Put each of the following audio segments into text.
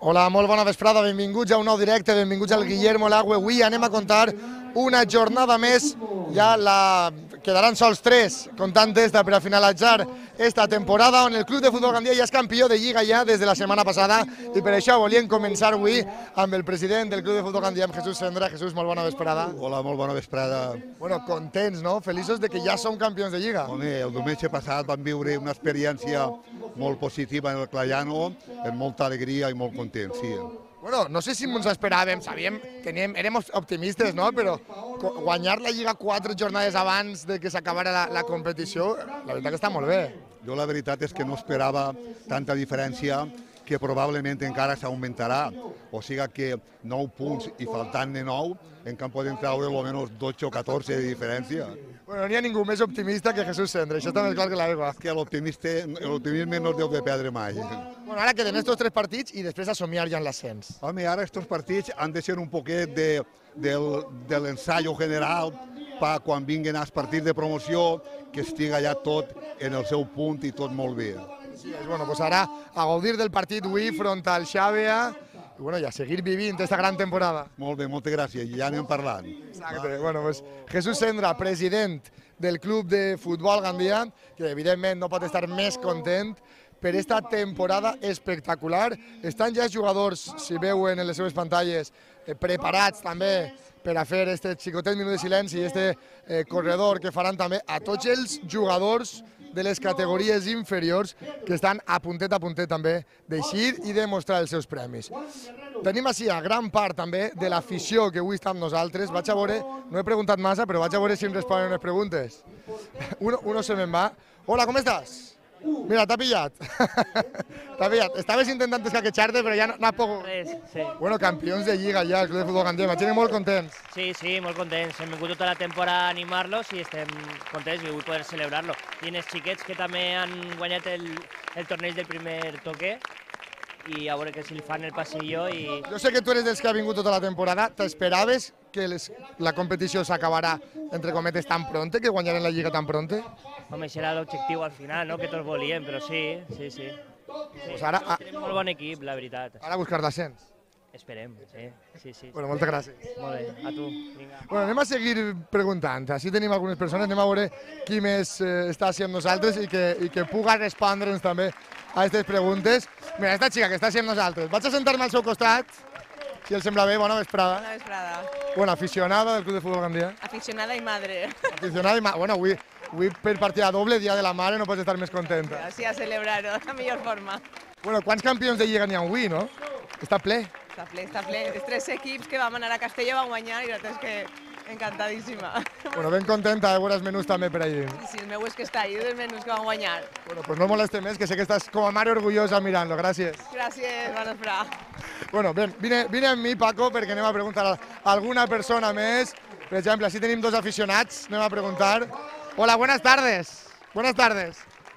Hola, molt bona vesprada, benvinguts a un nou directe, benvinguts al Guillermo Lagüe. Avui anem a contar una jornada més, quedaran sols 3, comptant esta per a finalitzar esta temporada, on el Club de Futbol Gandia ja és campió de Lliga ja des de la setmana passada, i per això volíem començar avui amb el president del Club de Futbol Gandia, amb Jesús Sendra. Jesús, molt bona vesprada. Hola, molt bona vesprada. Bueno, contents, no? Feliços de que ja som campions de Lliga. Home, el diumenge passat vam viure una experiència molt positiva en el Clallano, amb molta alegria i molt content, sí. Bueno, no sé si ens esperàvem, érem optimistes, no? Però guanyar la Lliga 4 jornades abans de que s'acabara la competició, la veritat que està molt bé. Jo la veritat és que no esperava tanta diferència, que probablement encara s'augmentarà. O sigui que 9 punts i faltant-ne 9, encara podem treure almenys 12 o 14 de diferència. Bueno, no hi ha ningú més optimista que Jesús Sendra, això està més clar que l'aigua. Que l'optimisme no es deu de perdre mai. Bueno, ara queden estos 3 partits i després a somiar ja en l'ascens. Home, ara estos partits han de ser un poquet de l'ensaio general per quan vinguin els partits de promoció, que estiga ja tot en el seu punt i tot molt bé. Sí, bueno, pues ara a gaudir del partit avui front al Xàbia i bueno, a seguir vivint aquesta gran temporada. Molt bé, moltes gràcies, ja anem parlant. Exacte, bueno, pues Jesús Sendra, president del Club de Futbol Gandia, que evidentment no pot estar més content per esta temporada espectacular. Estan ja els jugadors, si veuen en les seves pantalles, preparats també per a fer este xicotet minut de silenci i este corredor que faran també a tots els jugadors de les categories inferiors que estan a puntet també d'eixir i de mostrar els seus premis. Tenim així a gran part també de l'afició que avui està amb nosaltres. Vaig a veure, no he preguntat massa, però vaig a veure si em responen unes preguntes. Uno se me'n va. Hola, com estàs? Mira, t'ha pillat. T'ha pillat. Estaves intentant escaquejar-te, però ja no has pogut. Res, sí. Bueno, campions de Lliga ja, el Club de Futbol Gandia. M'imagino molt contents. Sí, molt contents. Hem vingut tota la temporada a animar-los i estem contents i vull poder celebrar-lo. I els xiquets que també han guanyat el torneig del primer toque i a veure que si li fan el passillo i... Jo sé que tu eres dels que ha vingut tota la temporada. T'esperaves que la competició s'acabarà, entre cometes, tan pronte, que guanyaren la Lliga tan pronte? Home, serà l'objectiu al final, no?, que tots volíem, però sí. Pues ara, tenim molt bon equip, la veritat. Ara buscar l'ascens. Esperem, sí. Bueno, moltes gràcies. Molt bé, a tu, vinga. Bueno, anem a seguir preguntant. Així tenim algunes persones, anem a veure qui més està així amb nosaltres i que puga respondre'ns també a aquestes preguntes. Mira, esta xica que està així amb nosaltres. Vaig a sentar-me al seu costat, si els sembla bé. Bona vesprada. Bona vesprada. Bueno, aficionada del Club de Futbol Gandia. Aficionada y madre. Aficionada i madre. Bueno, avui per partida doble, Dia de la Mare, no pots estar més contenta. Así a celebrar-ho, de la millor forma. Bueno, quants campions de Lliga n'hi ha avui, no? Està ple. Està ple. Els 3 equips que vam anar a Castelló van guanyar i la veritat és que encantadíssima. Bueno, ben contenta de veure els menús també per allí. Sí, el meu és que està ahí, dels menús que van guanyar. Bueno, pues no moleste més, que sé que estàs com a mare orgullosa mirant-lo. Gràcies. Gràcies, bona vesprada. Bueno, vine amb mi, Paco, perquè anem a preguntar a alguna persona més. Per exemple, així tenim 2 aficionats, anem a preguntar. Hola, buenas tardes. Buenas tardes.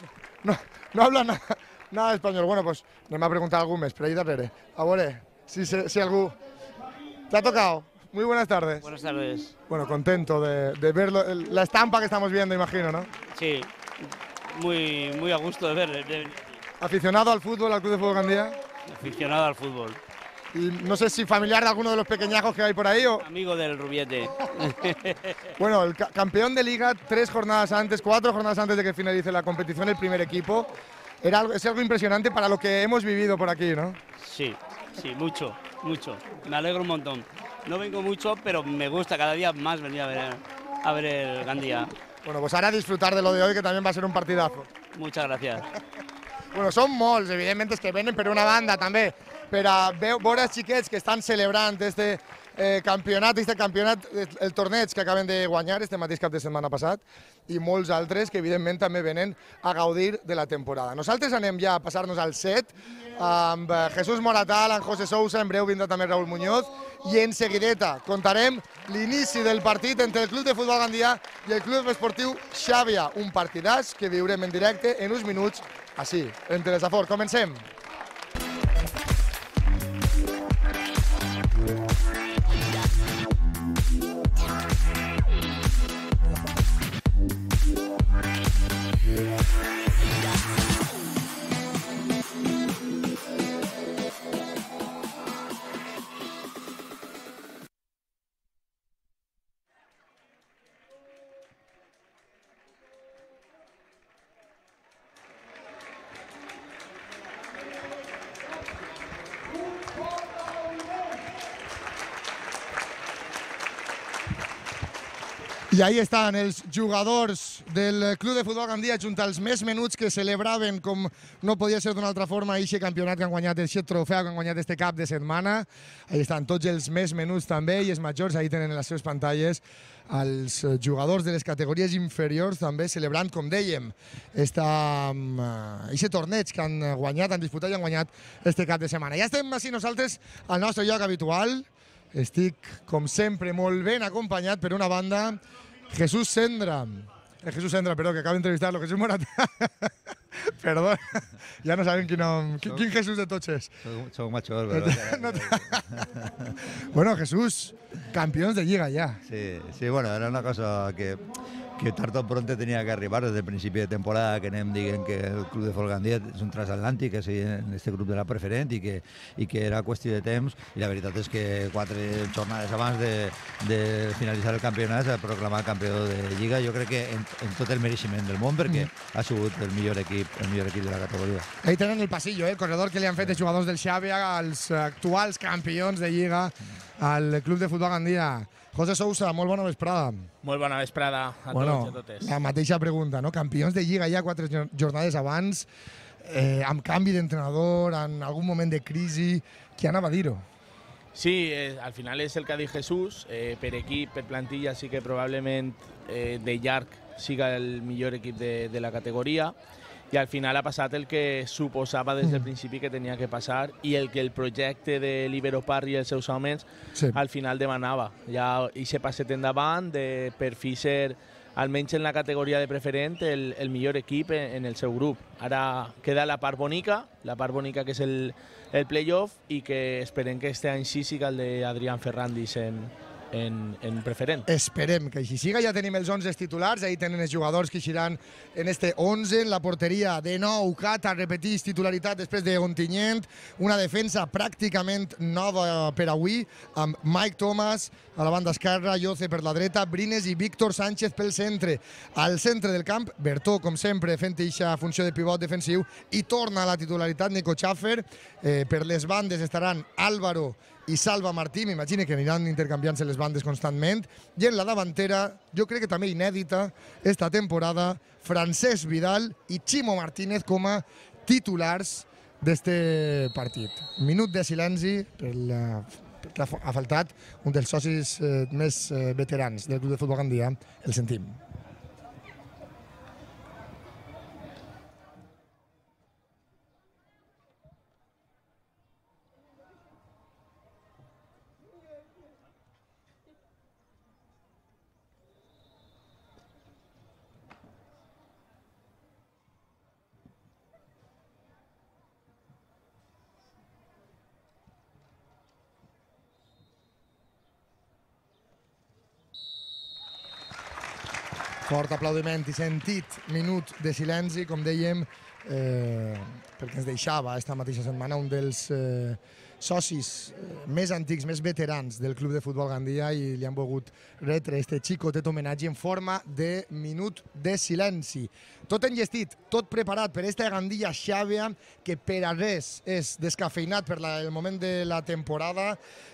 No habla nada de español. Bueno, pues anem a preguntar a algú més, per ahí darrere. A veure, si algú... ¿Te ha tocado? Muy buenas tardes. Buenas tardes. Bueno, contento de ver la estampa que estamos viendo, imagino, ¿no? Sí, muy a gusto de ver. ¿Aficionado al fútbol, al Club de Futbol Gandia? Aficionado al fútbol. Y no sé si familiar de alguno de los pequeñajos que hay por ahí o... Amigo del Rubiete. Bueno, el campeón de Liga 4 jornadas antes de que finalice la competición, el primer equipo. Es algo impresionante para lo que hemos vivido por aquí, ¿no? Sí, mucho. Me alegro un montón. No vengo mucho, pero me gusta cada día más venir a ver el Gandia. Bueno, pues ahora disfrutar de lo de hoy, que también va a ser un partidazo. Muchas gracias. Bueno, són molts, evidentment, els que venen per una banda també, per a veure els xiquets que estan celebrant este campionat, el torneig que acaben de guanyar este mateix cap de setmana passat, i molts altres que evidentment també venen a gaudir de la temporada. Nosaltres anem ja a passar-nos al set amb Jesús Moratal, amb José Sousa, en breu vindrà també Raúl Muñoz, i en seguideta contarem l'inici del partit entre el Club de Futbol Gandia i el Club Esportiu Xàbia, un partidàs que viurem en directe en uns minuts així, en Telesafor. Comencem! I ahí estan els jugadors del Club de Futbol Gandia junt als més menuts que celebraven com no podia ser d'una altra forma aquest campionat que han guanyat, aquest trofeu que han guanyat este cap de setmana. Ahí estan tots els més menuts també i els majors, ahí tenen en les seves pantalles els jugadors de les categories inferiors també celebrant, com dèiem, aquest torneig que han guanyat, han disputat i han guanyat este cap de setmana. Ja estem així nosaltres al nostre lloc habitual. Estic, com sempre, molt ben acompanyat per una banda, Jesús Sendra. Jesús Sendra, perdó, que acabo d'entrevistar-lo. Jesús Morat. Perdó, ja no sabem quin Jesús de tots és. Soc major, però... Bueno, Jesús, campions de Lliga ja. Sí, bueno, era una cosa que tard o pronto tenia que arribar des del principi de temporada, que anem dient que el Club de Futbol Gandia és un transatlàntic, que és en aquest grup de la preferent i que era qüestió de temps, i la veritat és que 4 jornades abans de finalitzar el campionat s'ha proclamat campió de Lliga, jo crec que en tot el mereixement del món, perquè ha sigut el millor equip de la categoria. Ahí tenen el passillo, el corredor que li han fet els jugadors del Xàbia, els actuals campions de Lliga al Club de Futbol Gandia. José Sousa, molt bona vesprada. Molt bona vesprada a tots i a totes. La mateixa pregunta, no? Campions de Lliga ja 4 jornades abans, amb canvi d'entrenador, en algun moment de crisi, qui anava a dir-ho? Sí, al final és el que ha dit Jesús, per equip, per plantilla, sí que probablement de llarg siga el millor equip de la categoria, i al final ha passat el que suposava des del principi que tenia que passar i el que el projecte de Libero Parry i els seus homes al final demanava. Ja aquest passet endavant per fi ser, almenys en la categoria de preferent, el millor equip en el seu grup. Ara queda la part bonica que és el playoff, i que esperem que este any sí siga el d'Adrián Ferrandis en preferent. Esperem que així siga. Ja tenim els 11 titulars, ahí tenen els jugadors que eixiran en este 11. En la porteria, de nou, Cata repeteix titularitat després de Ontinyent. Una defensa pràcticament nova per avui, amb Mike Thomas a la banda esquerra, Yoce per la dreta, Brines i Víctor Sánchez pel centre. Al centre del camp, Bertó, com sempre, fent eixa funció de pivot defensiu, i torna a la titularitat Nico Schaffer. Per les bandes estaran Álvaro i Salva Martí, m'imagino que aniran intercanviant-se les bandes constantment, i en la davantera, jo crec que també inèdita esta temporada, Francesc Vidal i Chimo Martínez com a titulars d'este partit. Minut de silenci perquè ha faltat un dels socis més veterans del Club de Futbol Gandia. El sentim. Fort aplaudiment i sentit minut de silenci, com dèiem, perquè ens deixava esta mateixa setmana un dels socis més antics, més veterans del Club de Futbol Gandia, i li han volgut retre este xicotet homenatge en forma de minut de silenci. Tot enllestit, tot preparat per esta Gandia Xàbia, que per a res és descafeinat per el moment de la temporada.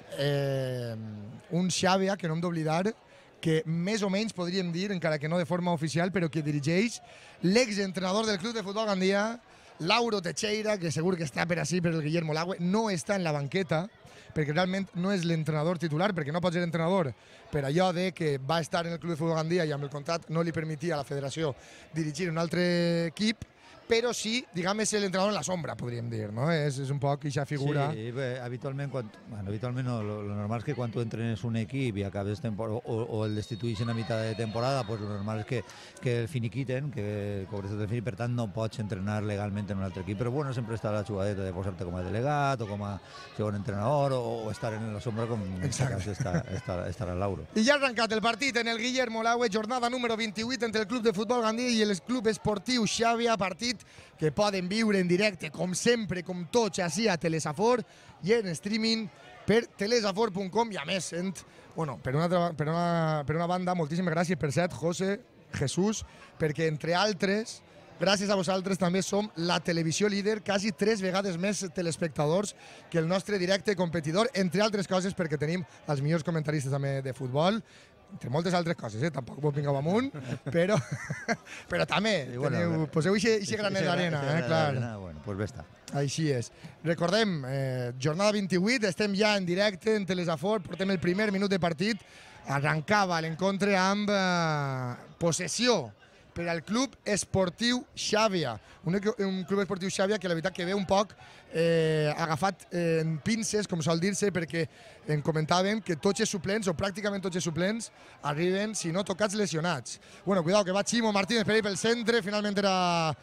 Un Xàbia que no hem d'oblidar que més o menys podríem dir, encara que no de forma oficial, però que dirigeix l'exentrenador del Club de Futbol Gandia, Lauro Teixeira, que segur que està per ací, per el Guillermo Lagüe, no està en la banqueta, perquè realment no és l'entrenador titular, perquè no pot ser entrenador per allò de que va estar en el Club de Futbol Gandia i amb el contracte no li permetia a la federació dirigir un altre equip, però sí, diguem, és l'entrenador en la sombra, podríem dir, no? És un poc aquesta figura. Sí, bé, habitualment no, lo normal és que quan tu entrenes un equip i acabes temporada o el destitueixen a mitad de temporada, pues lo normal és que el finiquiten, que cobres el finiquit, per tant no pots entrenar legalment en un altre equip, però bueno, sempre està la jugadeta de posar-te com a delegat o com a segon entrenador o estar en la sombra, com en aquest cas estarà el Lauro. I ja ha arrencat el partit en el Guillermo Lagüe, jornada número 28 entre el Club de Futbol Gandia i el Club Esportiu Xàbia, partit que poden viure en directe, com sempre, com tots, així a Telesafor i en streaming per telesafor.com. I a més, per una banda, moltíssimes gràcies, per cert, José, Jesús, perquè entre altres, gràcies a vosaltres també som la televisió líder, quasi 3 vegades més telespectadors que el nostre directe competidor, entre altres coses perquè tenim els millors comentaristes també de futbol. entre moltes altres coses, tampoc vos vingueu amunt, però també poseu aquest granet d'arena, clar. Bueno, pues bé està. Així és. Recordem, jornada 28, estem ja en directe en Telesafor, portem el primer minut de partit, arrencava l'encontre amb possessió per al Club Esportiu Xàbia. Un Club Esportiu Xàbia que la veritat que ve un poc agafat en pinces, com sol dir-se, perquè en comentàvem que tots els suplents, o pràcticament tots els suplents, arriben, si no tocats, lesionats. Bueno, cuidado, que va Ximo Martínez per ahí pel centre, finalment era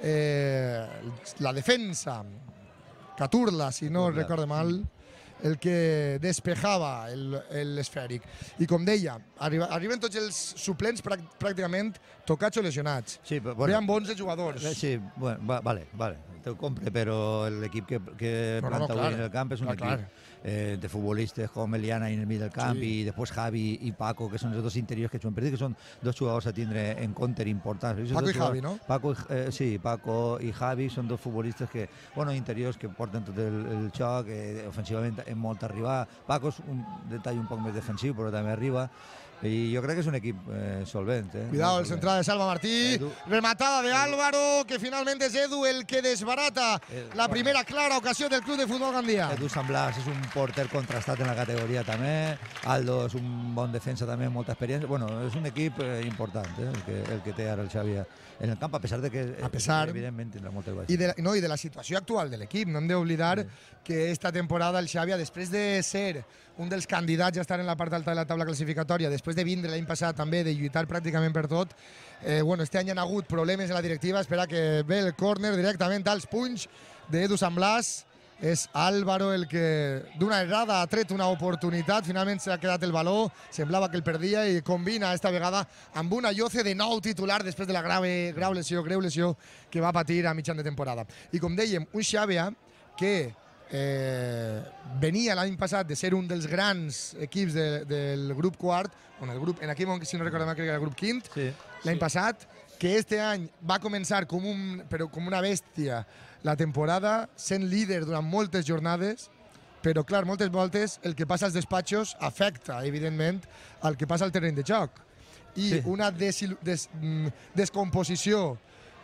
la defensa, Caturla, si no recordo mal, el que despejava l'esfèric. I com deia, arriben tots els suplents pràcticament tocats o lesionats. Sí, vean bons els jugadors. Sí, bueno, vale, te ho compre, però l'equip que planta avui en el camp és un equip de futbolistes com Eliana en el mig del camp i després Javi i Paco, que són els dos interiors que hem perdit, que són dos jugadors a tindre en compte importants. Paco i Javi, no? Sí, Paco i Javi són dos futbolistes que, bueno, interiors que porten tot el xoc, ofensivament hem molt arribar. Paco és un detall un poc més defensiu, però també arriba. I jo crec que és un equip solvent. Cuidado, el central de Salva Martí. Rematada de Álvaro, que finalment és Edu el que desbarata la primera clara ocasió del Club de Futbol Gandia. Edu Samblàs és un porter contrastat en la categoria també. Aldo és un bon defensa també, amb molta experiència. Bueno, és un equip important, el que té ara el Xavi en el camp, a pesar de que evidentment tindrà moltes baixes. I de la situació actual de l'equip. No hem d'oblidar que esta temporada el Xavi, després de ser un dels candidats a estar en la part alta de la taula classificatòria, després de vindre l'any passat també, de lluitar pràcticament per tot, este any hi ha hagut problemes en la directiva. Espera que ve el córner directament als punys d'Edu Samblàs. És Álvaro el que d'una errada ha tret una oportunitat, finalment s'ha quedat el baló, semblava que el perdia i combina esta vegada amb una Yoce de nou titular després de la greu lesió que va patir a mitjan de temporada. I com dèiem, un Xàbia que venia l'any passat de ser un dels grans equips del grup quart, en aquell moment, si no recordem, crec que era el grup quint, l'any passat, que este any va començar com una bèstia la temporada, sent líder durant moltes jornades, però, clar, moltes voltes el que passa als despatxos afecta, evidentment, al que passa al terreny de joc. I una descomposició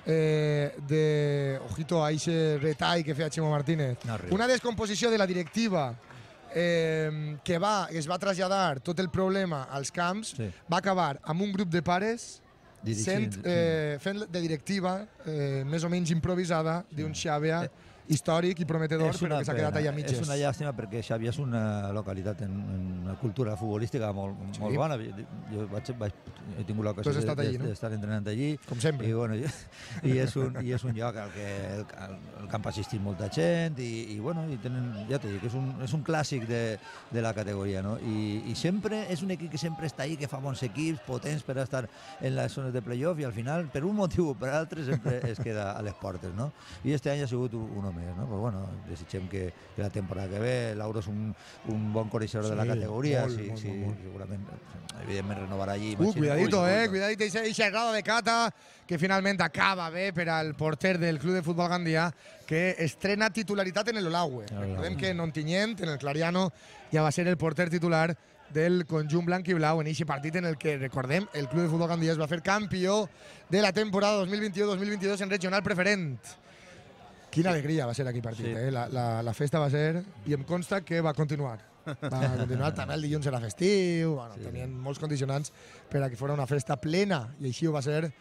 ojito a ese retall que feia Ximo Martínez, una descomposició de la directiva que es va traslladar tot el problema als camps, va acabar amb un grup de pares fent de directiva més o menys improvisada d'un Xàbia històric i prometedor, però que s'ha quedat allà a mitges. És una llàstima perquè Xàbia és una localitat en una cultura futbolística molt bona. Jo he tingut l'ocasió d'estar entrenant allí. Com sempre. I és un lloc al que el camp ha assistit molta gent i ja t'he dit, és un clàssic de la categoria. I sempre és un equip que sempre està ahí, que fa bons equips, potents per estar en les zones de playoff i al final, per un motiu o per altre, sempre es queda a les portes. I este any ha sigut un home. Però bueno, desitgem que la temporada que ve Lauro és un bon coneixedor de la categoria, segurament evidentment renovarà allí. Cuidadito, cuidadito, i xerrada de Cata, que finalment acaba bé per al porter del Club de Futbol Gandia, que estrena titularitat en l'Olaue. Recordem que en Ontinyent, en el Clariano, ja va ser el porter titular del conjunt blanc i blau en aquest partit en el que, recordem, el Club de Futbol Gandia es va fer campió de la temporada 2021-2022 en regional preferent. Quina alegria va ser aquell partit, la festa va ser, i em consta que va continuar. També el dilluns era festiu, tenien molts condicionants per a que fos una festa plena, i així ho va ser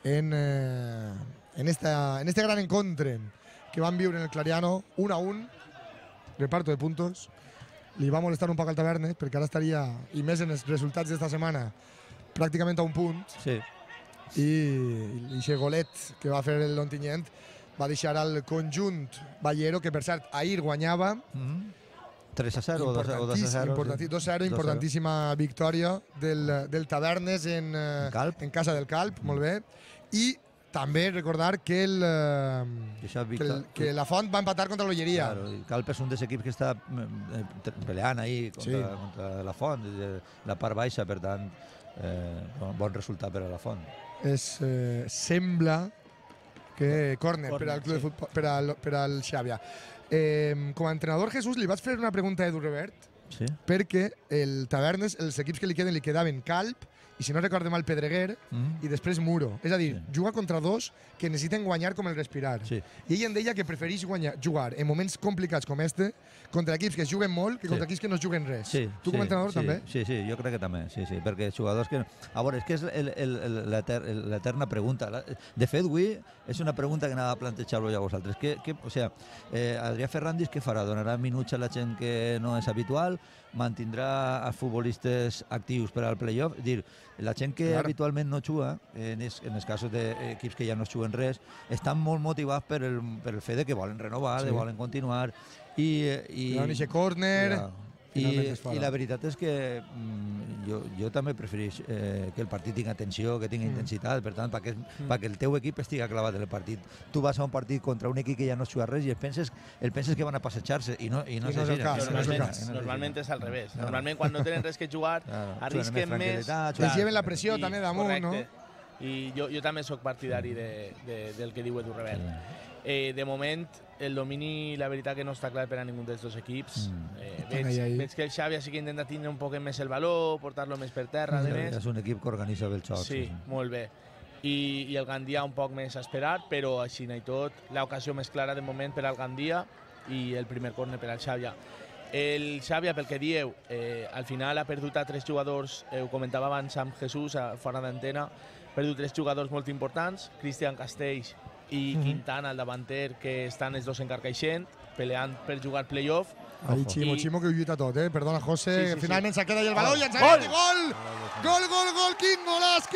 en este gran encontre que van viure en el Clariano, 1-1, reparto de puntos. Li va molestar un poc al Tavernes, perquè ara estaria, i més en els resultats d'esta setmana, pràcticament a un punt. I aquest golet que va fer l'Ontinyent va deixar al conjunt ballero, que per cert ahir guanyava 3-0 o 2-0. 2-0, importantíssima victòria del Tavernes en casa del Calp, molt bé. I també recordar que la Font va empatar contra l'Olleria. El Calp és un dels equips que està peleant ahí contra la Font, la part baixa, per tant, bon resultat per a la Font. Sembla que córner per al Club per al Xàbia. Com a entrenador, Jesús, li vaig fer una pregunta a Edu Revert Sí? perquè el Tavernes, els equips que li quedaven Calp, i si no recordo mal Pedreguer, i després Muro. És a dir, juga contra dos que necessiten guanyar com el respirar. Sí. I ell em deia que prefereix jugar en moments complicats com este contra equips que es juguen molt que contra equips que no es juguen res. Sí, Tu com a entrenador també? Sí, jo crec que també, sí, perquè jugadors que... A veure, és que és l'eterna pregunta. De fet, avui és una pregunta que anava a plantejar-lo ja a vosaltres. O sigui, Adrià Ferrandis què farà? Donarà minuts a la gent que no és habitual? Mantindrà els futbolistes actius per al playoff? És dir, la gent que habitualment no juga, en els casos d'equips que ja no juguen res, estan molt motivats per el fet de que volen renovar, de volen continuar. I córner... I la veritat és que jo també prefereix que el partit tingui atenció, que tingui intensitat, per tant, perquè el teu equip estigui clavat en el partit. Tu vas a un partit contra un equip que ja no juga res i el penses que van a passejar-se i no és així. Normalment és al revés. Normalment quan no tenen res que jugar arrisquen més. Es lleven la pressió també damunt, no? I jo també sóc partidari del que diu Edu Rebel. De moment, el domini, la veritat que no està clar per a ningú dels dos equips. Veig que el Xavi sí que intenta tindre un poc més el valor, portar-lo més per terra. És un equip que organitza bé el xoc. Sí, molt bé. I el Gandia un poc més a esperar, però així i tot, l'ocasió més clara de moment per al Gandia i el primer córner per al Xàbia. El Xàbia, pel que dieu, al final ha perdut a 3 jugadors, ho comentava abans amb Jesús, fora d'antena, ha perdut 3 jugadors molt importants, Cristian Castells i Quintana, el davanter, que estan els dos encarcaixent, peleant per jugar playoff. Ahí Chimo que ho lluita tot, Perdona, José. Finalment se queda ahí el baló i llançament i gol! Gol! Quin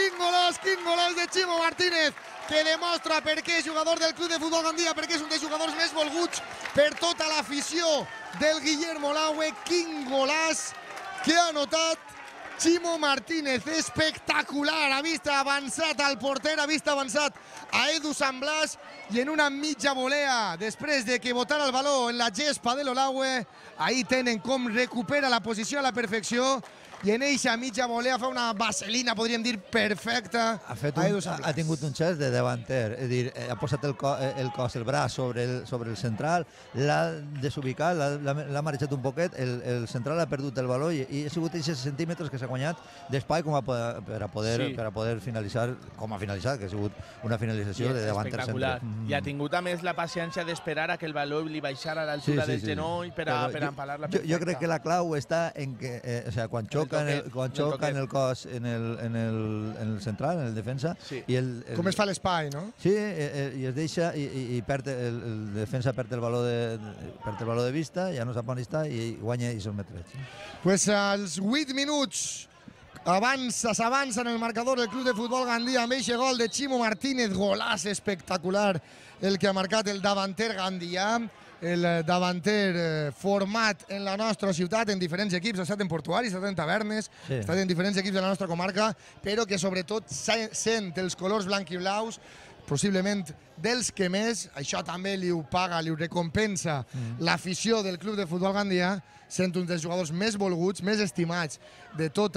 golaç de Chimo Martínez, que demostra per què és jugador del Club de Futbol Gandia, perquè és un dels jugadors més volguts per tota l'afició del Guillermo Laue. Quin golaç que ha anotat Chimo Martínez, espectacular, ha vist avançat al porter, ha vist avançat a Edu San Blas i en una mitja volea, després de que botara el baló en la gespa de l'Olaue, ahí tenen com recupera la posició a la perfecció i en eixa mitja volea fa una vaselina, podríem dir, perfecta a Edu San Blas. Ha tingut un gest de davanter, és a dir, ha posat el cos, el braç sobre el central, l'ha desubicat, l'ha marejat un poquet, el central ha perdut el baló i ha sigut 6 centímetres que s'ha guanyat d'espai per a poder finalitzar, com ha finalitzat, que ha sigut una finalització de davanter centre. I ha tingut a més la paciència d'esperar a que el baló li baixara a l'altura del genoll per a empalar-la perfecta. Jo crec que la clau està en que, quan xoca en el cos, en el central, en el defensa. Com es fa l'espai, no? Sí, i es deixa, i el defensa perd el valor de vista, ja no sap on està, i guanya i metres. Pues als 8 minuts s'avança en el marcador del Club de Futbol Gandia amb eixe gol de Chimo Martínez, golaç espectacular el que ha marcat el davanter gandià, el davanter format en la nostra ciutat, en diferents equips, ha estat en Portuari, ha estat en Tavernes, ha estat en diferents equips de la nostra comarca, però que sobretot sent els colors blanc i blaus, possiblement dels que més, això també li ho paga, li ho recompensa l'afició del Club de Futbol Gandia, sent un dels jugadors més volguts, més estimats de tot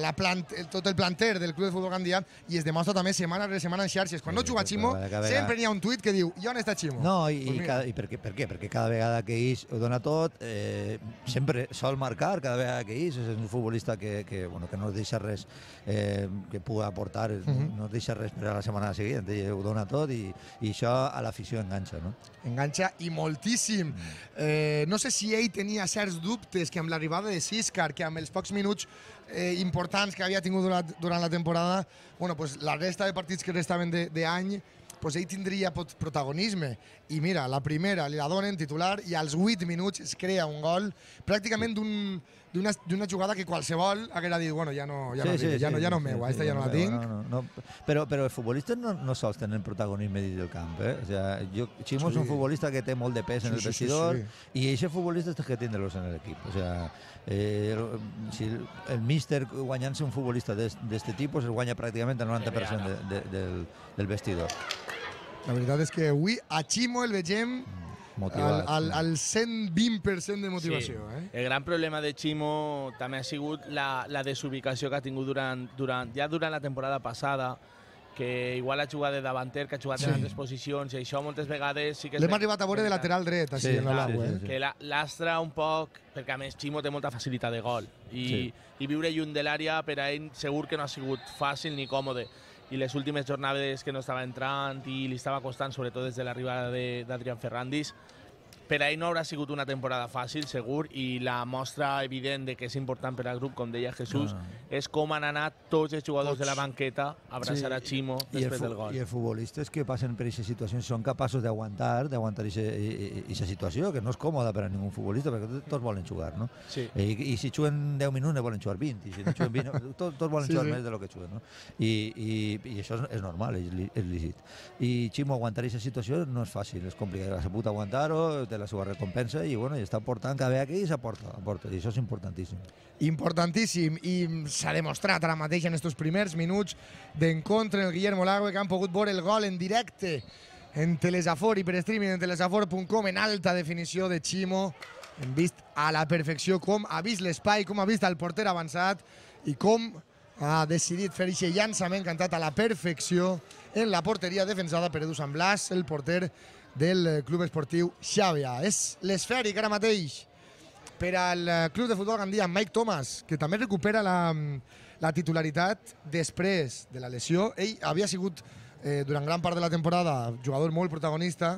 el planter del Club de Futbol Gandia, i es demostra també setmana rere setmana en xarxes. Quan no juga Chimo, sempre n'hi ha un tuit que diu «I on està Chimo?» No, i per què? Perquè cada vegada que ell ho dona tot, sempre sol marcar, cada vegada que ell és un futbolista que no es deixa res que pugui aportar, no es deixa res per a la setmana següent, ho dona tot i això a l'afició enganxa, no? Enganxa i moltíssim. No sé si ell tenia certs dubtes que amb l'arribada de Siscar, que amb els pocs minuts importants que havia tingut durant la temporada, la resta de partits que restaven d'any, ell tindria protagonisme. I mira, la primera li la donen titular i als 8 minuts es crea un gol pràcticament d'una jugada que qualsevol haguera dit, ja no és meu, aquesta ja no la tinc. Però els futbolistes no sols tenen protagonisme dins del camp. Chimo és un futbolista que té molt de pes en el vestidor i aquests futbolistes té que tindre-los en l'equip. Si el míster guanyant-se un futbolista d'aquest tipus es guanya pràcticament el 90% del vestidor. La veritat és que avui a Chimo el vegem al 120% de motivació. El gran problema de Chimo també ha sigut la desubicació que ha tingut durant la temporada passada, que igual ha jugat de davanter, que ha jugat en altres posicions, i això moltes vegades sí que... L'hem arribat a veure de lateral dret, així, en l'Olau. Que lastra un poc, perquè a més Ximo té molta facilitat de gol, i viure lluny de l'àrea per a ell segur que no ha sigut fàcil ni còmode. I les últimes jornades que no estava entrant i li estava costant, sobretot des de l'arribada d'Adrián Ferrandis, per a ell no haurà sigut una temporada fàcil, segur, i la mostra evident de que és important per al grup, com deia Jesús, és com han anat tots els jugadors de la banqueta a abraçar a Ximo després del gol. I els futbolistes que passen per aquestes situacions són capaços d'aguantar aquesta situació, que no és còmoda per a ningú futbolista, perquè tots volen jugar, no? Sí. I si juguen 10 minuts, ne volen jugar 20, i si no juguen 20, tots volen jugar més de lo que juguen, no? I això és normal, és lícit. I Ximo aguantar aquesta situació no és fàcil, és complicat, ha sabut aguantar-ho, té la seva recompensa i bueno, està portant que ve aquí i s'aporta, i això és importantíssim. Importantíssim, i s'ha demostrat ara mateix en aquests primers minuts d'encontre en el Guillermo Lagüe, que han pogut veure el gol en directe en Telesafor i per streaming en telesafor.com en alta definició de Ximo. Hem vist a la perfecció com ha vist l'espai, com ha vist el porter avançat i com ha decidit fer aquest llançament cantat a la perfecció en la porteria defensada per Edu San Blas, el porter del Club Esportiu Xàbia. És l'esfèric ara mateix per al Club de Futbol Gandia, Mike Thomas, que també recupera la titularitat després de la lesió. Ell havia sigut, durant gran part de la temporada, jugador molt protagonista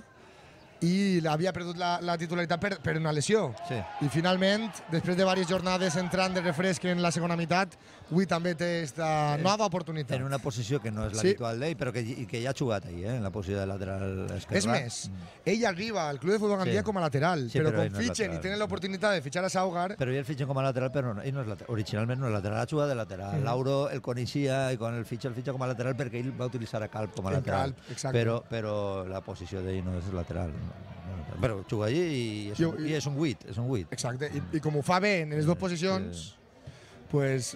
i havia perdut la titularitat per una lesió. Sí. I finalment, després de diverses jornades entrant de refresc en la segona meitat, avui també té aquesta nova oportunitat. En una posició que no és l'habitual d'ell, però que ja ha jugat ahir, en la posició de lateral esquerre. És més, ell arriba al Club de Futbol Gandia com a lateral, però com fitxen i tenen l'oportunitat de fitxar a Saugar... Però ell fitxen com a lateral, però ell no és lateral. Originalment no és lateral, ha jugat de lateral. Lauro el coneixia i quan el fitxa com a lateral perquè ell va utilitzar a Calp com a lateral. Però la posició d'ell no és lateral. Però juga allí i és un 8. Exacte, i com ho fa bé en les dues posicions, pues,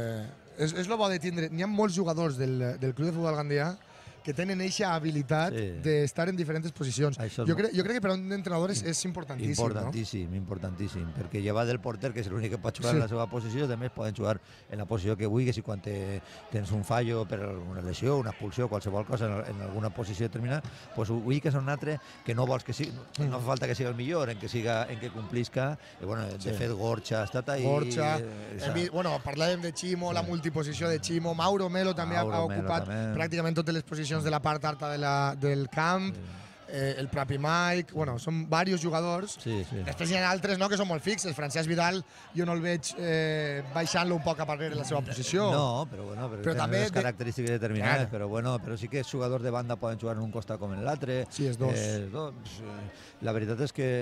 és el bo de tindre... N'hi ha molts jugadors del Club de Futbol Gandia que tenen aquesta habilitat d'estar en diferents posicions. Jo crec que per a un entrenador és importantíssim. Importantíssim, perquè lleva del porter, que és l'únic que pot jugar en la seva posició, també poden jugar en la posició que vulguis i quan tens un fallo per una lesió, una expulsió, qualsevol cosa en alguna posició determinada, doncs vull que és un altre que no vols que sigui, no fa falta que sigui el millor, en que complisca, i bueno, de fet Gorcha ha estat ahí. Gorcha, parlàvem de Ximo, la multiposició de Ximo, Mauro Melo també ha ocupat pràcticament totes les posicions de la part alta del camp, el propi Mike, són diversos jugadors. Després hi ha altres que són molt fixes. Francesc Vidal jo no el veig baixant-lo un poc a darrere de la seva posició. No, però també les característiques determinades, però sí que els jugadors de banda poden jugar en un costat com en l'altre. Sí, els dos. La veritat és que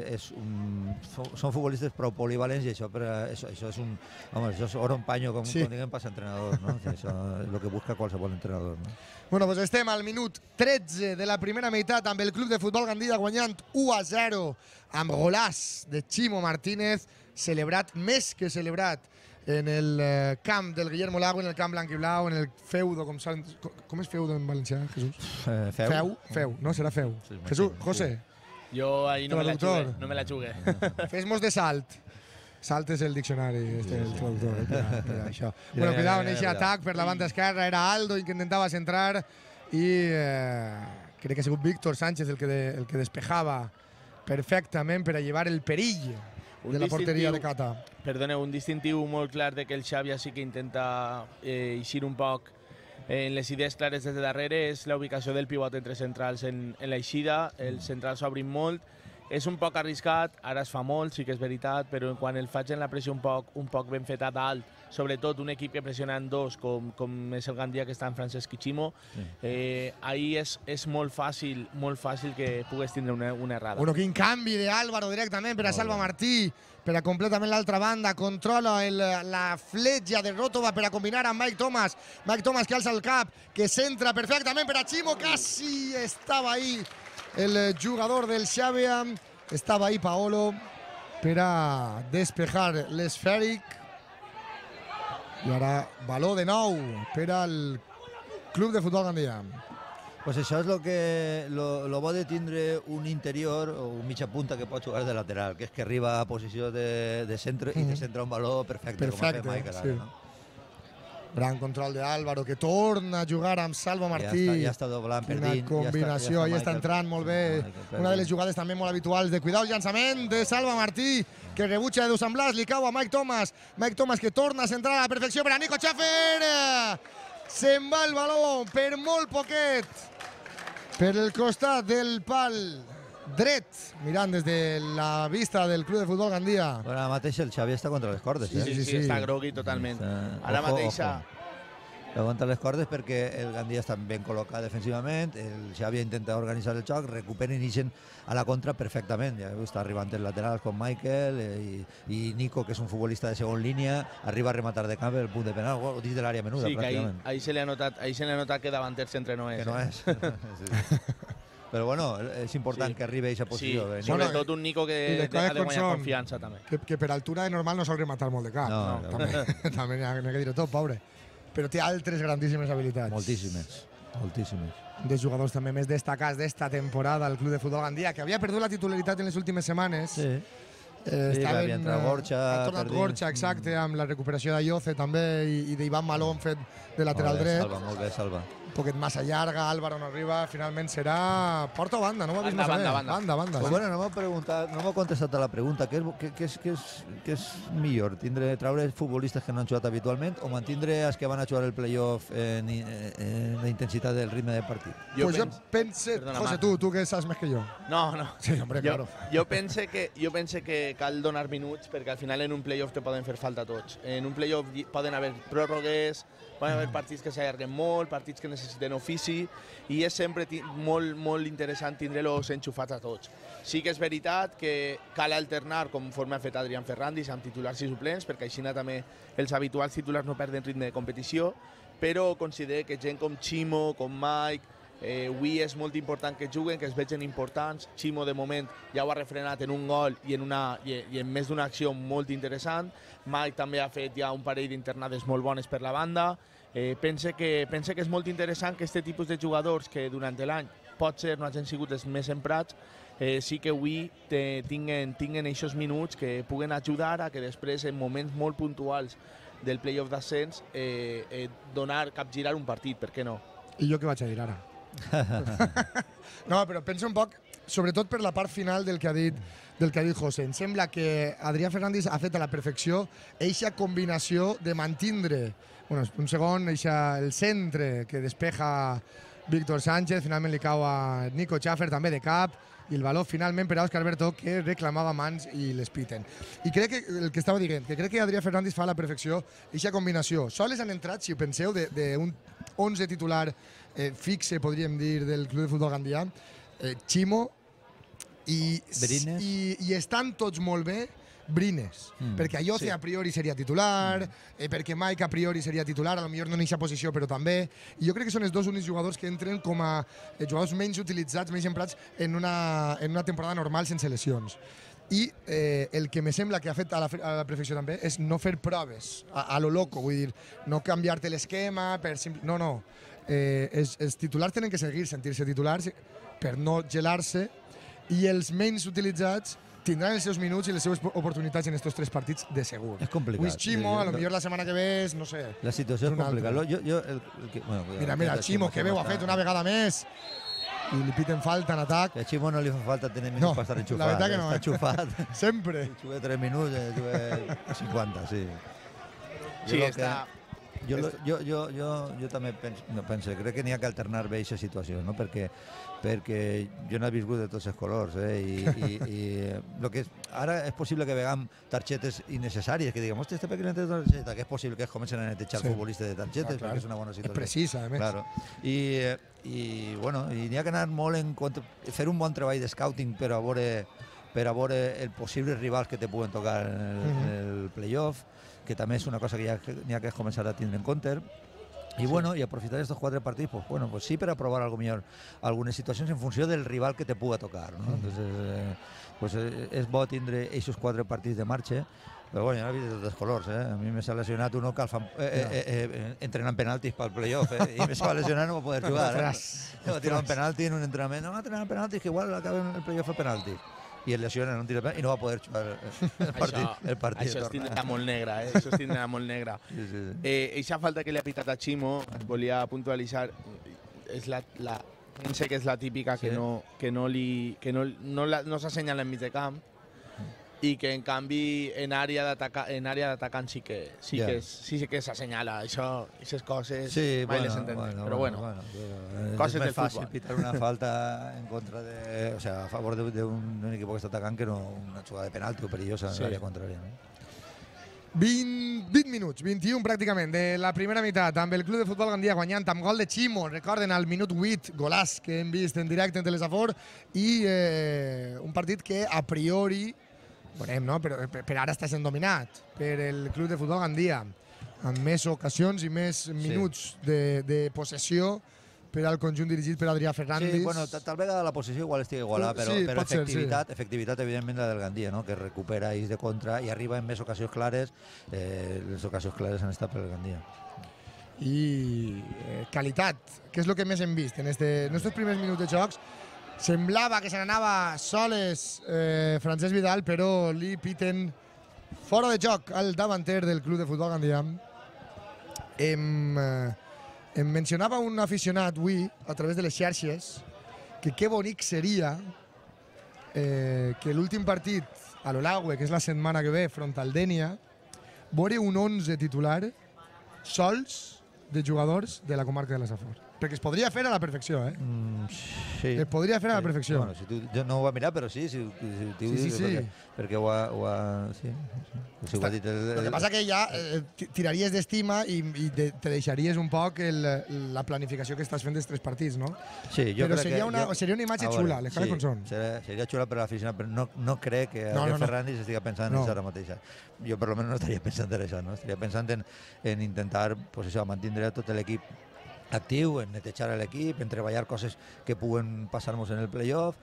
són futbolistes prou polivalents i això és oro en panyo, com diguem, per entrenadors, no? Això és el que busca qualsevol entrenador, no? Bueno, doncs estem al minut 13 de la primera meitat amb el Club de Futbol Gandia guanyant 1-0 amb golàs de Ximo Martínez, celebrat més que celebrat en el camp del Guillermo Lagüe, en el camp blanc i blau, en el feudo, com és feudo en valencià, Jesús? Feu, no, serà feu. Jesús, José. Jo ahí no me la jugué. Fes-mos de salt. Salt és el diccionari, el traductor, per això. Bueno, cuidado en aquest atac per la banda esquerra, era Aldo que intentava centrar i crec que ha sigut Víctor Sánchez el que despejava perfectament per a llevar el perill de la porteria de Cata. Perdoneu, un distintiu molt clar de que el Xàbia sí que intenta eixir un poc en les idees clares des de darrere és la ubicació del pivot entre centrals en l'eixida, els centrals s'obrin molt. És un poc arriscat, ara es fa molt, sí que és veritat, però quan el faig en la pressió un poc ben feta dalt, sobretot un equip que pressiona en dos, com és el Gandia que està en Francesc i Ximo, ahir és molt fàcil que pugues tindre una errada. Bueno, quin canvi d'Álvaro directament per a Salva Martí, per a completament l'altra banda, controla la fletxa de Rotova per a combinar amb Mike Thomas que alça el cap, que centra perfectament per a Ximo, quasi estava ahí el jugador del Xàbia, estava ahí Paolo per a despejar l'esfèric i ara baló de nou per al Club de Futbol Gandia. Pues això és lo bo de tindre un interior o un mitja punta que pot jugar de lateral, que és que arriba a posició de centre i te centra un baló perfecte, com ha fet Michael ara, no? Gran control d'Álvaro, que torna a jugar amb Salva Martí. Ja està doblant per dins. Una combinació, ahí està entrant molt bé. Una de les jugades també molt habituals de cuidar el llançament de Salva Martí, que rebutja Edu San Blas, li cau a Mike Thomas. Mike Thomas que torna a centrar a la perfecció per a Nico Schaffer. Se'n va el baló per molt poquet per el costat del pal dret, mirant des de la vista del Club de Futbol Gandia. Bueno, ara mateix el Xavi està contra les cordes, Sí, està grogui totalment. Ara mateix... Aguanta les cordes perquè el Gandia està ben col·locat defensivament, el Xavi intenta organitzar el joc, recuperen i ixen a la contra perfectament. Ja està arribant els laterals com Michael i Nico, que és un futbolista de segon línia, arriba a rematar de camp el punt de penal, dins de l'àrea menuda, pràcticament. Sí, que ahí se li ha notat que davanter centre no és. Que no és. Però bueno, és important que arribi a aquesta posició. Sí, sobretot un Nico que ha de guanyar confiança també. Que per altura de normal no sol rematar molt de cap. També n'hi ha que dir-ho tot, pobre. Però té altres grandíssimes habilitats. Moltíssimes. Dos jugadors també més destacats d'esta temporada al Club de Futbol Gandia, que havia perdut la titularitat en les últimes setmanes. Sí. Havia entrat Gorcha. Ha tornat Gorcha, exacte, amb la recuperació d'Ayoce també i d'Ivan Malón fet de lateral dret. Molt bé, Salva. Un poquet massa llarga, Álvaro no arriba, finalment serà porta o banda, no m'ho ha vist massa bé. Banda. Pues bueno, no m'ho contestat a la pregunta. Què és millor? Traure futbolistes que no han jugat habitualment o mantindre els que van a jugar el playoff en la intensitat del ritme de partit? Jo pense... José, tu que saps més que jo. No. Sí, hombre, claro. Jo pense que cal donar minuts perquè al final en un playoff te poden fer falta tots. En un playoff poden haver pròrrogues, poden haver partits que s'allarguen molt, partits que necessiten ofici, i és sempre molt interessant tindre-los enxufats a tots. Sí que és veritat que cal alternar, conforme ha fet Adrián Ferrandis, amb titulars i suplents, perquè així també els habituals titulars no perden ritme de competició, però considero que gent com Chimo, com Mike, avui és molt important que juguen, que es vegin importants. Chimo de moment ja ho ha refrenat en un gol i en més d'una acció molt interessant. Mike també ha fet ja un parell d'internades molt bones per la banda. Pense que és molt interessant que aquest tipus de jugadors que durant l'any potser no hagin sigut els més emprats, sí que avui tinguen aquests minuts que puguen ajudar a que després en moments molt puntuals del playoff d'ascens capgirar un partit, per què no? I jo què vaig a dir ara? No, però penso un poc, sobretot per la part final del que ha dit José. Em sembla que Adrián Fernández ha fet a la perfecció eixa combinació de mantindre, un segon, el centre que despeja Víctor Sánchez, finalment li cau a Nico Schaffer, també de cap, i el valor finalment per a Òscar Bertó, que reclamava mans i les piten. I crec que el que estava dient, que crec que Adrián Fernández fa a la perfecció eixa combinació. Soles han entrat, si ho penseu, d'un 11 titular fixe, podríem dir, del Club de Futbol Gandia, Chimo, i estan tots molt bé Brines, perquè Ayoce a priori seria titular, perquè Mike a priori seria titular, a lo millor no en aquesta posició, però també. I jo crec que són els dos únics jugadors que entren com a jugadors menys utilitzats, menys emprats en una temporada normal sense lesions. I el que me sembla que ha fet a la perfecció també és no fer proves a lo loco, vull dir, no canviar-te l'esquema, no. Els titulars tenen que seguir sentir-se titulars per no gelar-se, i els menys utilitzats tindran els seus minuts i les seves oportunitats en aquests 3 partits de segur. És complicat. Luis Chimo, a lo millor la setmana que ve, no sé. La situació és complicada. Mira, Chimo, que veu, ha fet una vegada més i li piten falta en atac. A Chimo no li fa falta tenir minuts per estar enxufat. La veritat que no. Està enxufat. Sempre. Juga 3 minuts, juga 50, sí. Sí, està... Jo també penso, crec que n'hi ha que alternar bé aquesta situació, no? perquè jo n'he viscut de tots els colors, i ara és possible que vegam targetes innecessàries, que diguem, hòstia, per què no té targeta? Que és possible que es comencen a netejar futbolistes de targetes, perquè és una bona situació. És precisa, a més. Claro. I n'hi ha que anar molt en compte, fer un bon treball de scouting per a veure els possibles rivals que te puguen tocar en el playoff, que també és una cosa que n'hi ha que començar a tindre en compte. I aprofitar estos 4 partits, pues sí, per a provar algunes situacions en funció del rival que te puga tocar, ¿no? Entonces, és bo tindre aquests 4 partits de marxa, però bueno, ja he vist de tots colors, A mi m'ha lesionat uno que entrenant penaltis pel playoff, i m'ha lesionat no va poder jugar, Va tirar un penalti en un entrenament, no va tirar un penalti, que igual acaba el playoff a penaltis. i es lesiona en un tir de penal i no va poder jugar el partit. Això és tindrà molt negra, Això és tindrà molt negra. Eixa falta que li ha pitat a Chimo, volia puntualitzar, pense que és la típica que no s'assenyala enmig de camp, i que en canvi en àrea d'atacant sí que s'assenyala. Aquestes coses mai les entenem. Però bueno, coses del futbol. És més fàcil pitar una falta en contra o sea, a favor d'un equip que està atacant que no una jugada de penalti o perillosa en l'àrea contrària. 20 minuts, 21 pràcticament, de la primera meitat, amb el Club de Futbol Gandia guanyant amb gol de Chimo, recorden, al minut 8, golàs que hem vist en directe en Telesafor, i un partit que a priori, veurem, no? Però per ara està sent dominat per el Club de Futbol Gandia, amb més ocasions i més minuts de possessió per al conjunt dirigit per Adrià Ferrandis. Sí, bueno, tal vegada la posició igual estigui igualada, però efectivitat, evidentment, la del Gandia, no? Que recupera ells de contra i arriba en més ocasions clares. Les ocasions clares han estat per el Gandia. I qualitat, que és el que més hem vist en estos primers minuts de jocs. Semblava que se n'anava soles Francesc Vidal, però li piten fora de joc al davanter del Club de Futbol Gandia. Em mencionava un aficionat avui, a través de les xarxes, que que bonic seria que l'últim partit a l'Olagüe, que és la setmana que ve, front al Dénia, veure un 11 titular sols de jugadors de la comarca de la Safor. Perquè es podria fer a la perfecció, Sí. Es podria fer a la perfecció. Bueno, jo no ho va mirar, però sí, perquè ho ha dit el que passa que ja tiraries d'estima i te deixaries un poc la planificació que estàs fent dels 3 partits, no? Sí, jo però crec que... seria una imatge xula, les coses com són. Seria xula per l'aficionat, però no crec que Adrià Ferrandis estigui pensant en això ara mateix. Jo per almenys no estaria pensant en això, no? Estaria pensant en intentar mantenir tot l'equip actiu, en netejar l'equip, en treballar coses que puguen passar-nos en el playoff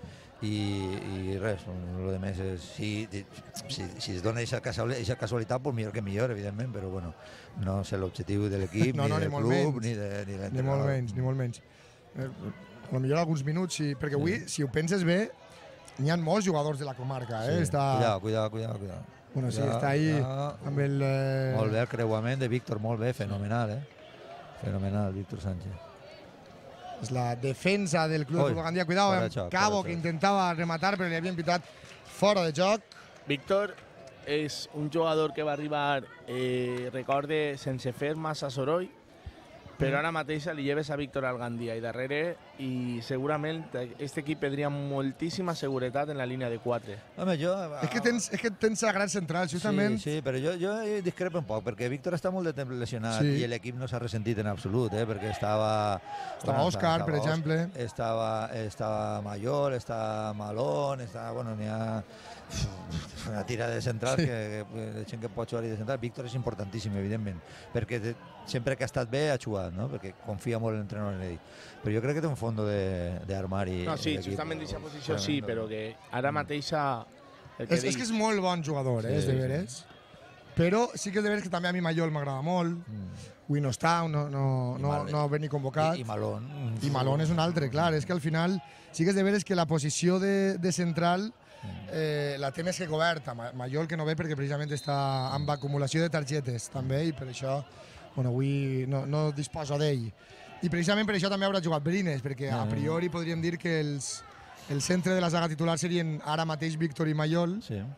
i res, el més és si es dona aquesta casualitat, pues millor que millor, evidentment, però bueno, no sé l'objectiu de l'equip, ni del club, ni de l'entrenador. Ni molt menys. Potser alguns minuts, perquè avui, si ho penses bé, n'hi ha molts jugadors de la comarca. Cuidado. Bueno, sí, està ahí amb el... Molt bé el creuament de Víctor, molt bé, fenomenal, Fenomenal, Víctor Sánchez. És la defensa del Club de Futbol Gandia. Cuidado amb Cabo, que intentava rematar, però li havien pitat fora de joc. Víctor és un jugador que va arribar, recorde, sense fer massa soroll, però ara mateix li lleves a Víctor al Gandia i darrere, i segurament aquest equip tindria moltíssima seguretat en la línia de 4. Home, és que tens la gran central, justament. Sí, però jo discrepo un poc, perquè Víctor està molt de temps lesionat i l'equip no s'ha ressentit en absolut, perquè estava Òscar, per exemple. Estava Mayol, estava Malón, n'hi ha una tira de centrals de gent que pot jugar de central. Víctor és importantíssim, evidentment, perquè sempre que ha estat bé ha jugat, no? Perquè confia molt l'entrenador en ell. Però jo crec que té un fons d'armari. No, sí, justament d'aquesta posició sí, però que ara mateix... És que és molt bon jugador, és de veres. Però sí que és de veres que també a mi Mayol m'agrada molt. Avui no està, no va venir convocat. I Malón. I Malón és un altre, clar. És que al final sí que és de veres que la posició de central la té més que coberta. Mayol que no ve perquè precisament està amb acumulació de targetes també, i per això avui no disposa d'ell. I precisament per això també haurà jugat Brines, perquè a priori podríem dir que el centre de la zaga titular serien ara mateix Víctor i Mayol,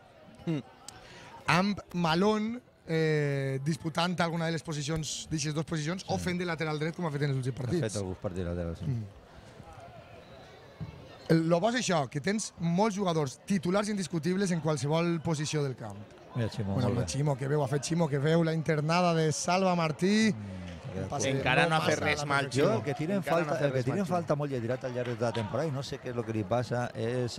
amb Malón disputant alguna de les posicions, d'aquestes 2 posicions, o fent de lateral dret com ha fet en els últims partits. Ha fet alguns partits laterals, sí. El bo és això, que tens molts jugadors titulars indiscutibles en qualsevol posició del camp. Mira, Ximo, Ximo, que veu, ha fet Ximo, que veu la internada de Salva Martí. Encara no ha fet res mal, Ximo. El que tiren falta molt llegirat al llarg de la temporada, i no sé què és el que li passa, és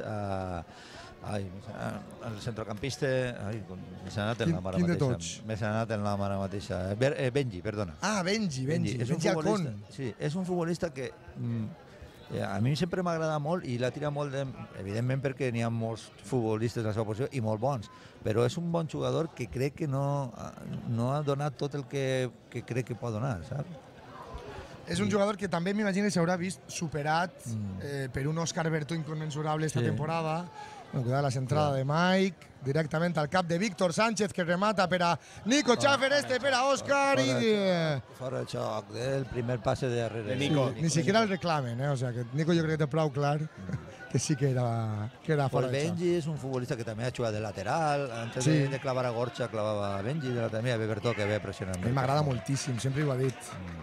el centrocampista... Me s'ha anat en la mare mateixa. Me s'ha anat en la mare mateixa. Benji, perdona. Ah, Benji Alcón. Sí, és un futbolista que... A mi sempre m'agrada molt i l'ha tirat molt, evidentment perquè n'hi ha molts futbolistes en la seva posició i molt bons, però és un bon jugador que crec que no ha donat tot el que crec que pot donar, saps? És un jugador que també m'imagino s'haurà vist superat per un Òscar Bertó inconmensurable esta temporada. Cuidado la centrada de Mike, directament al cap de Víctor Sánchez, que remata per a Nico Schaffer, per a Òscar i... Fora de xoc, del primer passe de darrere. De Nico. Ni siquiera el reclamen, o sea, que Nico jo crec que té prou clar que sí que era fora de xoc. Benji és un futbolista que també ha jugat de lateral, antes de clavar a Gorcha clavava a Benji, també a Bertó que ve pressionant. A mi m'agrada moltíssim, sempre ho ha dit.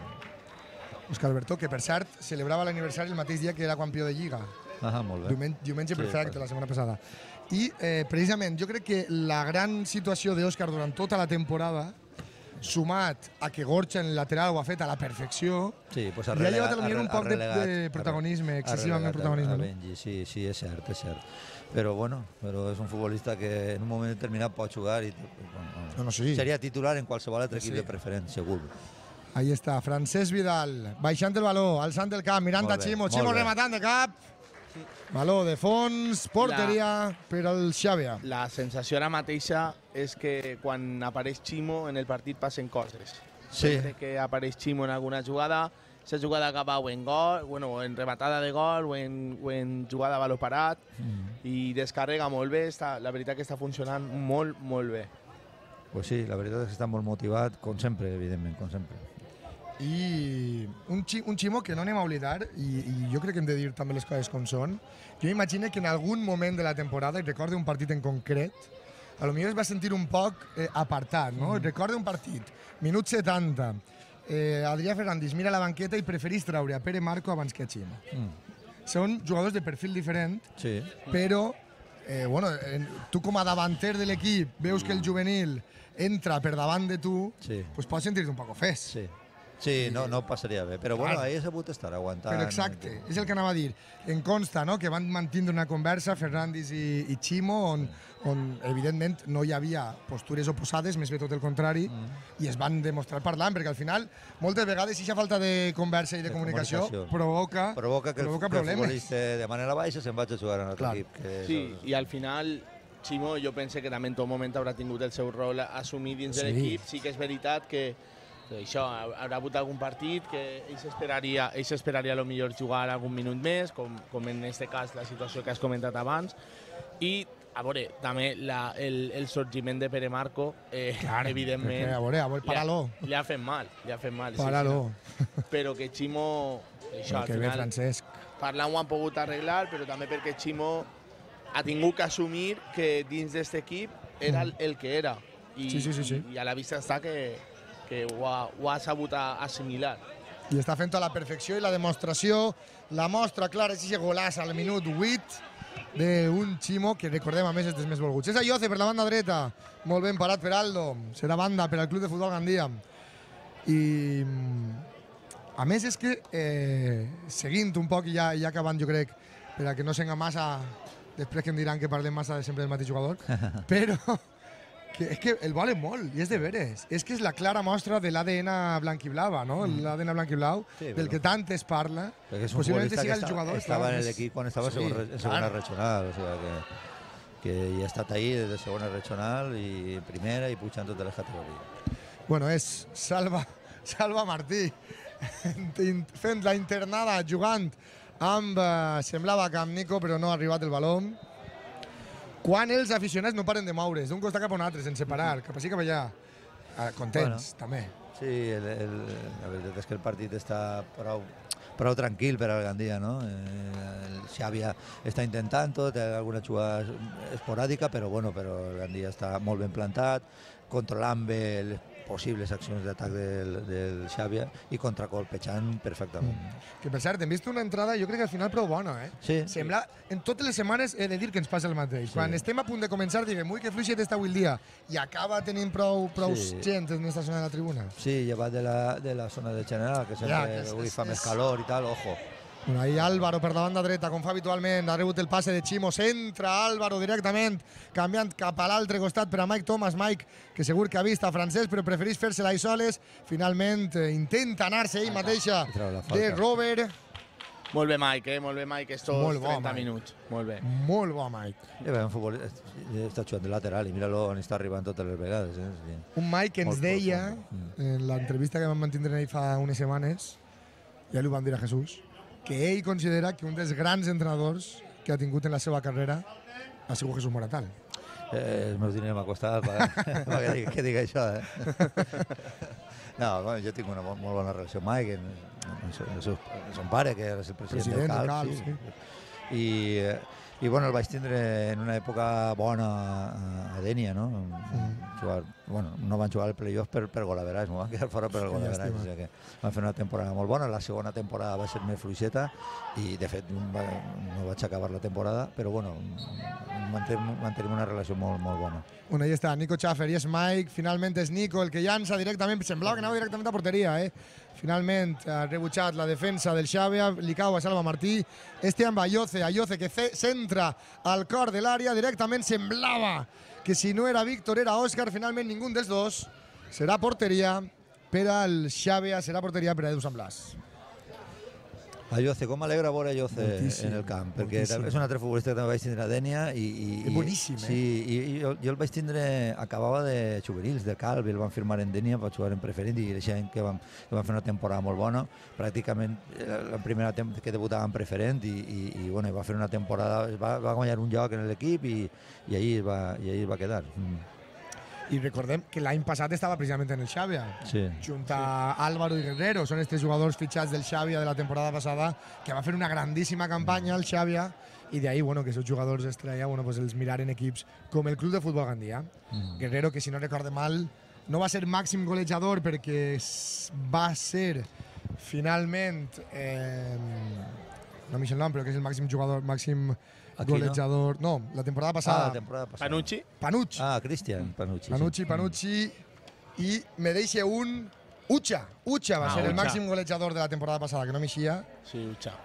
Òscar Bertó, que per cert celebrava l'aniversari el mateix dia que era campió de Lliga. Molt bé. Diumenge perfecte, la setmana passada. I precisament jo crec que la gran situació d'Òscar durant tota la temporada, sumat a que Gorcha en el lateral ho ha fet a la perfecció, li ha llevat potser un poc de protagonisme, excessivament protagonisme. Benji, sí, és cert. Però bueno, és un futbolista que en un moment determinat pot jugar i seria titular en qualsevol altre equip de preferent, segur. Ahí està, Francesc Vidal, baixant el baló, alçant el camp, mirant a Ximo, rematant de cap. Baló de fons, porteria per al Xàbia. La sensació ara mateixa és que quan apareix Ximo en el partit passen coses. Sempre que apareix Ximo en alguna jugada, esa jugada acaba o en gol, o en rematada de gol o en jugada a baló parat i descarrega molt bé. La veritat que està funcionant molt, molt bé. Pues sí, la veritat és que està molt motivat, com sempre, evidentment, com sempre. I un Ximo que no anem a oblidar, i jo crec que hem de dir també les coses com són. Jo m'imagino que en algun moment de la temporada, i recordo un partit en concret, a lo millor es va sentir un poc apartat, no? Recordo un partit, minut 70, Adrià Ferrandis mira la banqueta i preferís treure a Pere Marco abans que a Ximo. Són jugadors de perfil diferent, però tu com a davanter de l'equip veus que el juvenil entra per davant de tu, doncs pots sentir-te un poc ofès. Sí, no passaria bé, però bueno, ahir ha sabut estar aguantant. Però exacte, és el que anava a dir. Em consta que van mantindre una conversa Ferrandis i Ximo on evidentment no hi havia postures oposades, més bé tot el contrari, i es van demostrar parlant, perquè al final moltes vegades aquesta falta de conversa i de comunicació provoca que el futbolista de manera baixa se'n vagi a jugar en l'altre equip. Sí, i al final Ximo jo pense que també en tot moment haurà tingut el seu rol a assumir dins de l'equip. Sí que és veritat que això, haurà hagut algun partit que ell s'esperaria a lo millor jugar algun minut més, com en aquest cas la situació que has comentat abans, i a veure, també el sorgiment de Pere Marco, evidentment, li ha fet mal. Paralo. Però que Ximo, això, al final, parlant ho han pogut arreglar, però també perquè Ximo ha tingut que assumir que dins d'aquest equip era el que era, i a la vista està que ho ha sabut assimilar. I està fent a la perfecció, i la demostració, la mostra clara és aquest golaç al minut 8 d'un Ximo que recordem a més és dels més volguts. És Ayoce per la banda dreta, molt ben parat per Aldo, serà banda per al Club de Futbol Gandia. I a més és que seguint un poc i ja acabant, jo crec, per a que no siguem massa, després que em diran que parlem massa sempre del mateix jugador, però és que el volen molt, i és de veres. És que és la clara mostra de l'ADN blanquiblava, no? L'ADN blanquiblau, del que tant es parla. Possiblement sigui el jugador. Estava en l'equip quan estava en segona regional, o sigui que ja ha estat ahí des de segona regional i primera i pujant totes les categories. Bueno, és Salva Martí fent la internada, jugant amb, semblava que amb Nico, però no ha arribat el baló. Quan els aficionats no paren de moure's d'un costat cap a un altre, sense parar, cap així cap allà. Contents, també. Sí, la veritat és que el partit està prou tranquil per al Gandia, no? El Xàbia està intentant-ho, té alguna jugada esporàdica, però el Gandia està molt ben plantat, controlant bé les possibles accions d'atac del Xàbia i contracolpejant perfectament. Que per cert, hem vist una entrada jo crec que al final prou bona, Sí. Sembla, en totes les setmanes he de dir que ens passa el mateix. Quan estem a punt de començar diguem, ui, que fluixet està avui el dia, i acaba tenint prou gent en aquesta zona de la tribuna. Sí, llevat de la zona del general, que sempre avui fa més calor i tal, ojo. Ahí Álvaro per la banda dreta, com fa habitualment, ha rebut el passe de Ximo, centra Álvaro directament, canviant cap a l'altre costat per a Mike Thomas, Mike, que segur que ha vist a Francesc, però preferís fer-se-la i soles, finalment intenta anar-se ell mateixa de Robert. Molt bé, Mike, estos 30 minuts. Molt bé. Molt bo, Mike. Un futbolista està jugant de lateral i mira-lo on està arribant totes les vegades. Un Mike que ens deia, en l'entrevista que vam mantindre ell fa unes setmanes, ja li ho van dir a Jesús, que ell considera que un dels grans entrenadors que ha tingut en la seva carrera ha sigut Jesús Moratal. Els meus diners m'ha costat que digui això, No, bueno, jo tinc una molt bona relació amb Mike, el son pare, que és el president del CAL, sí. I bueno, el vaig tindre en una època bona a Dénia, no? No van jugar al playoff per golaveràs, no van quedar fora per el golaveràs. O sigui que van fer una temporada molt bona, la segona temporada va ser més fluixeta i de fet no vaig acabar la temporada, però bueno, mantenim una relació molt bona. Bueno, ahí està, Nico Schaffer, i és Mike, finalment és Nico el que llança directament, semblava que anava directament a porteria, Finalment ha rebutjat la defensa del Xàbia, li cau a Salva Martí, amb Ayoce que centra al cor de l'àrea, directament semblava que si no era Víctor era Òscar, finalment ningú dels dos, serà porteria per al Xàbia, serà porteria per a Edu Sant Blas. Ayoce, com m'alegra veure Ayoce en el camp, perquè és un altre futbolista que també vaig tindre a Dénia. És boníssim, Sí, i jo el vaig tindre, acabava de juvenils, de Calvi, el van firmar en Dénia, va jugar en preferent i deixem que van fer una temporada molt bona, pràcticament la primera que debutava en preferent i va fer una temporada, va guanyar un lloc en l'equip i ahir es va quedar. I recordem que l'any passat estava precisament en el Xàbia, junt a Álvaro i Guerrero, són aquests jugadors fitxats del Xàbia de la temporada passada, que va fer una grandíssima campanya al Xàbia, i d'ahir, que aquests jugadors estrella, els miraren equips com el Club de Futbol Gandia. Guerrero, que si no recorde mal, no va ser màxim golejador perquè va ser finalment, no m'hi sé el nom, però que és el màxim jugador, màxim golejador. No, la temporada passada. Panucci? Panucci. Cristian Panucci. Panucci. I me deixa un Ucha. Ucha va ser el màxim golejador de la temporada passada, que no m'eixia. Sí, Ucha.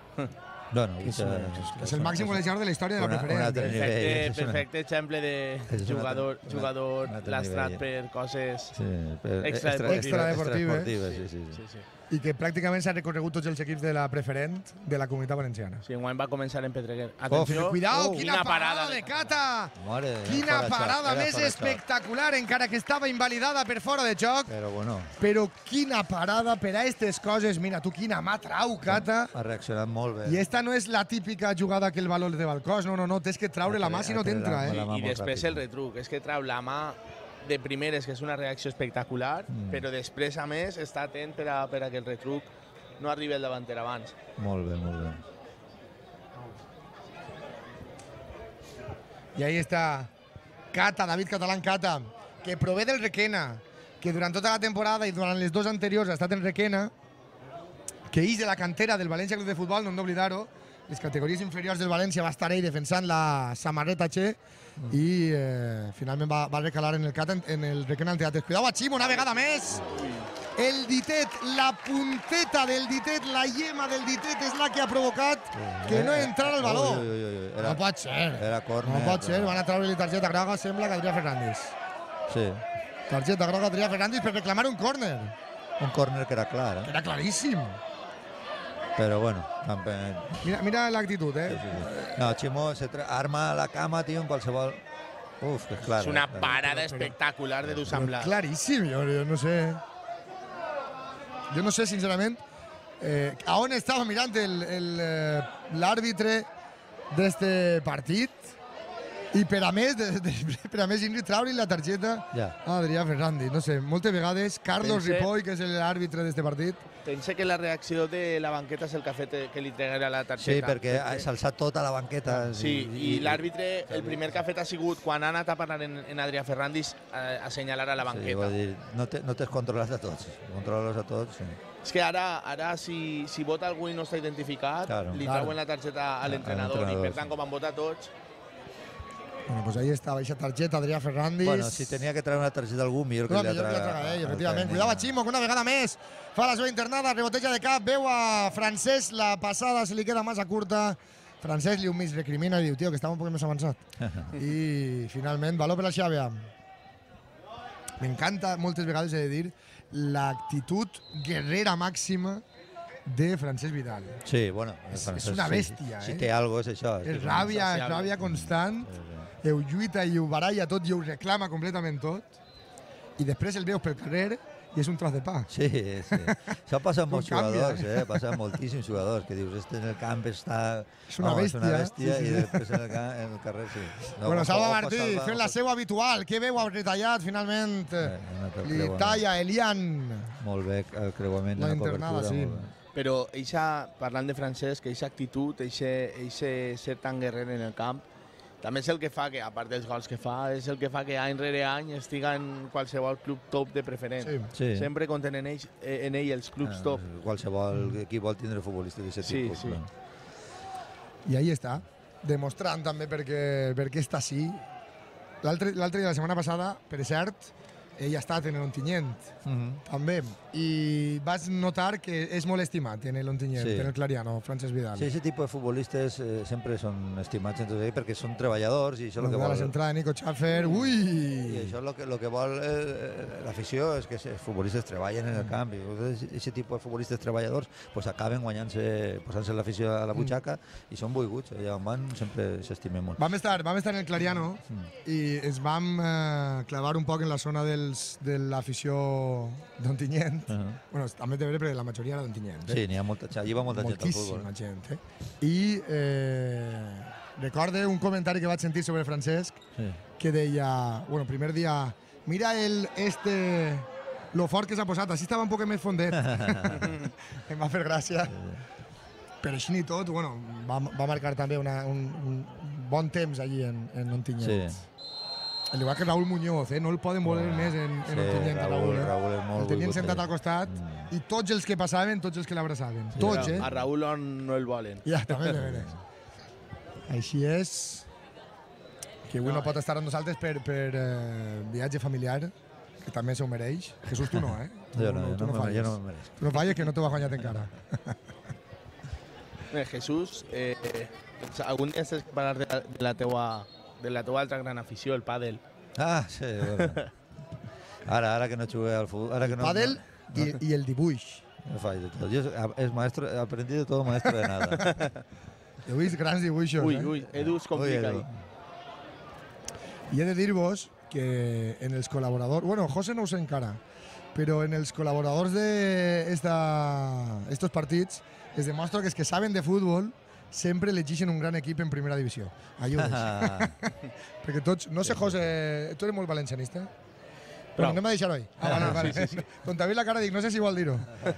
És el màxim golejador de la història de la preferent. Perfecte exemple de jugador lastrat per coses extradeportives. I que pràcticament s'ha recorregut tots els equips de la preferent de la Comunitat Valenciana. Sí, enguany va començar en Pedreguer. Atenció, cuidao, quina parada de Cata! Quina parada més espectacular, encara que estava invalidada per fora de joc. Però quina parada per a aquestes coses. Mira, tu quina mà trau, Cata. Ha reaccionat molt bé. I esta no és la típica jugada que el valor té al cos. No, tens que traure la mà si no t'entra. I després el retruc, és que trau la mà de primeres, que és una reacció espectacular, però després, a més, està atent per a que el retruc no arribi al davanter abans. Molt bé. I ahí està Cata, David Catalán Cata, que prové del Requena, que durant tota la temporada i durant les dues anteriors ha estat en Requena, que és de la cantera del València Club de Futbol, no hem d'oblidar-ho, les categories inferiors del València va estar ell defensant la samarreta Che i finalment va recalar en el Cata en el Requena Anteates. Cuidao a Ximo, una vegada més! El ditet, la punteta del ditet, la llema del ditet és la que ha provocat que no entrara el baló. No pot ser. Era córner. No pot ser, van a treure-li targeta groga, sembla que Adrià Fernández. Sí. Targeta groga a Adrià Fernández per reclamar un córner. Un córner que era clar, Era claríssim. Però bueno, també... Mira l'actitud, No, Ximo arma la cama, tio, en qualsevol... Uf, que és clar. És una parada espectacular de Sant Blas. Claríssim, jo no sé. Jo no sé, sincerament, a on estava mirant l'àrbitre d'este partit i per a més Ingrid traure la targeta a Adrià Fernández. No sé, moltes vegades Carlos Ripoll, que és l'àrbitre d'este partit, pensa que la reacció de la banqueta és el que ha fet que li treguera la targeta. Sí, perquè ha salsat tota la banqueta. Sí, i l'àrbitre, el primer que ha fet ha sigut, quan ha anat a parlar en Adrià Fernández, assenyalar a la banqueta. Sí, vol dir, no t'has controlat a tots. Controlar-los a tots, sí. És que ara si vota algú i no està identificat, li treuen la targeta a l'entrenador, i per tant, com han votat tots... Bueno, pues ahí estaba esa tarjeta, Adrià Fernández. Bueno, si tenia que treure una targeta algú, millor que li traga ell, efectivament. Cuidava Ximo, que una vegada més fa la seva internada, reboteja de cap, veu a Francesc, la passada se li queda massa curta. Francesc li un mig recrimina i diu, tio, que estava un poc més avançat. I finalment, valor per la Xàbia. M'encanta, moltes vegades he de dir, l'actitud guerrera màxima de Francesc Vidal. Sí, bueno. És una bèstia, Si té alguna cosa és això. És ràbia constant. Lluita i ho baralla tot i ho reclama completament tot. I després el veus pel carrer i és un tros de pa. Sí, sí. Això passa amb molts Com canvia, jugadors, passa amb moltíssims jugadors, que dius, este en el camp està... És una bèstia, sí, i després en el carrer, sí. No, Bueno, Salva Martí, Salva, fent la seva habitual. Que bé ho ha retallat, finalment. Li talla Elian. Molt bé, el creuament La de la internada, cobertura. sí. Molt bé. Però parlant de Francesc, aquesta actitud, eixe ser tan guerrer en el camp, també és el que fa que, a part dels gols que fa, és el que fa que any rere any estiga en qualsevol club top de preferent. Sí. Sempre compten en ell els clubs top. Qualsevol equip vol tindre futbolistes d'aquest tipus. Sí. I ahí està, demostrant també perquè està així. L'altre dia, la setmana passada, per cert, ell ha estat en l'Ontinyent, també. I vas notar que és molt estimat en l'Ontinyent, en el Clariano, Francesc Vidal. Sí, aquest tipus de futbolistes sempre són estimats entre ells perquè són treballadors i això és el que vol... La centrada de Nico Schaffer, ui! I això és el que vol l'afició, és que els futbolistes treballen en el camp. I aquest tipus de futbolistes treballadors acaben posant-se l'afició a la butxaca i són volguts. Allà on van sempre s'estimen molt. Vam estar en el Clariano i ens vam clavar un poc en la zona de l'afició d'Ontinyent. Bueno, també té a veure perquè la majoria era d'Ontinyent. Sí, n'hi ha molta gent, hi va molta gent al futbol. Moltíssima gent. I recorde un comentari que vaig sentir sobre Francesc que deia, bueno, primer dia, mira lo fort que s'ha posat, així estava un poc més fondet. Em va fer gràcia. Però així ni tot, bueno, va marcar també un bon temps allí en Ontinyent. Sí. Al igual que Raúl Muñoz, no el poden voler més en Ontinyent, Raúl. El tenien sentat al costat i tots els que passaven, tots els que l'abraçaven. Tots, A Raúl no el volen. Ja, també de veres. Així és que avui no pot estar amb nosaltres per viatge familiar, que també s'ho mereix. Jesús, tu no, eh? Jo no me'n mereix. Tu no falles, que no t'ho ha guanyat encara. Jesús, algun dia has parlat de la teua altra gran afició, el pàdel. Ah, sí, bueno. Ara que no jugué al futbol... El pàdel i el dibuix. No faig de tot. Jo aprendí de tot, maestro de nada. He vist grans dibuixos, Ui, Edu es complica ahí. I he de dir-vos que en els col·laboradors... Bueno, José no ho sé encara, però en els col·laboradors d'estos partits es demostra que els que saben de futbol sempre elegeixen un gran equip en primera divisió. Ayudes. Perquè tots... No sé, José, tu eres molt valencianista? Però anem a deixar-ho ahí. Vale. Sí. Quan t'ha vist la cara dic, no sé si vol dir-ho.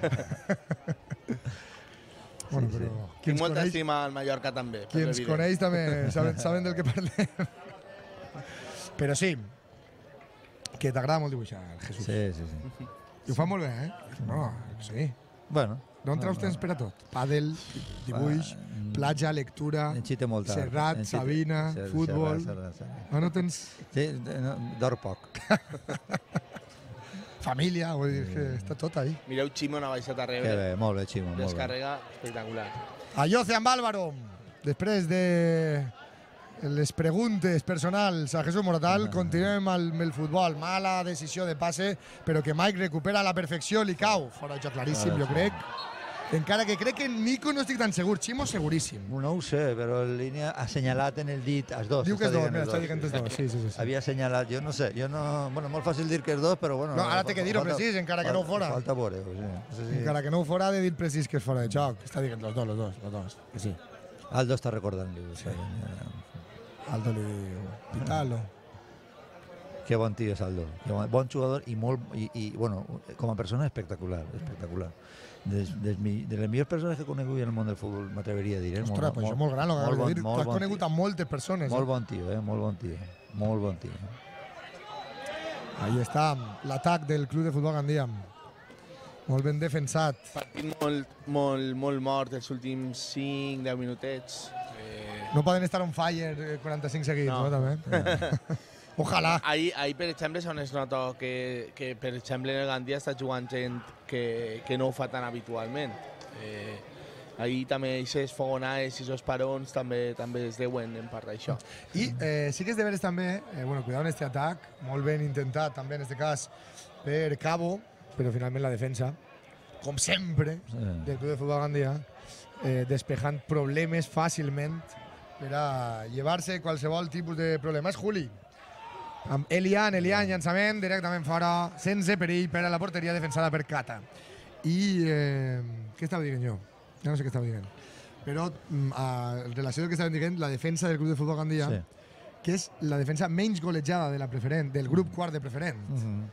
Bueno, però... Tinc molta estima al Mallorca també. Qui ens coneix també saben del que parlem. Però sí, que t'agrada molt dibuixar, Jesús. Sí. I ho fa molt bé, eh? No, sí. Bueno. D'on treus temps per a tot? Pàdel, dibuix, platja, lectura, Serrat, Sabina, futbol... No tens... Sí, dorm poc. Família, vull dir que està tot ahí. Mireu Ximo, n'ha baixat a rebre. Que bé, molt bé, Ximo. Descàrrega espectacular. Ayoce amb Álvaro, després de les preguntes personals a Jesús Moratal, continuem amb el futbol. Mala decisió de passe, però que Mike recupera a la perfecció, li cau. Fora de joc claríssim, jo crec. Encara que crec que Nico no estic tan segur, Ximo seguríssim. No ho sé, però en línia ha assenyalat en el dit els dos. Diu que és dos, mira, està dient els dos. Sí. Havia assenyalat, jo no sé, bueno, molt fàcil dir que és dos, però bueno... No, ara té que dir-ho precís, encara que no ho fora. Falta veure-ho, sí. Encara que no ho fora, ha de dir precís que és fora de joc. Està dient los dos, que sí. Aldo està recordant-li. Aldo li diu, pitalo. Que bon tio és Aldo. Bon jugador i molt... I bueno, com a persona espectacular. De les millors persones que he conegut en el món del futbol, m'atreveria a dir. Ostres, però això és molt gran, el que acabes de dir. Tu has conegut a moltes persones. Molt bon tio, molt bon tio. Ahí està, l'atac del Club de Futbol Gandia. Molt ben defensat. Partit molt mort els últims 5-10 minutets. No poden estar on fire 45 seguits, no? També. Ojalà. Ahir, per exemple, és on es nota que per exemple, en el Gandia està jugant gent que no ho fa tan habitualment. Ahir també aquestes fogonades i aquests parons també es deuen en part d'això. I sí que és de veres també, cuidado en este atac, molt ben intentat també en este cas per Cabo, però finalment la defensa, com sempre, del Club de Futbol Gandia, despejant problemes fàcilment per a llevar-se qualsevol tipus de problema. És Juli. amb Elian, llançament directament fora, sense perill per a la porteria defensada per Cata. I què estava dient jo? Ja no sé què estava dient. Però en relació al que estàvem dient, la defensa del Club de Futbol Gandia, que és la defensa menys golejada de la preferent, del grup quart de preferent.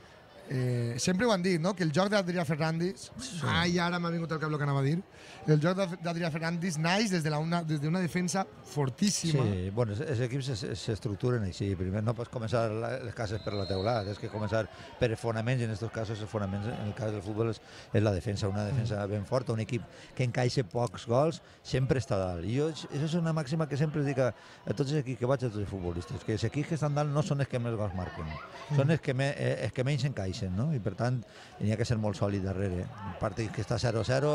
Sempre ho han dit, no? Que el joc d'Adrià Ferrandis, ara m'ha vingut al cap el que anava a dir, el joc d'Adrià Ferrandis naix des d'una defensa fortíssima. Sí, bueno, els equips s'estructuren així. Primer no pots començar les cases per la teulada, és que començar per fonaments, i en aquests casos els fonaments, en el cas del futbol, és la defensa, una defensa ben forta, un equip que encaixa pocs gols, sempre està dalt. I jo, això és una màxima que sempre dic a tots els equips que vaig, a tots els futbolistes, que els equips que estan dalt no són els que més gols marquen, són els que menys encaixen. ¿no? I per tant tenia que ser molt sòlid darrere. Un partit que està 0-0,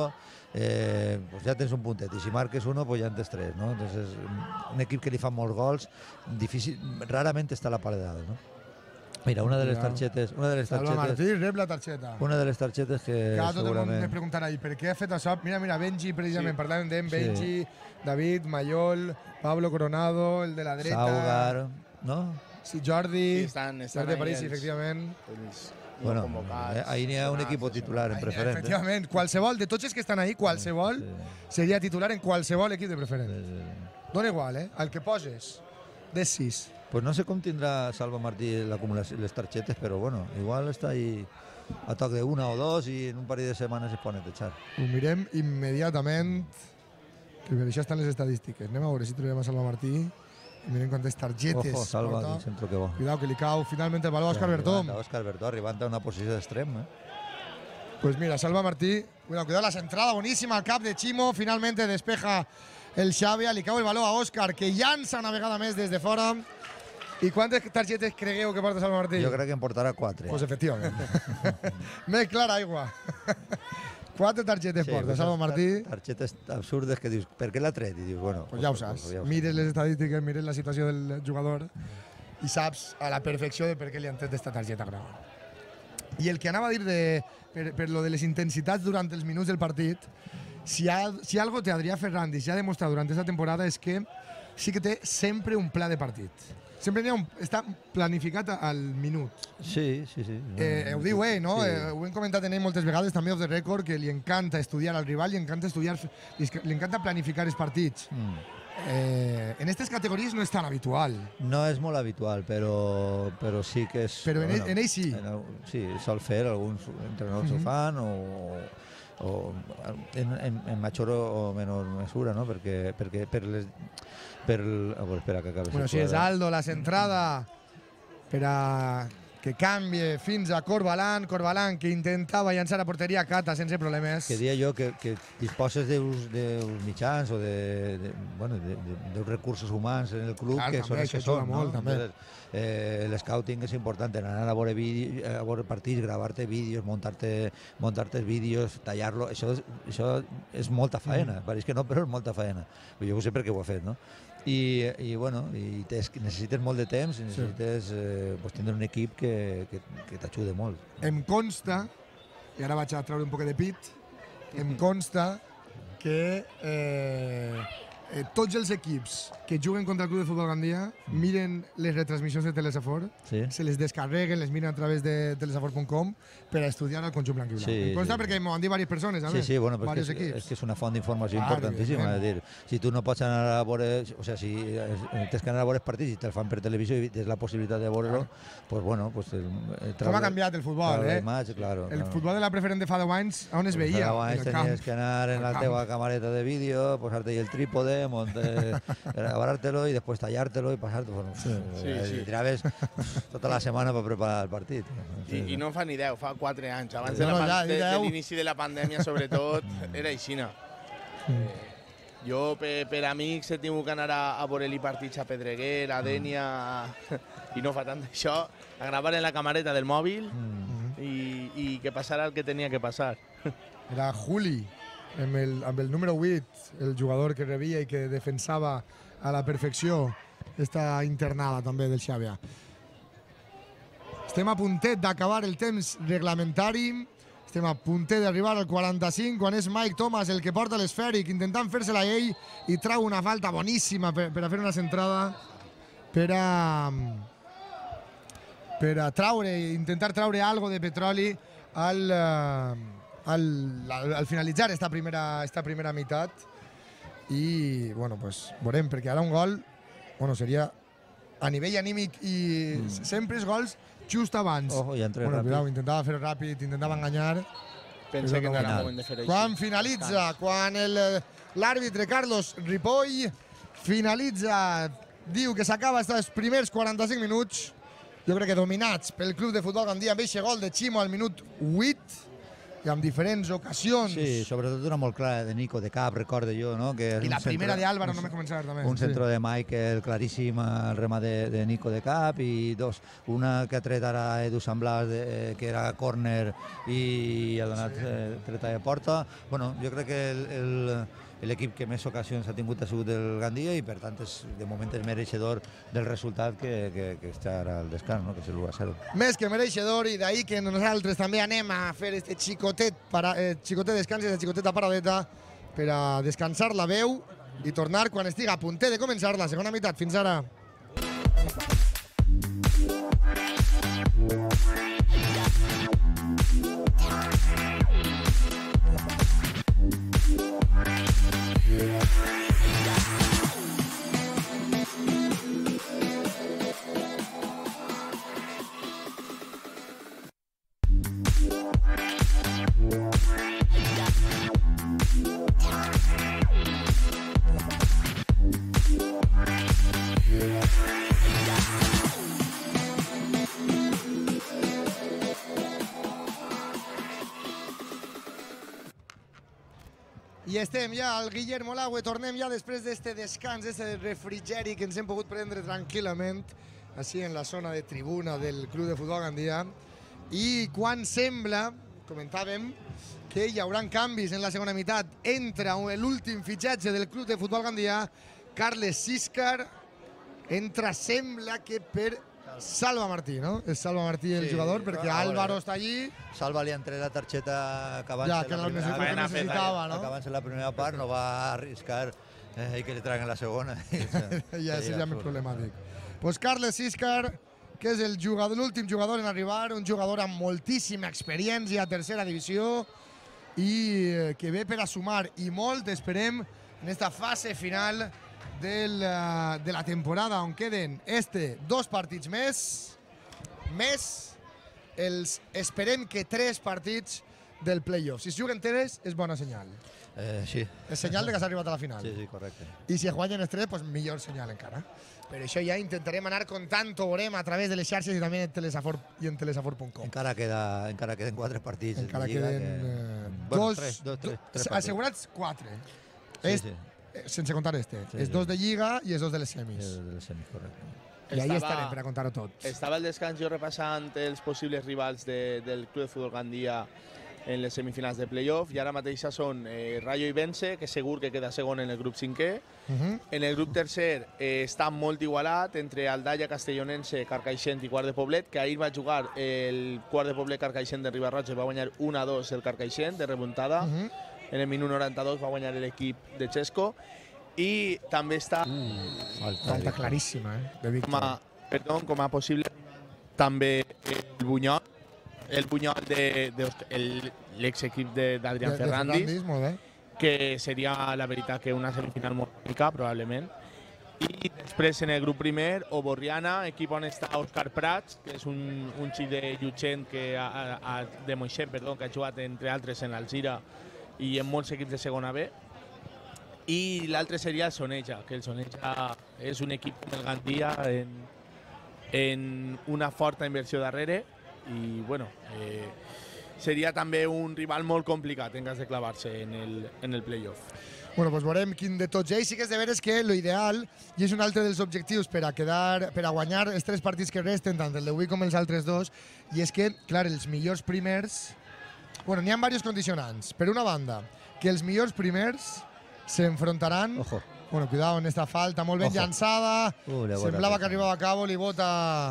pues ja tens un puntet, i si marques uno, pues ja en tens 3, ¿no? Entonces, un equip que li fa molts gols, rarament està a la paredada, ¿no? Mira, una de les targetes... Salva Martí, rep la targeta. Una de les targetes que segurament... Tot el món me preguntarà, i per què ha fet això? Mira, Benji, precisament, parlàvem d'en Benji, David, Mayol, Pablo Coronado, el de la dreta... Saugar, no? Sí, Jordi, Jordi París, efectivament. Bueno, ahí n'hi ha un equip titular en preferent. Efectivament, qualsevol, de tots els que estan ahí, qualsevol seria titular en qualsevol equip de preferent. Dona igual, al que poses, de 6. Pues no sé com tindrà Salva Martí l'acumulació, les targetes, però bueno, igual està ahí a toc de una o dos i en un parell de setmanes es pot netejar. Ho mirem immediatament, que per això estan les estadístiques. Anem a veure si trobem a Salva Martí. I miren quantes targetes. Ojo, Salva, del centro que va. Cuidado, que li cau finalment el baló a Òscar Bertó. Òscar Bertó arribant a una posició d'extrem. Pues mira, Salva Martí. Cuidado, la centrada boníssima al cap de Chimo. Finalmente despeja el Xàbia. Li cau el baló a Òscar, que llança una vegada més des de fora. I quantes targetes cregueu que porta Salva Martí? Jo crec que en portarà 4. Pues efectivament. Més clara aigua. 4 targetes porta Salva Martí. Targetes absurdes que dius, per què l'ha tret? I dius, bueno... Pues ja ho saps. Mires les estadístiques, mires la situació del jugador i saps a la perfecció de per què li han tret esta targeta groga. I el que anava a dir per lo de les intensitats durant els minuts del partit, si algo té Adrià Ferrandis ja ha demostrat durant aquesta temporada és que sí que té sempre un pla de partit. Sempre està planificat al minut. Sí. Ho diu ell, no? Ho hem comentat en ell moltes vegades, també off the record, que li encanta estudiar al rival, li encanta planificar els partits. En aquestes categories no és tan habitual. No és molt habitual, però sí que és... Però en ell sí. Sí, sol fer, alguns entrenadors ho fan, o en major o menor mesura, no? Perquè per les... A veure, espera que acabi. Bueno, si és Aldo, la centrada per a que canvie fins a Corbalan, que intentava llançar a porteria Cata sense problemes. Que dia jo que disposes d'uns mitjans o de recursos humans en el club, que són els que són. L'escouting és important, anar a veure partits, gravar-te vídeos, muntar-te vídeos, tallar-lo, això és molta faena, pareix que no, però és molta faena. Jo ho sé perquè ho he fet, no? I necessites molt de temps i necessites tindre un equip que t'ajuda molt. Em consta, i ara vaig a treure un poc de pit, em consta que tots els equips que juguen contra el Club de Futbol Gandia miren les retransmissions de Telesafor, se les descarreguen, les miren a través de telesafor.com per a estudiar el conjunt blanc i blanc. Em consta perquè m'ho han dit diverses persones, diversos equips. És que és una font d'informació importantíssima. És dir, si tu no pots anar a veure, o sigui, si tens que anar a veure els partits i te'l fan per televisió i tens la possibilitat de veure-lo, doncs bueno... Com ha canviat el futbol, eh? El futbol de la preferent de fa 10 anys, on es veia? Fa 10 anys tenies que anar en la teva camareta de vídeo, posar-te el trípode, grabar-te-lo i després tallar-te-lo i passar-te. Tiraves tota la setmana per preparar el partit. I no fa ni 10, fa 4 anys. Abans de l'inici de la pandèmia, sobretot, era aixina. Jo, per amics, he tingut que anar a veure-li partits a Pedreguer, a Dénia, i no fa tant d'això, a gravar en la camareta del mòbil i que passara el que tenia que passar. Era Juli, amb el número 8, el jugador que rebia i que defensava a la perfecció esta internada també del Xàbia. Estem a puntet d'acabar el temps reglamentari, estem a puntet d'arribar al 45, quan és Mike Thomas el que porta l'esfèric, intentant fer-se-la ell i trau una falta boníssima per a fer una centrada per per a intentar traure algo de petroli al finalitzar esta primera meitat. I, bueno, pues veurem, perquè ara un gol, bueno, seria a nivell anímic i sempre els gols just abans. Ojo, ja entra bueno, ràpid. cuidao, intentava fer-ho ràpid, intentava enganyar. Pensé que no era el moment de fer així. Quan finalitza, quan l'àrbitre Carlos Ripoll finalitza, diu que s'acaba els primers 45 minuts, jo crec que dominats pel Club de Futbol Gandia amb aquest gol de Chimo al minut 8 i amb diferents ocasions. Sí, sobretot una molt clara de Nico de cap, recordo jo, no? Que I la primera d'Álvaro, no me començava també. Un centro de Michael claríssim al remat de Nico de cap i dos, una que ha tret ara Edu Sant Blas, que era córner i ha donat treta de porta. Bueno, jo crec que l'equip que més ocasions ha tingut ha sigut el Gandia i per tant de moment és mereixedor del resultat que està ara al descans, no? Que és el 1-0. Més que mereixedor i d'ahir que nosaltres també anem a fer este xicotet descans i de xicoteta paradeta per a descansar la veu i tornar quan estiga a punter de començar la segona meitat. Fins ara. I estem ja al Guillermo Laue, tornem ja després d'este descans, d'este refrigeri que ens hem pogut prendre tranquil·lament així en la zona de tribuna del Club de Futbol Gandia. I quan sembla, comentàvem, que hi haurà canvis en la segona meitat, entra l'últim fitxatge del Club de Futbol Gandia, Carles Siscar, entra, sembla que per Salva Martí, no? És Salva Martí el jugador, perquè Álvaro està allí. Salva li ha entrat la targeta Ja, que necessitava, no? Acabant la primera part, no va arriscar i que li traguen la segona. Ja, això ja és més problemàtic. Pues Carles Siscar, que és l'últim jugador en arribar, un jugador amb moltíssima experiència a tercera divisió i que ve per a sumar i molt, esperem, en esta fase final de la temporada on queden dos partits més esperem que 3 partits del play-off. Si es juguen 3 és bona senyal. Sí. És senyal de que s'ha arribat a la final. Sí, correcte. I si guanyen els 3, doncs millor senyal encara. Per això ja intentarem anar comptant, ho veurem a través de les xarxes i també en telesafor.com. Encara queden 4 partits. Encara queden 2, assegurats 4. Sí. Sense contar és 2 de Lliga i és 2 de les semis. De les semis, correcte. I ahí estarem per a contar-ho tot. Estava al descans jo repassant els possibles rivals del Club de Futbol Gandia en les semifinals de playoff i ara mateix són Rayo i Vence, que segur que queda segon en el grup 5è. En el grup tercer està molt igualat entre Aldaya, Castellonense, Carcaixent i Quart de Poblet, que ahir va jugar el Quart de Poblet Carcaixent de Ribarroig i va guanyar 1-2 el Carcaixent de remuntada. En el minut 92 va guanyar l'equip de Xesco. I també està... Falta claríssima, de Víctor. Com a possible també el Bunyol. El Bunyol de l'exequip d'Adrián Ferrandis, que seria, la veritat, que una semifinal molt rica, probablement. I després, en el grup primer, Oborriana, equip on està Òscar Prats, que és un xic de Llutxent, de Moixent, perdó, que ha jugat, entre altres, en l'Alzira i en molts equips de segona B. I l'altre seria el Soneja, que el Soneja és un equip com el Gandia en una forta inversió darrere i, bueno, seria també un rival molt complicat en cas de clavar-se en el playoff. Bueno, doncs veurem quin de tots ells. Sí que és de veres que l'ideal, i és un altre dels objectius per a guanyar els 3 partits que resten, tant el d'avui com els altres 2, i és que, clar, els millors primers... Bueno, n'hi ha diversos condicionants. Per una banda, que els millors primers s'enfrontaran... Ojo. Bueno, cuidado en esta falta, molt ben llançada. Semblava que arribava a cabo, li bota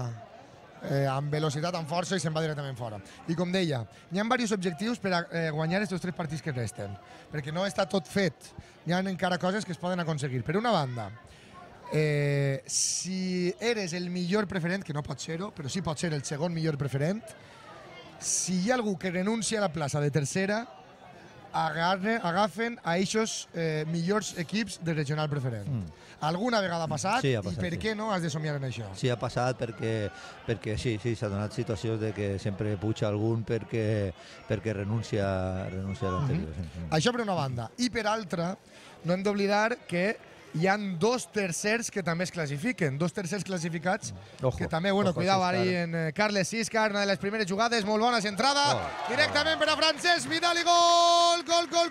amb velocitat, amb força i se'n va directament fora. I com deia, n'hi ha diversos objectius per a guanyar aquests 3 partits que resten, perquè no està tot fet. Hi ha encara coses que es poden aconseguir. Per una banda, si eres el millor preferent, que no pot ser-ho, però sí pot ser el segon millor preferent, si hi ha algú que renuncia a la plaça de tercera, agafen a aquests millors equips de regional preferent. Alguna vegada ha passat, Sí, ha passat, i per sí. què no has de somiar en això? Sí, ha passat perquè sí, s'ha donat situacions de que sempre puja algun perquè renuncia a l'anterior. Això per una banda. I per altra, no hem d'oblidar que hi han 2 tercers que també es classifiquen, 2 tercers classificats Ojo, que també, bueno, ojo, cuidado Siscar. ahí en Carles Siscar, una de les primeres jugades, molt bona centrada, directament per a Francesc Vidal i gol,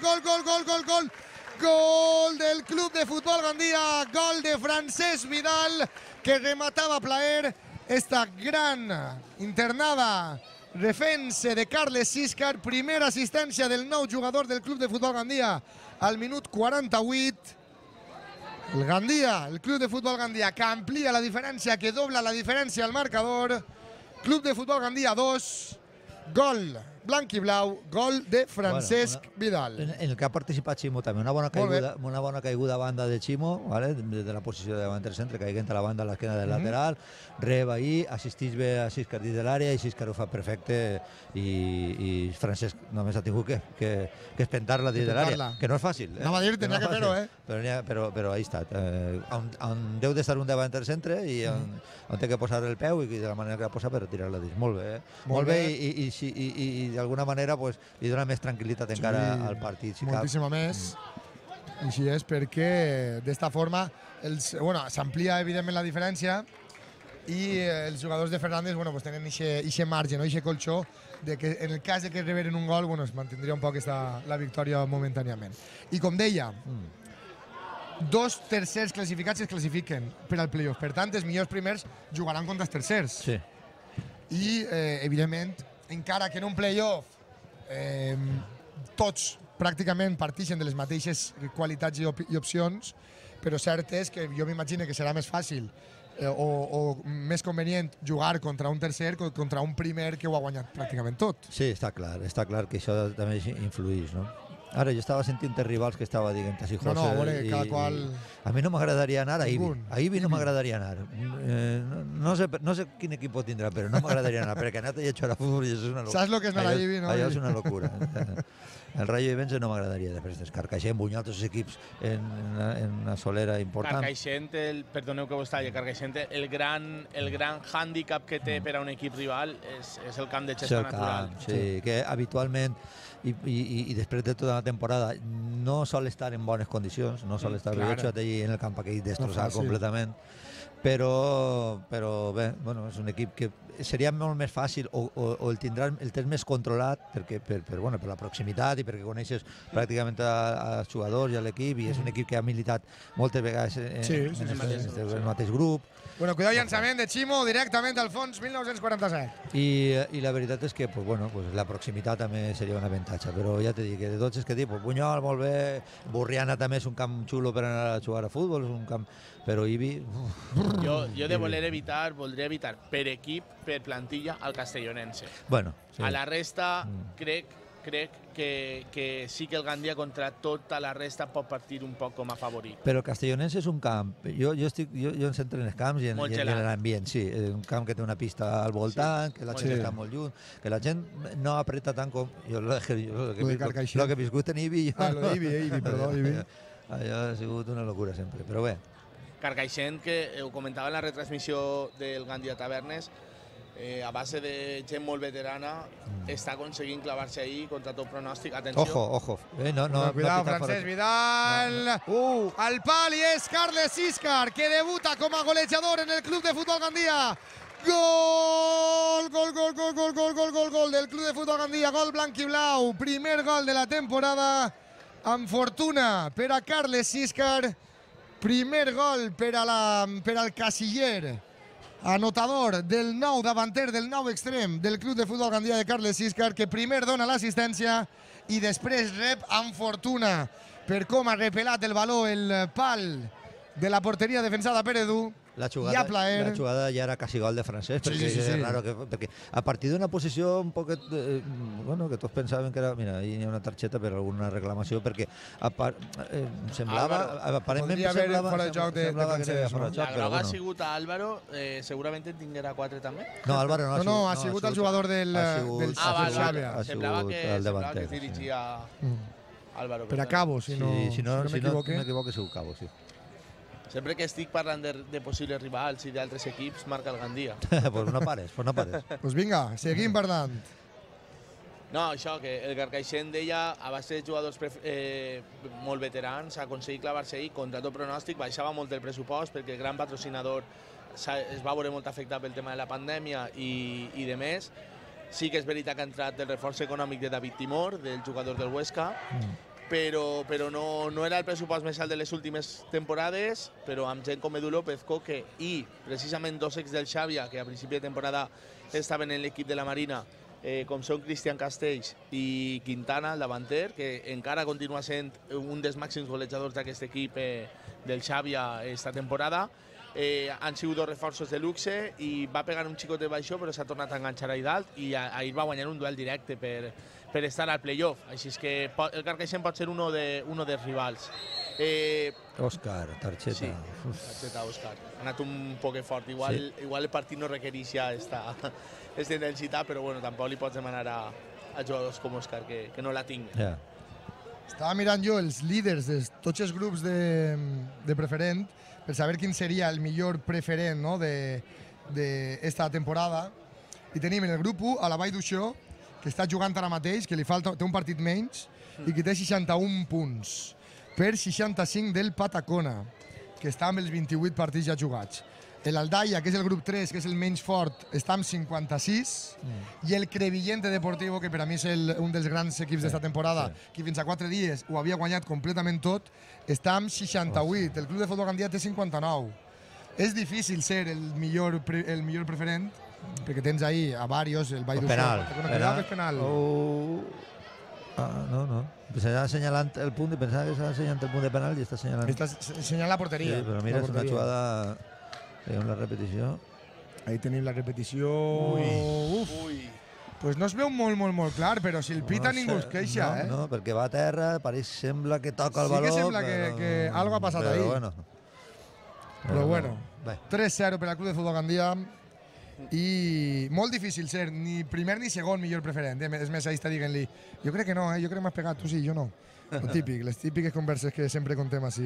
gol del Club de Futbol Gandia, gol de Francesc Vidal, que rematava a plaer esta gran internada defensa de Carles Siscar, primera assistència del nou jugador del Club de Futbol Gandia al minut 48. El Gandia, el Club de Futbol Gandia, que amplia la diferència, que dobla la diferència al marcador. Club de Futbol Gandia 2, gol blanc i blau, gol de Francesc Vidal. En el que ha participat Ximo també, una bona caiguda a banda de Ximo, ¿vale? de la posició de davant del centre, caiguent a la banda a l'esquena del lateral, reba ahí, assisteix bé a Siscar dins de l'àrea i Siscar ho fa perfecte i Francesc només ha tingut que espentar-la dins de l'àrea, que no és fàcil. Anava a dir, tenia que fer-ho, Però ahí està. On deu d'estar un davant del centre i on té que posar el peu i de la manera que la posa per tirar-la dins. Molt bé, Molt bé i d'alguna manera li dona més tranquil·litat encara al partit. Moltíssima més. I així és perquè d'esta forma s'amplia evidentment la diferència i els jugadors de Fernández tenen aquest marge, aquest colxó de que en el cas de que reberen un gol es mantindria un poc la victòria momentàniament. I com deia, 2 tercers classificats es classifiquen per al playoff. Per tant, els millors primers jugaran contra els tercers. Sí. I, evidentment, encara que en un playoff tots pràcticament partixen de les mateixes qualitats i opcions, però cert és que jo m'imagino que serà més fàcil o més convenient jugar contra un tercer que contra un primer que ho ha guanyat pràcticament tot. Sí, està clar que això també influeix, no? Ara, jo estava sentint rivals que estava dient així, José. No, cada qual... A mi no m'agradaria anar a Ibi. A Ibi no m'agradaria anar. No sé quin equip pot tindrà, però no m'agradaria anar, perquè anar a jugar a futbol és una locura. Saps el que és anar a Ibi, no? Allò és una locura. El Rayo Ibense no m'agradaria. Després Carcaixent, Bunyol, tots els equips en una solera important. Carcaixent, perdoneu que vos talli, Carcaixent, el gran hàndicap que té per a un equip rival és el camp de gesta natural. Sí, que habitualment i després de tota la temporada no sol estar en bones condicions, no sol estar allí en el camp aquell destrossat completament, però bé, és un equip que seria molt més fàcil o el tens més controlat per la proximitat i perquè coneixes pràcticament als jugadors i a l'equip i és un equip que ha militat moltes vegades en el mateix grup. Cuidado, llançament de Ximo directament al fons 1947. I la veritat és que la proximitat també seria un avantatge, però ja t'he dit que de tots els que dic, Bunyol, molt bé, Borriana també és un camp xulo per anar a jugar a futbol, és un camp, però Ibi... Jo voldria evitar per equip, per plantilla, al castellonense. A la resta, crec que sí que el Gandia contra tota la resta pot partir un poc com a favorit. Però el castellonense és un camp, jo em centro en els camps i en l'ambient, sí, un camp que té una pista al voltant, que la gent està molt lluny, que la gent no apreta tant com... Lo que he viscut en Ibi... Ibi, perdó, Ibi. Allò ha sigut una locura sempre, però bé. Carcaixent, que ho comentava en la retransmissió del Gandia Tavernes, a base de gent molt veterana, està aconseguint clavar-se ahí contra tot pronòstic. Atenció. Ojo. Cuidado, Francesc Vidal. Al pal i és Carles Siscar, que debuta com a golejador en el Club de Futbol Gandia. Gol del Club de Futbol Gandia, gol blanc i blau. Primer gol de la temporada amb fortuna per a Carles Siscar. Primer gol per al casiller anotador del nou davanter, del nou extrem del Club de Futbol Gandia de Carles Siscar, que primer dona l'assistència i després rep amb fortuna per com ha repelat el valor el pal de la porteria defensada per Edu. hi ha plaer. La jugada ja era quasi gol de francès, perquè sí. és raro perquè a partir d'una posició un poquet, bueno, que tots pensaven que era, mira, ahí hi ha una targeta per alguna reclamació, perquè semblava, aparentment podria haver semblava fora de joc de semblava que francès, era fora de joc, La però groga ha bueno. sigut a Álvaro, segurament en tinguera 4 també. No, Álvaro no. No, ha sigut el jugador del Xàbia. Semblava que es davanter, dirigia Álvaro. Per a Cabo, si no m'equivoque, segur Cabo, sí. Sempre que estic parlant de possibles rivals i d'altres equips, marca el Gandia. Pues no pares. Doncs vinga, seguim parlant. No, això, que el Carcaixent deia, a base de jugadors molt veterans, aconseguir clavar-se ahir contra tot pronòstic, baixava molt el pressupost perquè el gran patrocinador es va veure molt afectat pel tema de la pandèmia i de més. Sí que és veritat que ha entrat el reforç econòmic de David Timor, del jugador del Huesca, però no era el pressupost més alt de les últimes temporades, però amb gent com Edu López, Coque i precisament dos ex del Xàbia, que a principi de temporada estaven en l'equip de la Marina, com són Cristian Castells i Quintana, el davanter, que encara continua sent un dels màxims golejadors d'aquest equip del Xàbia esta temporada. Han sigut dos reforços de luxe i va pegar un xicot de baixó, però s'ha tornat a enganxar ahir dalt i ahir va guanyar un duel directe per estar al playoff. Així és que el Carcaixent pot ser uno dels rivals. Òscar, targeta. Sí, targeta Òscar. Ha anat un poc fort. Igual el partit no requereix ja esta intensitat, però bueno, tampoc li pots demanar a jugadors com Òscar que no la tinguin. Ja. Estava mirant jo els líders de tots els grups de preferent per saber quin seria el millor preferent, no, d'esta temporada. I tenim en el grup 1 a la Vall d'Uixó, que està jugant ara mateix, que li falta, té un partit menys, i que té 61 punts, per 65 del Patacona, que està amb els 28 partits ja jugats. L'Aldaia, que és el grup 3, que és el menys fort, està amb 56, i el Crevillente Deportivo, que per a mi és un dels grans equips d'esta temporada, que fins a 4 dies ho havia guanyat completament tot, està amb 68. El Club de Futbol Gandia té 59. És difícil ser el millor preferent, perquè tens ahí a varios, el Vall d'Uixó. Penal. No. Estava assenyalant el punt, pensava que estava assenyalant el punt de penal i està assenyalant... Estàs assenyalant la porteria. Sí, però mira, és una jugada... Tenim la repetició. Ahí tenim la repetició. Ui. Pues no es veu molt clar, però si el pita ningú es queixa, No, perquè va a terra, pareix sembla que toca el baló. Sí que sembla que algo ha passat ahí. Però bueno, 3-0 per al Club de Futbol Gandia i molt difícil ser ni primer ni segon millor preferent. És més, ahí està dient-li, jo crec que no, jo crec que m'has pegat, tu sí, jo no. Lo típic, les típiques converses que sempre contem així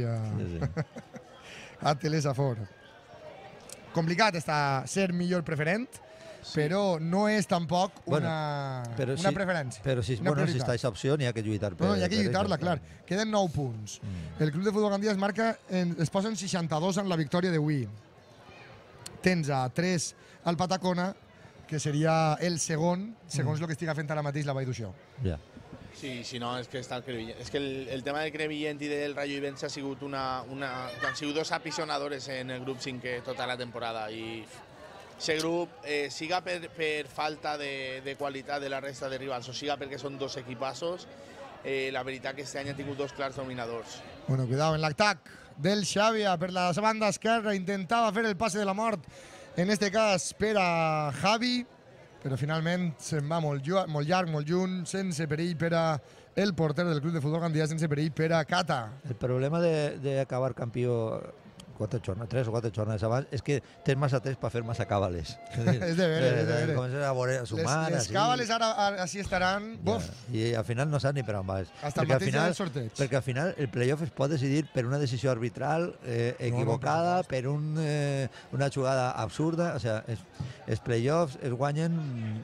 a Telesafor. Complicat està ser millor preferent, però no és tampoc una preferència. Però si està aquesta opció, n'hi ha que lluitar. No, n'hi ha que lluitar-la, clar. Queden 9 punts. El Club de Futbol Gandia es posa en 62 en la victòria d'avui. Tens a 3 al Patacona, que seria el segon, segons el que estiga fent ara mateix la Vall d'Uixó. Ja. Sí, no, és que està el Crevillent. És que el tema del Crevillent i del Rayo Ibenza ha sigut han sigut dos apisonadores en el grup 5 tota la temporada i aquest grup, siga per falta de qualitat de la resta de rivals o siga perquè són dos equipassos, la veritat que aquest any ha tingut dos clars dominadors. Bueno, cuidado en l'atac del Xàbia per la banda esquerra, intentava fer el passe de la mort, en este cas per a Javi, però finalment se'n va molt llarg, molt junt, sense perill per a el porter del Club de Futbol Gandia, sense perill per a Cata. El problema d'acabar campió 3 o 4 jornades abans és que tens massa temps per fer massa càbales. És de veure. Comences a sumar. Les càbales ara així estaran... I al final no saps ni per on vas. Hasta el mateix dia del sorteig. Perquè al final el playoff es pot decidir per una decisió arbitral equivocada, per una jugada absurda. O sigui, els playoffs es guanyen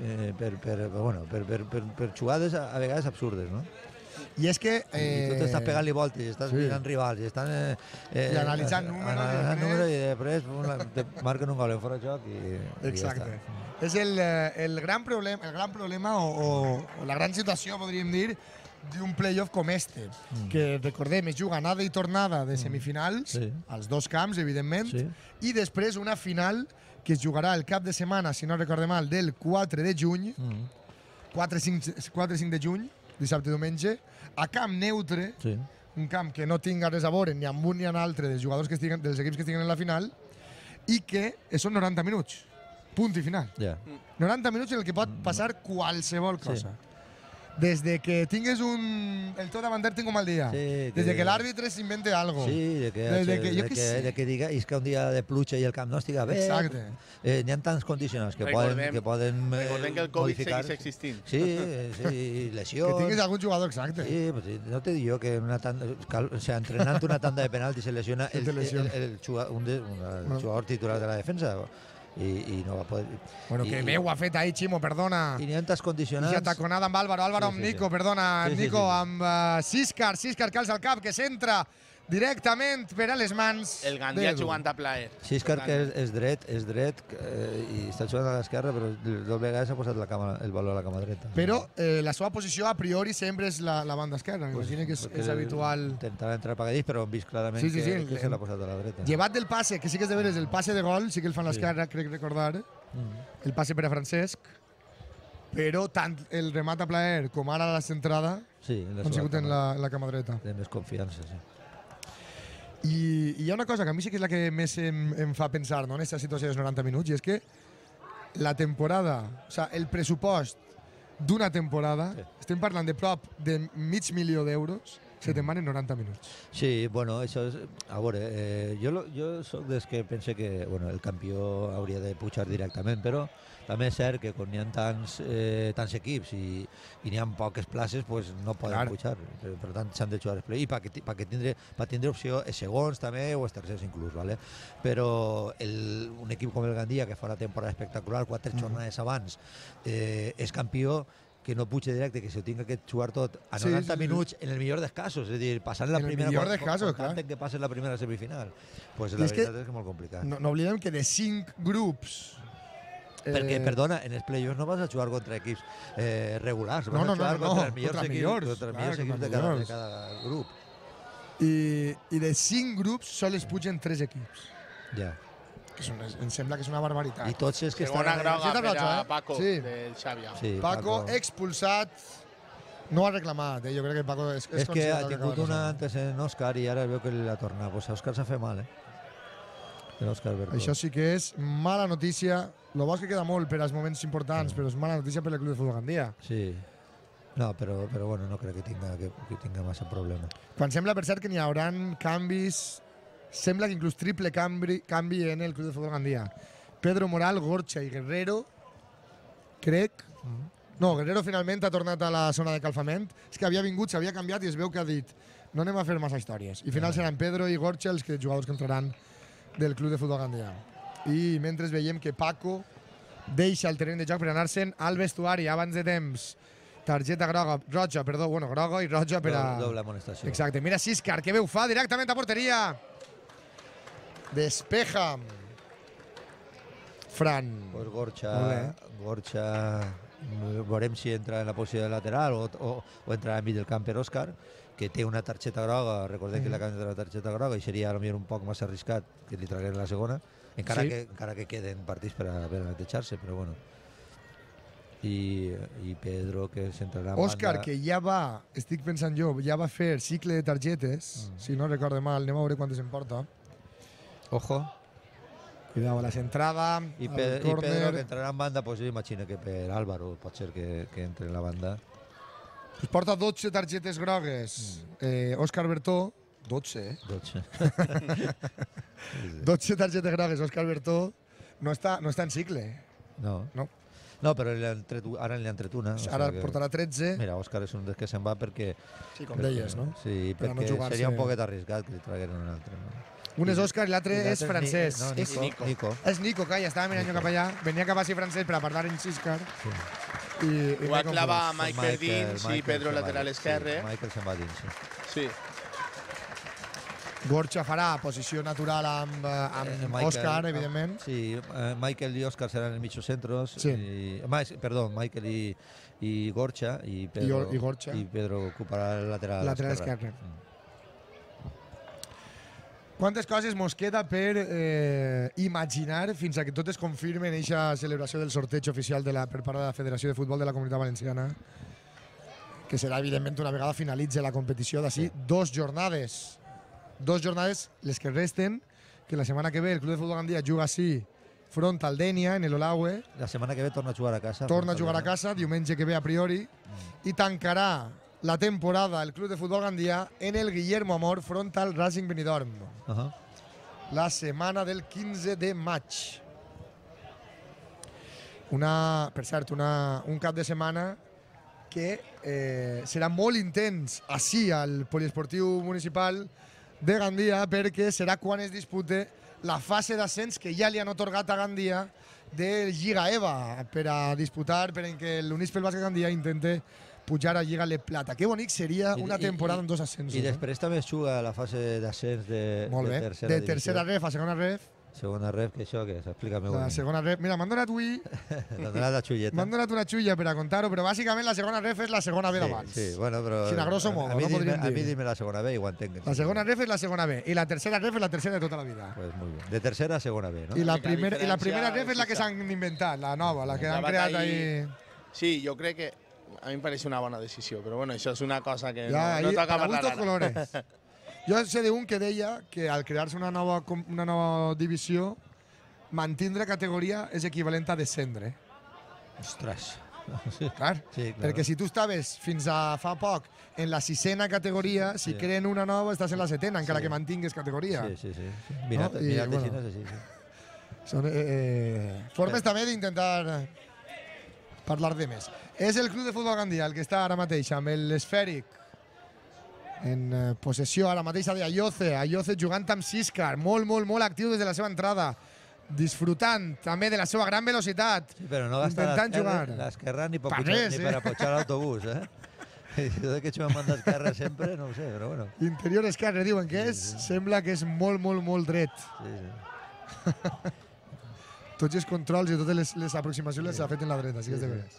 per jugades a vegades absurdes, no? I és que... I tu t'estàs pegant-li voltes, i estàs mirant rivals, i estan... I analitzant números, i després te marquen un gol en fora de joc i exacte. És el gran problema o la gran situació, podríem dir, d'un playoff com este, que recordem, es juga anada i tornada de semifinals, als dos camps, evidentment, i després una final que es jugarà el cap de setmana, si no recorde mal, del 4 de juny, 4-5 de juny, dissabte i diumenge, a camp neutre, un camp que no tinga res a veure ni amb un ni amb l'altre dels jugadors dels equips que estiguen en la final, i que són 90 minuts. Punt i final. Ja. 90 minuts en el que pot passar qualsevol cosa. Des de que tingues el teu davanter tinc un mal dia. Sí, Des de que l'àrbitre s'invente algo. Sí, de que diga que un dia de pluja i el camp no estiga bé. Exacte. N'hi ha tants condicionants que poden Recordem que el Covid modificar. segueix existint. Sí, lesions. Que tinguis algun jugador exacte. Sí, pues no te digo que entrenant una tanda de penalti se lesiona el jugador titular de la defensa i no va poder... Bueno, que bé ho ha fet ahir, Ximo, perdona. I n'hi ha tants condicionants. I taconada amb Álvaro amb Nico, perdona, Nico amb Siscar que alça el cap, que s'entra directament per a les mans. El Gandia jugant a plaer. Siscar, que és dret i està jugant a l'esquerra, però dos vegades ha posat el valor a la cama dreta. Però la seva posició a priori sempre és la banda esquerra. Imagina que és habitual. Intentava entrar pagadís, però hem vist clarament que se l'ha posat a la dreta. Llevat del passe, que sí que és de veres, el passe de gol, sí que el fan a l'esquerra, crec recordar. El passe per a Francesc. Però tant el remat a plaer com ara la centrada han sigut en la cama dreta. De més confiança, sí. I hi ha una cosa que a mi sí que és la que més em fa pensar, no, en aquesta situació dels 90 minuts, i és que la temporada, o sigui, el pressupost d'una temporada, estem parlant de prop de $500.000 d'euros, se te'n van en 90 minuts. Sí, bueno, això és... A veure, jo soc dels que pense que el campió hauria de pujar directament, però també és cert que quan hi ha tants equips i n'hi ha poques places, pues no poden pujar. Per tant, s'han de jugar els play. I per tindre opció els segons també o els tercers inclús, ¿vale? Però un equip com el Gandia, que fa una temporada espectacular, 4 jornades abans, és campió, que no puja directe, que s'ho tinga que jugar tot a 90 minuts, en el millor dels casos, és a dir, passant la primera... En el millor dels casos, clar. Que passi la primera semifinal. Pues la veritat és que és molt complicat. No oblidem que de 5 grups... Perquè, perdona, en els play-offs no vas a jugar contra equips regulars, vas a jugar contra els millors equips de cada grup. I de 5 grups sols pugen 3 equips. Ja. Em sembla que és una barbaritat. I tots els que segona groga per a Paco, del Xàbia. Paco, expulsat, no ha reclamat. Jo crec que Paco és que ha tingut una antes en Òscar i ara veu que l'ha tornat. Pues a Òscar s'ha fet mal, Això sí que és mala notícia. El bo és que queda molt per als moments importants, però és mala notícia per al Club de Futbol Gandia. Sí. No, però bueno, no crec que tinga massa problema. Quan sembla, per cert, que n'hi haurà canvis, sembla que inclús triple canvi en el Club de Futbol Gandia. Pedro Moral, Gorcha i Guerrero, crec. No, Guerrero finalment ha tornat a la zona de calfament. És que havia vingut, s'havia canviat i es veu que ha dit no anem a fer massa històries. I al final seran Pedro i Gorcha els jugadors que entraran del Club de Futbol Gandia. I mentre veiem que Paco deixa el terreny de joc per anar-se'n al vestuari abans de temps. Targeta groga i roja per a... Doble amonestació. Exacte. Mira Siscar, que bé ho fa directament a porteria. Despeja. Fran. Pues Gorcha, veurem si entra en la posició de lateral o entra enmig del camp per Òscar, que té una targeta groga, recordem que la canvi de la targeta groga i seria potser un poc més arriscat que li traguem la segona, encara que queden partits per a netejar-se, però bueno. I Pedro, que s'entrarà en Òscar, que ja va, estic pensant jo, ja va fer cicle de targetes, si no recordo mal, anem a veure quantes en porta. Ojo. Cuidado, la centrada, I Pedro, que entrarà en banda, pues imagina que per Álvaro pot ser que entre en la banda. Pues porta 12 targetes grogues. Òscar Bertó, 12, 12 targetes grogues, Òscar Bertó, no està en cicle. No, però ara li han tret una. Ara portarà 13. Mira, Òscar és un dels que se'n va perquè... Sí, com deies, no? Sí, perquè seria un poquet arriscat que li tragueren un altre. Un és Òscar i l'altre és francès. És Nico. És Nico, que ja estava mirant cap allà. Venia cap a ser francès per a parlar en Siscar. Ho va clavar Michael dins i Pedro lateral esquerre. Michael se'n va dins, sí. Gorcha farà posició natural amb Òscar, evidentment. Sí, Michael i Òscar seran els mitjos centros. Perdó, Michael i Gorcha i Pedro ocuparà el lateral esquerre. Quantes coses mos queda per imaginar fins a que tot es confirme en aquesta celebració del sorteig oficial per part de la Federació de Futbol de la Comunitat Valenciana, que serà, evidentment, una vegada finalitzi la competició d'ací 2 jornades. 2 jornades, les que resten, que la setmana que ve el Club de Futbol Gandia juga així front al Denia, en l'Olaue. La setmana que ve torna a jugar a casa. Torna a jugar a casa, diumenge que ve a priori, i tancarà la temporada el Club de Futbol Gandia en el Guillermo Amor front al Racing Benidorm. La setmana del 15 de maig. Per cert, un cap de setmana que serà molt intens així al Poliesportiu Municipal de Gandia, perquè serà quan es dispute la fase d'ascens que ja li han otorgat a Gandia de Lliga EVA per a disputar, per en què l'Unispel Bàsquet Gandia intente pujar a Lliga Le Plata. Que bonic seria una temporada amb 2 ascensos. I després també es juga la fase d'ascens de tercera divisió. De tercera ref a segona ref. Segona ref, que això, què és? Explica-me. La segona ref, mira, m'han donat avui... M'han donat la xulleta. M'han donat una xulla per a contar-ho, però bàsicament la segona ref és la segona B d'abans. Sí, bueno, però... Sin a grosso modo, no podríem dir. A mi dime la segona B i ho entenc. La segona ref és la segona B i la tercera ref és la tercera de tota la vida. Pues muy bien. De tercera a segona B, ¿no? I la primera ref és la que s'han inventat, la nova, la que han creat ahí... Sí, jo crec que a mi em pareix una bona decisió, però bueno, això és una cosa que ja, no toca parlar ara. Colores. Jo sé d'un que deia que al crear-se una nova divisió, mantindre categoria és equivalent a descendre. Ostres. Clar, sí, perquè si tu estaves fins a fa poc en la 6a categoria, si creen una nova estàs en la 7a, encara que mantingues categoria. Sí. Mirat així, sí. Són formes també d'intentar parlar de més. És el Club de Futbol Gandia el que està ara mateix amb l'esfèric en possessió ara mateix de Ayoce jugant amb Siscar, molt actiu des de la seva entrada, disfrutant també de la seva gran velocitat, sí, però no intentant jugar. L'esquerra ni per a pujar l'autobús, Jo de que jugem amb d'esquerra sempre, no ho sé, però bueno. Interior esquerre, diuen que és, sembla que és molt dret. Sí. Tots els controls i totes les aproximacions les ha fet en la dreta, sí que és de veres.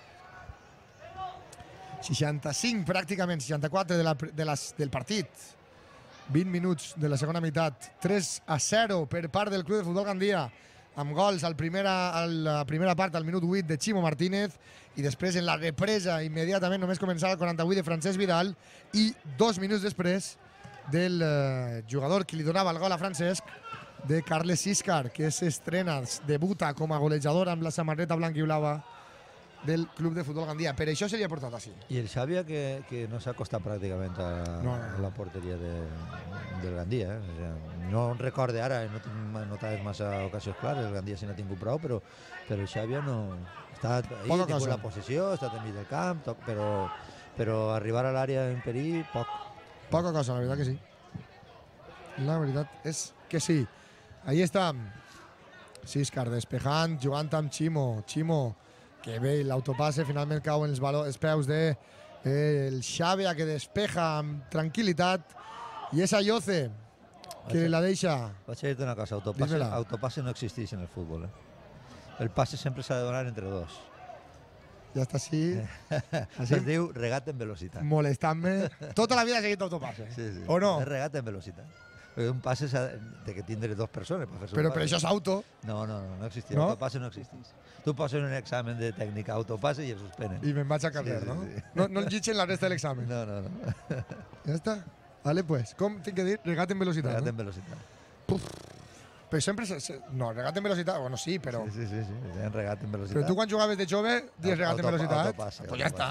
65, pràcticament, 64 del partit. 20 minuts de la segona meitat. 3-0 per part del Club de Futbol Gandia, amb gols a la primera part, al minut 8 de Ximo Martínez, i després en la represa, immediatament, només començava el 48 de Francesc Vidal, i 2 minuts després del jugador que li donava el gol a Francesc, de Carles Siscar, que s'estrena, debuta com a golejador amb la samarreta blanca i blava del Club de Futbol Gandia. Per això se li ha portat així. I el Xàbia que no s'ha acostat pràcticament a la porteria del Gandia. O sigui, no recorde ara, no tinc notades massa ocasions clares, el Gandia sí n'ha tingut prou, però el Xàbia no... Està ahí, ha tingut la possessió, està enmig del camp, però arribar a l'àrea en perill, poc. Poca cosa, la veritat que sí. La veritat és que sí. Ahí està Siscar despejant, jugant amb Ximo, que bé, l'autopasse finalment cau en els peus del Xàbia, que despeja amb tranquil·litat, i és Ayoce que la deixa. Vaig a dir-te una cosa, autopasse no existeix en el futbol. El passe sempre s'ha de donar entre dos. Ja està així. Es diu regat en velocitat. Molestant-me. Tota la vida he seguit autopasse. Sí. O no? És regat en velocitat. Un passe s'ha de que tindre 2 persones per fer-se un passe. Però per això és auto. No existeix. No? Autopasse no existeix. Tu poses un examen de tècnica autopasse i el suspenen. I me'n vaig a carrer, no? No el llitgen la resta de l'examen. No. Ja està. Vale, pues. Com tinc que dir? Regat en velocitat. Regat en velocitat. Puf. Però sempre... No, regat en velocitat, bueno, sí, però... Sí, regat en velocitat. Però tu quan jugaves de jove, dius regat en velocitat? Autopasse. Pues ja està.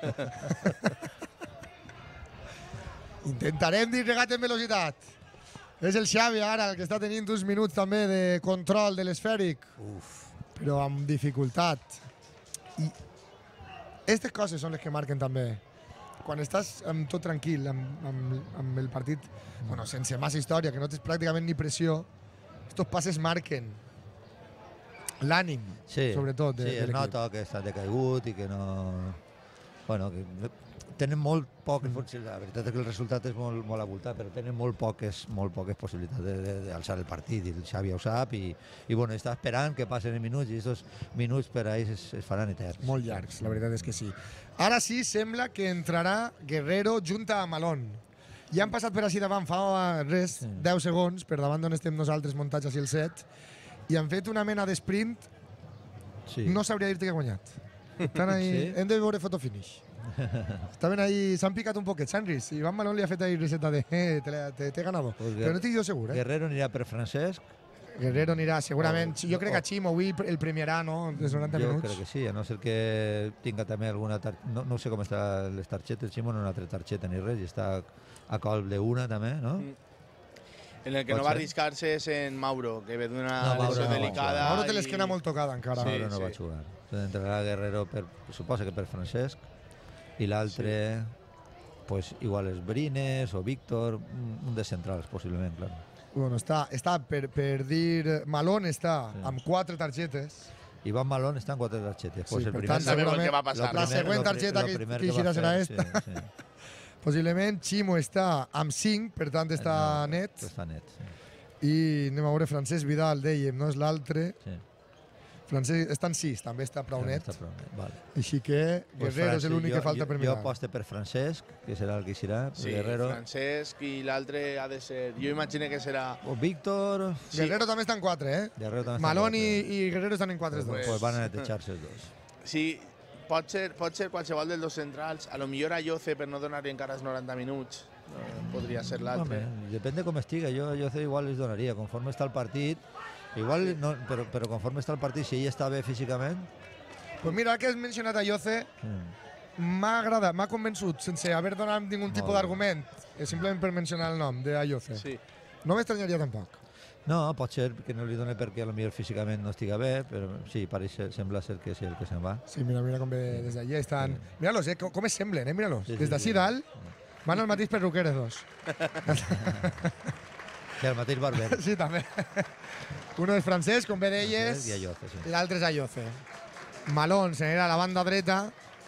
Intentarem dir regat en velocitat. És el Xavi ara el que està tenint uns minuts també de control de l'esfèric, però amb dificultat. I aquestes coses són les que marquen també. Quan estàs tot tranquil, amb el partit, bueno, sense massa història, que no tens pràcticament ni pressió, estos passes marquen l'ànim, sobretot, de l'equip. Sí, es nota que està decaigut i que no... Bueno, que tenen molt poques... La veritat és que el resultat és molt abultat, però tenen molt poques possibilitats d'alçar el partit, i el Xavi ho sap, i bueno, està esperant que passen els minuts, i aquests minuts per a ells es faran eterns. Molt llargs, la veritat és que sí. Ara sí sembla que entrarà Guerrero junt a Malón. Ja han passat per així davant fa 10 segons, per davant d'on estem nosaltres muntats així el set, i han fet una mena d'esprint. No sabria dir-te que ha guanyat. Estan ahí, hem de veure foto finish. Estaven ahí, s'han picat un poquet, Sanris. Iván Malón li ha fet ahí riseta de t'he ganado. Pues Però no estic jo segur, Guerrero anirà per Francesc. Guerrero anirà segurament. Jo crec que Ximo avui el premiarà, no? Des 90 Jo minuts. crec que sí, a no ser que tinga també alguna no sé com està les targetes, Ximo no ha tret targeta ni res, i està a colp d'una també, no? En el que Pot no va ser. arriscar-se és en Mauro, que ve d'una No, Mauro lesió no va delicada. Mauro té i- l'esquena molt tocada encara. Sí, Mauro no va jugar. Entrarà Guerrero suposa que per Francesc, i l'altre pues igual és Brines o Víctor, un de centrals possiblement, clar. Bueno, està per dir... Malón està amb 4 targetes. Iván Malón està en 4 targetes. Pues Sí, el per primer, tant, segurament la següent lo targeta que primer eixirà va serà fer, esta. Sí, sí. Possiblement Ximo està amb 5, per tant està net. Està net, sí. I anem a veure Francesc Vidal, dèiem, no és l'altre. Sí. Francesc està en 6, també està prou net. Està prou net, vale. Així que Guerrero és l'únic que falta per Jo mirar. aposte per Francesc, que serà el que serà. Sí, Guerrero Francesc i l'altre ha de ser... Jo imagino que serà... o Víctor. Sí. Guerrero també està en 4, Guerrero també està en Malón quatre. i Guerrero estan en 4 els dos. Pues van a netejar-se els dos. Sí, pot ser qualsevol dels dos centrals. A lo millor a Yoce, per no donar-li encara els 90 minuts, podria ser l'altre. Home, depèn de com estigui. Jo igual els donaria. Conforme està el partit, igual no, però conforme està el partit, si ell està bé físicament... Pues mira, ara que has mencionat a Yoce, m'ha agradat, m'ha convençut, sense haver donat ningun tipus bé. d'argument, simplement per mencionar el nom de Ayoce. Sí. No m'estranyaria tampoc. No, pot ser que no li doni perquè potser físicament no estiga bé, però sí, sembla ser que és el que se'n va. Sí, mira com ve des d'allí estan... Mira-los, com es semblen, mira-los. Sí, sí, Des d'ací sí. dalt van al mateix perruquer, els dos. Que el mateix barber. Sí, també. Uno és francès, com bé deies, I Ayoce, sí. l'altre és Ayoce. Malón se n'era a la banda dreta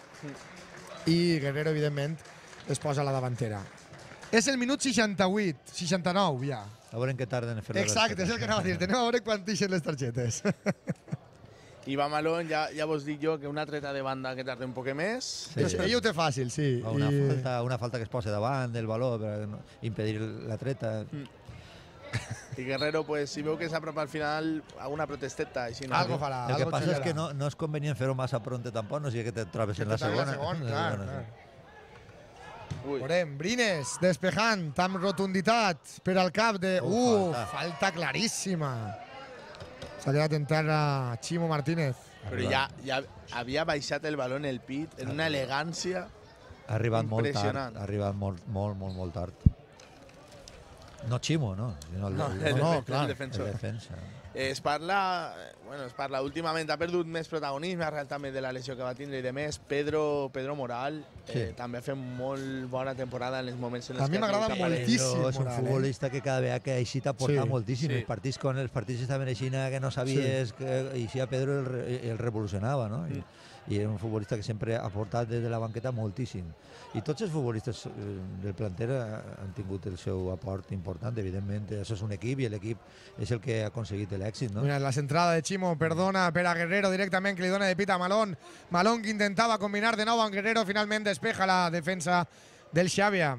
i Guerrero, evidentment, es posa a la davantera. És el minut 68, 69 ja. A veure en què tarden en fer-lo. Exacte, és el que anava a dir. Anem a veure quan deixen les targetes. I va Malón, ja vos dic jo que una treta de banda que tarda un poc més. Sí. Ell ho té fàcil, sí. Una falta que es posa davant del valor per impedir la treta. I Guerrero, pues, si veu que s'apropa al final, alguna protesteta. Així, no? Algo farà. El que algo passa és que xillarà. no és convenient fer-ho massa pronte tampoc, no sigui que te trobes en la Total, segona. clar, Bueno, clar. Ui. Veurem, Brines despejant amb rotunditat per al cap de... falta claríssima. S'ha quedat en terra Ximo Martínez. Però ja havia baixat el baló en el pit en una elegància Ha arribat molt tard. impressionant. Ha arribat molt tard. No Ximo, no. clar, el defensor. El defensa. Es parla últimament, ha perdut més protagonisme arrel també de la lesió que va tindre i de més. Pedro Moral Sí. també ha fet molt bona temporada en els moments en els A mi que m'agrada moltíssim. És un Moral, futbolista que cada vegada que ha eixit ha portat Sí, moltíssim. sí. Els partits, quan els partits estaven així que no sabies que eixia Pedro el revolucionava, no? I era un futbolista que sempre ha portat des de la banqueta moltíssim. I tots els futbolistes del planter han tingut el seu aport important, evidentment. Això és un equip i l'equip és el que ha aconseguit l'èxit, no? Mira, la centrada de Ximo perdona per a Guerrero directament, que li dona de pit a Malón. Malón que intentava combinar de nou amb Guerrero, finalment despeja la defensa del Xàbia.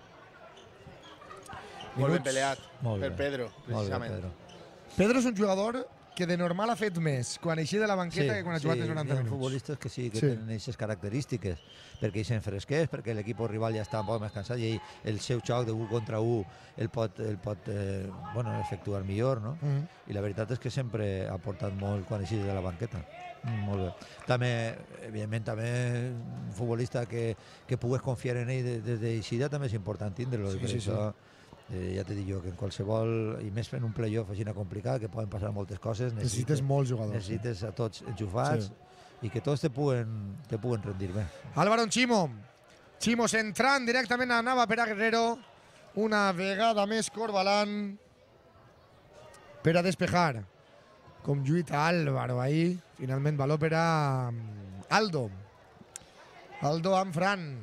molt ben peleat Molt per bé. Pedro, Molt bé, precisament. Pedro. Pedro és un jugador que de normal ha fet més quan eixia de la banqueta que quan ha jugat els 90 hi ha minuts. futbolistes que sí, que Sí. tenen aquestes característiques, perquè eixen fresquers, perquè l'equip rival ja està un poc més cansat i el seu xoc de 1 contra 1 el pot efectuar millor, no? I la veritat és que sempre ha portat molt quan eixis de la banqueta. Molt bé. També, evidentment, també un futbolista que pugues confiar en ell des d'eixida també és important tindre-lo. Sí, per sí, això, ja t'he dit jo que en qualsevol, i més fent un playoff així complicat, que poden passar moltes coses, Necessites molts jugadors. necessites a tots enxufats i que tots te puguen rendir bé. Álvaro Ximo. Ximo centrant directament anava per a Guerrero. Una vegada més Corbalán per a despejar. Com lluita Álvaro ahí. Finalment valor per a Aldo. Aldo amb Fran.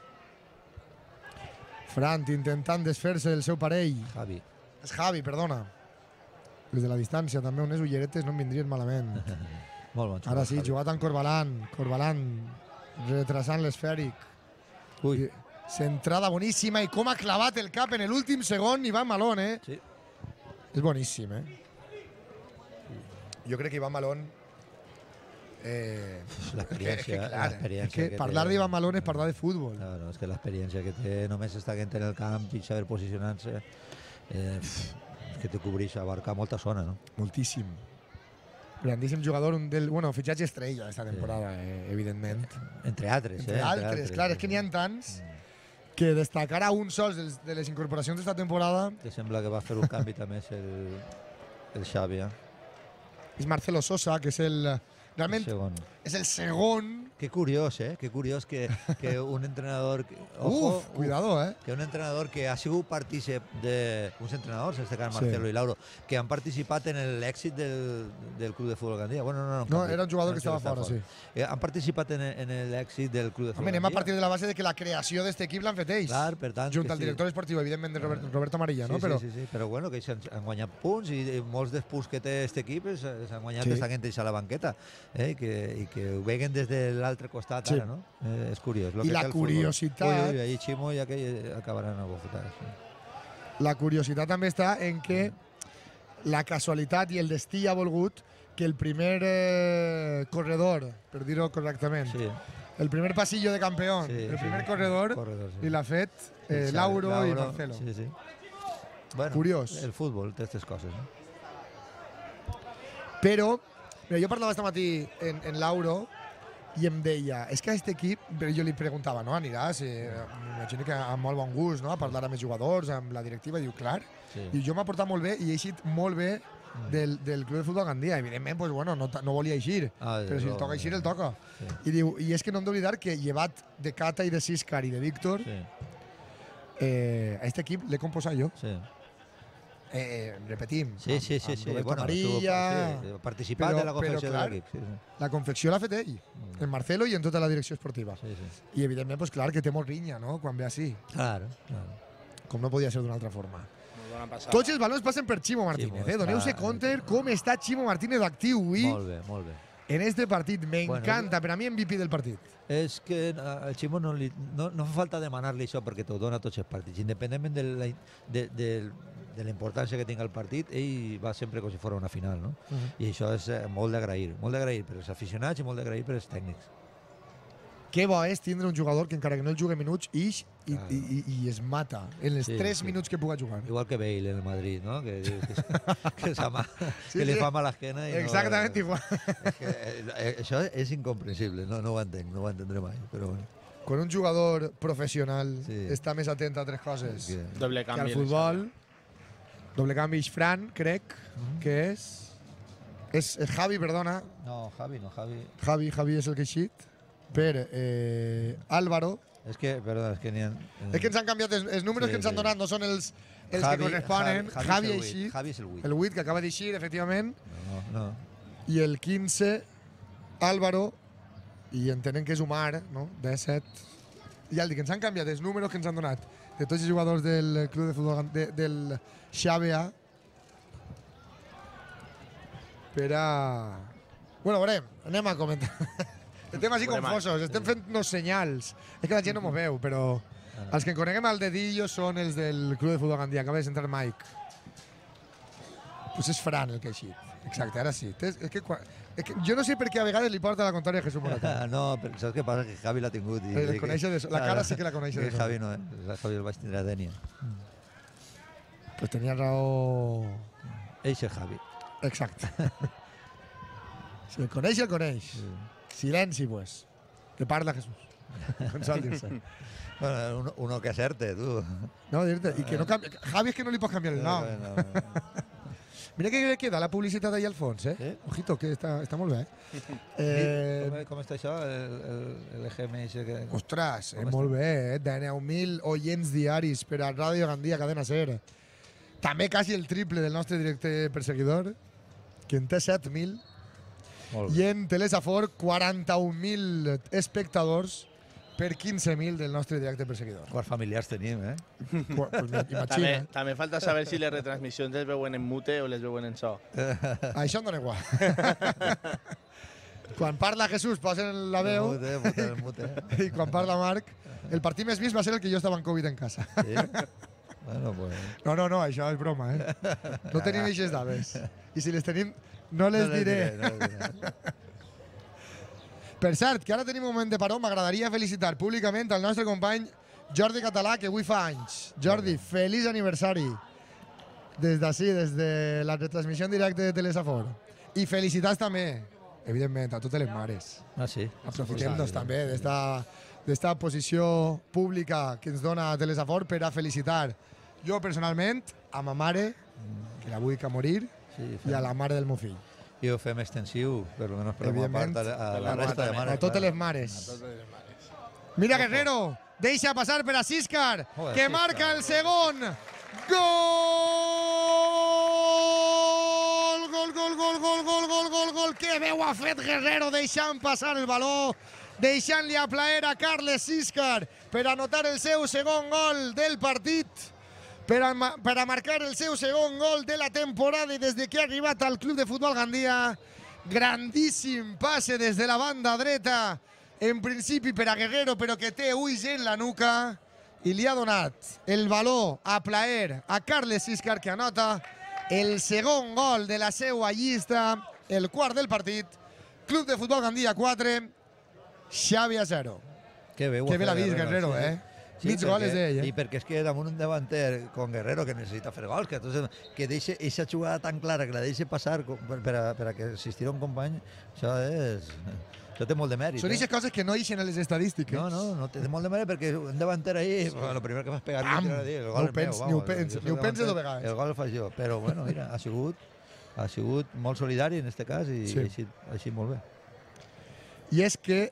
Fran intentant desfer-se del seu parell. Javi. És Javi, perdona. Des de la distància també unes ulleretes no em vindrien malament. Molt bon. Ara sí, Javi. jugat amb Corbalán. Corbalán retrasant l'esfèric. Ui, Centrada boníssima i com ha clavat el cap en l'últim segon Iván Malón, sí. És boníssim, Jo crec que Iván Malón l'experiència que parlar d'Ivan Malone és parlar de futbol. No, és que l'experiència que té només està en el camp i saber posicionar-se és que te cobreix, abarca molta zona, no? Moltíssim. Grandíssim jugador, fitxatge estrella d'esta temporada, evidentment. Entre altres, Entre altres, clar, és que n'hi ha tants que destacar a un sol de les incorporacions d'esta temporada... Que sembla que va fer un canvi també és el Xavi, És Marcelo Sosa, que és realment és el segon. Que curiós, que curiós que un entrenador... Ojo, cuidado, que un entrenador que ha sigut partícip d'uns entrenadors, en este cas Marcelo i Lauro, que han participat en l'èxit del Club de Futbol Gandia. No, era un jugador que estava fora, sí. Han participat en l'èxit del Club de Futbol Gandia. Anem a partir de la base de que la creació d'aquest equip l'han fet ells. Clar, per tant... Junt al director esportiu, evidentment, de Roberto Amarilla, no? Sí, però bueno, que ells han guanyat punts i molts dels punts que té aquest equip s'han guanyat estant ells a la banqueta i que ho veguen des de l'altre costat ara, no? És curiós. I la curiositat... Ui, ahí Ximo i aquell acabaran a bofetades. La curiositat també està en que la casualitat i el destí ha volgut que el primer corredor, per dir-ho correctament, el primer pasillo de campeón, el primer corredor, i l'ha fet Lauro i Marcelo. Curiós. El futbol té aquestes coses, no? Però, jo parlava aquest matí en Lauro i em deia, és que a aquest equip, jo li preguntava, no, aniràs, m'imagino que amb molt bon gust, no, a parlar amb els jugadors, amb la directiva, i diu, clar, i jo m'ha portat molt bé i he eixit molt bé del Club de Futbol Gandia. Evidentment, pues, bueno, no volia eixir, però si el toca eixir, el toca. I diu, i és que no hem d'oblidar que llevat de Cata i de Siscar i de Víctor, a aquest equip l'he composat jo. Repetim, Roberto Amarilla, participat de la confecció de l'equip. La confecció l'ha fet ell, en Marcelo i en tota la direcció esportiva. I evidentment, pues, clar, que té molt rinya, no?, quan ve així. Claro. Com no podia ser d'una altra forma. Tots els balons passen per Ximo Martínez. Doneu-se compte com està Ximo Martínez actiu avui. Molt bé. En este partit, m'encanta, per a mi MVP del partit. És que al Ximo no fa falta demanar-li això perquè t'ho dona tots els partits. Independentment de la importància que tinga el partit, ell va sempre com si fos una final, no? I això és molt d'agrair per als aficionats i molt d'agrair per als tècnics. Que bo és tindre un jugador que encara que no el jugui minuts ix i es mata en els 3 minuts que puga jugar. Igual que Bale en el Madrid, no? Que li fa mal a l'esquena. Exactament igual. Això és incomprensible, no ho entenc, no ho entendré mai, però bueno. Quan un jugador professional està més atent a altres coses que al futbol, doble canvi Fran, crec que és Javi, perdona. No, Javi no, Javi és el que ha eixit. Per Álvaro. És que n'hi ha... És que ens han canviat els números que ens han donat, no són els que corresponen. Javi ha eixit. Javi és el 8. El 8 que acaba d'eixir, efectivament. No. I el 15, Álvaro, i entenen que és Umar, no? 17. I ja dic, ens han canviat els números que ens han donat de tots els jugadors del Club de Futbol del Xàbia per a... Bueno, veurem, anem a comentar. Estem així confosos, estem fent uns senyals. És que la gent no m'ho veu, però els que coneguem al dedillo són els del Club de Futbol Gandia. Acaba de sentar Mike. Pues és Fran el que ha eixit. Exacte, ara sí. És que jo no sé per què a vegades li porta la contrària a Jesús Morató. No, però saps què passa? Que Javi l'ha tingut. La cara sí que la coneix. Javi no, Javi el vaig tindre a Dènia. Pues tenia raó... Eix el Javi. Exacte. Si el coneix, el coneix. Silenci, pues. Que parla Jesús. Com sol dir-se. Bueno, uno que acerte, tu. No, dir-te. I que no canvi... Javi és que no li pots canviar el nom. No. Mira que queda la publicitat allà al fons, Ojito, que està molt bé. Com està això, el GMS? Ostres, molt bé, de 9.000 oients diaris per a Ràdio Gandia, Cadena Ser. També quasi el triple del nostre directe perseguidor, que en té 7.000. I en Telesafor, 41.000 espectadors per 15.000 del nostre directe perseguidor. Quants familiars tenim, També falta saber si les retransmissions les veuen en mute o les veuen en so. Això em dona igual. Quan parla Jesús posen la veu i quan parla Marc, el partit més vist va ser el que jo estava en Covid en casa. Bueno, pues... No, això és broma, No tenim eixes dades. I si les tenim, no les diré. Per cert, que ara tenim un moment de paró, m'agradaria felicitar públicament al nostre company Jordi Català, que avui fa anys. Jordi, feliç aniversari. Des d'ací, des de la retransmissió en directe de Telesafor. I felicitats també, evidentment, a totes les mares. Ah, sí. Aprofitem-nos també d'esta posició pública que ens dona Telesafor per a felicitar jo personalment a ma mare, que la vull que morir, i a la mare del meu fill. I ho fem extensiu, per almenys per la part a la resta de mares. A totes les mares. Mira Guerrero, deixa passar per a Siscar, que marca el segon. Gol! Gol, gol, gol, gol, gol, gol, gol, gol. Que veu ha fet Guerrero deixant passar el baló, deixant-li a plaer a Carles Siscar per anotar el seu segon gol del partit, per a marcar el seu segon gol de la temporada i des que ha arribat al Club de Futbol Gandia. Grandíssim passe des de la banda dreta, en principi per a Guerrero, però que té ulls en la nuca, i li ha donat el baló a plaer a Carles Siscar, que anota el segon gol de la seva llista, el quart del partit. Club de Futbol Gandia 4, Xàbia 0. Que bé l'ha vist Guerrero, Sí, mig gol és d'ell, I perquè és que damunt un davanter con Guerrero que necessita fer gols, que deixa aquesta jugada tan clara, que la deixa passar per a que assistirà un company, això té molt de mèrit. Són aquestes coses que no ixen a les estadístiques. No, té molt de mèrit perquè un davanter ahí, el primer que vas pegar-li, el gol és meu. Ni ho penses de vegades. El gol el faig jo, però bueno, mira, ha sigut molt solidari en aquest cas i així molt bé. I és que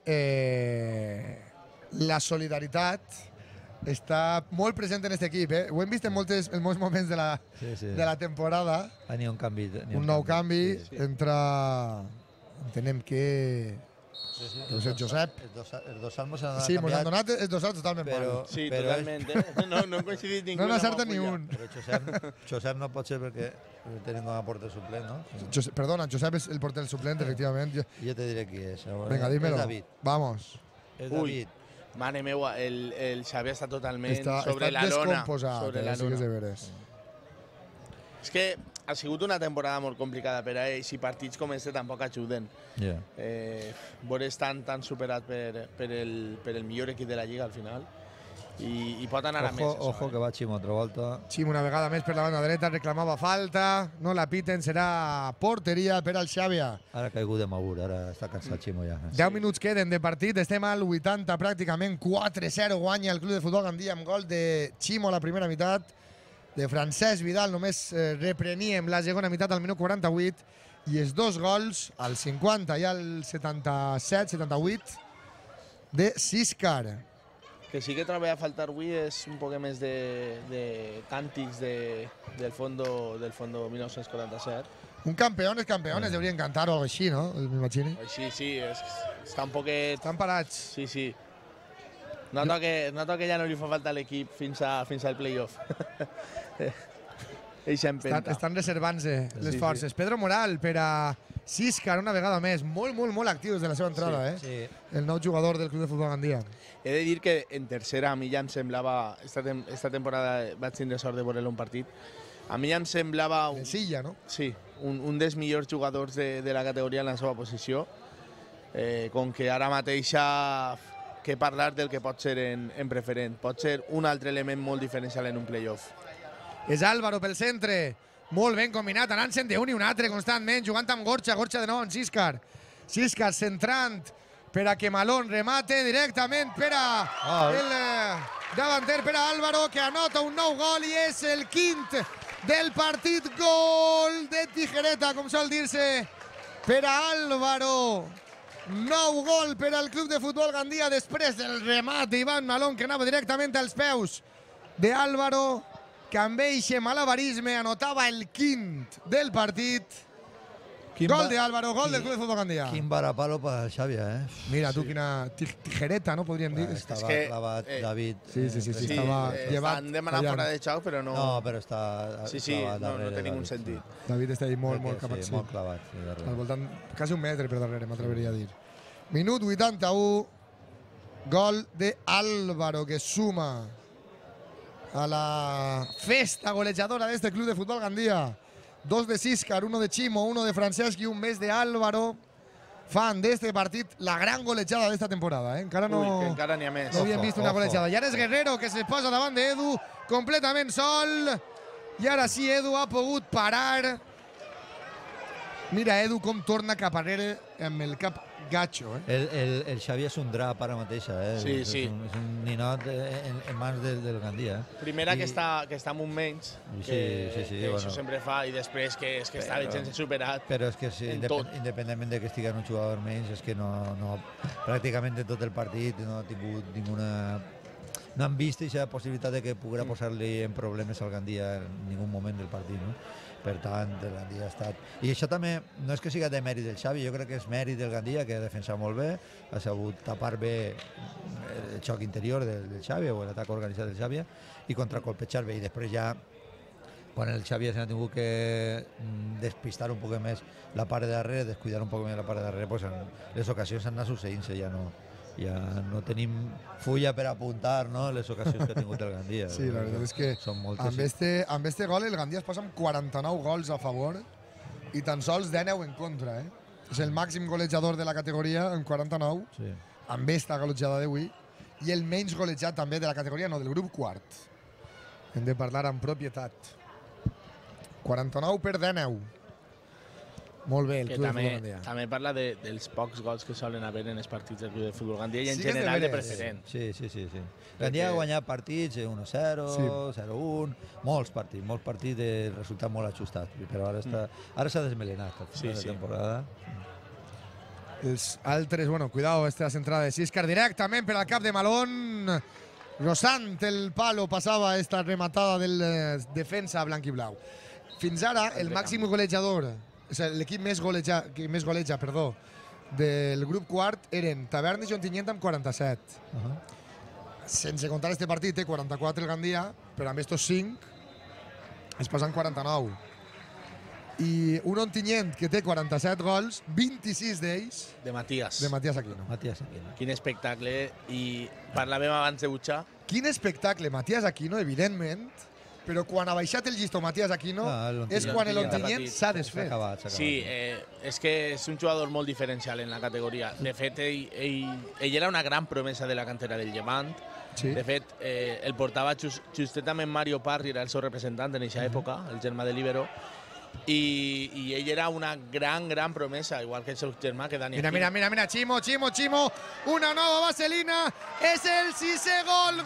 la solidaritat està molt present en aquest equip. Ho hem vist en molts moments de la temporada. Ni un canvi. Un nou canvi. Entra... Entenem que... el Josep. Els dos salmos s'han canviat. Sí, ens han donat els dos salmos totalment mal. Sí, totalment. No hem coincidit ningú. No n'acerta ni un. Però Josep no pot ser perquè tenim com a porter suplent, no? Perdona, Josep és el porter suplent, efectivament. Jo te diré qui és. Vinga, dímelo. És David. Vamos. És David. Mare meua, el Xavi està totalment sobre la lona. Està descomposat, sí que és de veres. És que ha sigut una temporada molt complicada per a ells i partits com este tampoc ajuden. Veure tan superat per el millor equip de la Lliga al final i pot anar a més. Ojo que va Ximo altra volta. Ximo una vegada més per la banda dreta, reclamava falta, no la piten, serà porteria per al Xàbia. Ara ha caigut de Magur, ara està cansat Ximo ja. 10 minuts queden de partit, estem al 80 pràcticament, 4-0 guanya el Club de Futbol Gandia amb gol de Ximo a la primera meitat, de Francesc Vidal, només repreníem la segona meitat al minut 48 i els dos gols, al 50 i al 77-78 de Siscar. Que sí que trobo a faltar avui és un poc més de càntics del fondo 1947. Un campeones, deurien cantar o algo així, no? M'imagino. Sí, està un poquet... Estan parats. Sí. Noto que ja no li fa falta l'equip fins al play-off. Estan reservant-se les forces. Pedro Moral per a Siscar una vegada més. Molt actiu des de la seva entrada, el nou jugador del Club de Futbol Gandia. He de dir que en tercera a mi ja em semblava, esta temporada vaig tindre sort de veure un partit, a mi ja em semblava... Silla, no? Sí, un dels millors jugadors de la categoria en la seva posició, com que ara mateixa que parlar del que pot ser en preferent. Pot ser un altre element molt diferencial en un play-off. És Álvaro pel centre, molt ben combinat, anant-se'n d'un i un altre constantment, jugant amb Gorcha de nou en Siscar. Siscar centrant per a que Malón remate directament per a el davanter, per a Álvaro, que anota un nou gol i és el quint del partit. Gol de tijereta, com sol dir-se, per a Álvaro. Nou gol per al Club de Futbol Gandia després del remat d'Ivan Malón, que anava directament als peus d'Álvaro, que amb eixe malabarisme anotava el quint del partit. Gol de Álvaro, gol del Club de Futbol Gandia. Quin varapalo per Xàbia, Mira, tu quina tijereta, no podríem dir. Estava clavat David. Sí, estava llevat. Estan demanant fora de xoc, però no... No, però està clavat darrere. No té ningú sentit. David està ahí molt capat. Sí, molt clavat. Al voltant, quasi un metre per darrere, m'atreveria a dir. Minut 81, gol de Álvaro, que suma a la festa golejadora d'este Club de Futbol Gandia. Dos de Siscar, uno de Chimo, uno de Francesc i un més de Álvaro. fan d'este partit la gran golejada d'esta temporada. Encara no, Ui, que encara n'hi ha més. no havíem vist una golejada. I ara és Guerrero, que se posa davant d'Edu, completament sol. I ara sí, Edu ha pogut parar. Mira, Edu, com torna cap arrere amb el cap gatxo. El Xavi és un drap ara mateix. Sí, sí. És un ninot en mans del Gandia. Primera que està amb un menys, que això sempre fa, i després que està gent superat. Però és que independentment de que estigui un jugador menys, és que pràcticament de tot el partit no ha tingut ninguna... No han vist aquesta possibilitat de que poguera posar-li en problemes al Gandia en ningú moment del partit, no? Per tant, el Gandia ha estat... I això també no és que siga de mèrit del Xavi, jo crec que és mèrit del Gandia, que ha defensat molt bé, ha sabut tapar bé el xoc interior del Xavi o l'atac organitzat del Xavi i contracolpejar bé. I després ja, quan el Xavi s'ha tingut que despistar un poc més la part de darrere, descuidar un poc més la part de darrere, pues en les ocasions han anat succeint-se, ja no tenim fulla per apuntar, no, les ocasions que ha tingut el Gandia. Sí, la veritat és que amb este gol el Gandia es posa amb 49 gols a favor i tan sols 19 en contra. És el màxim golejador de la categoria en 49, amb esta golejada d'avui, i el menys golejat també de la categoria, no, del grup quart. Hem de parlar amb propietat. 49 per 19. Molt bé, el Club de Futbol Gandia. També parla dels pocs gols que solen haver en els partits del Club de Futbol Gandia i en general de preferent. Sí. Gandia ha guanyat partits 1-0, 0-1, molts partits de resultat molt ajustat, però ara s'ha desmelenat la temporada. Els altres, cuidado, esta centrada de Siscar directament per al cap de Malón. Rosant el palo passava esta rematada del defensa blanc i blau. Fins ara, el màxim golejador, l'equip més goleja del grup quart eren Tavernes i Ontinyent amb 47. Sense comptar este partit, té 44 el Gandia, però amb estos 5 es posen 49. I un Ontinyent que té 47 gols, 26 d'ells de Matías Aquino. Quin espectacle, i parlàvem abans de Butxà. Quin espectacle, Matías Aquino, evidentment, però quan ha baixat el llistó Matías Aquino és quan l'Ontinyent s'ha desfet. Sí, és que és un jugador molt diferencial en la categoria. De fet, ell era una gran promesa de la cantera del Llevant. De fet, el portava justet amb Mario Parri, era el seu representant en aquesta època, el germà de Líbero, i ell era una gran promesa, igual que el seu germà, que Dani Aquino. Mira, Chimo, una nova vaselina, és el 6è gol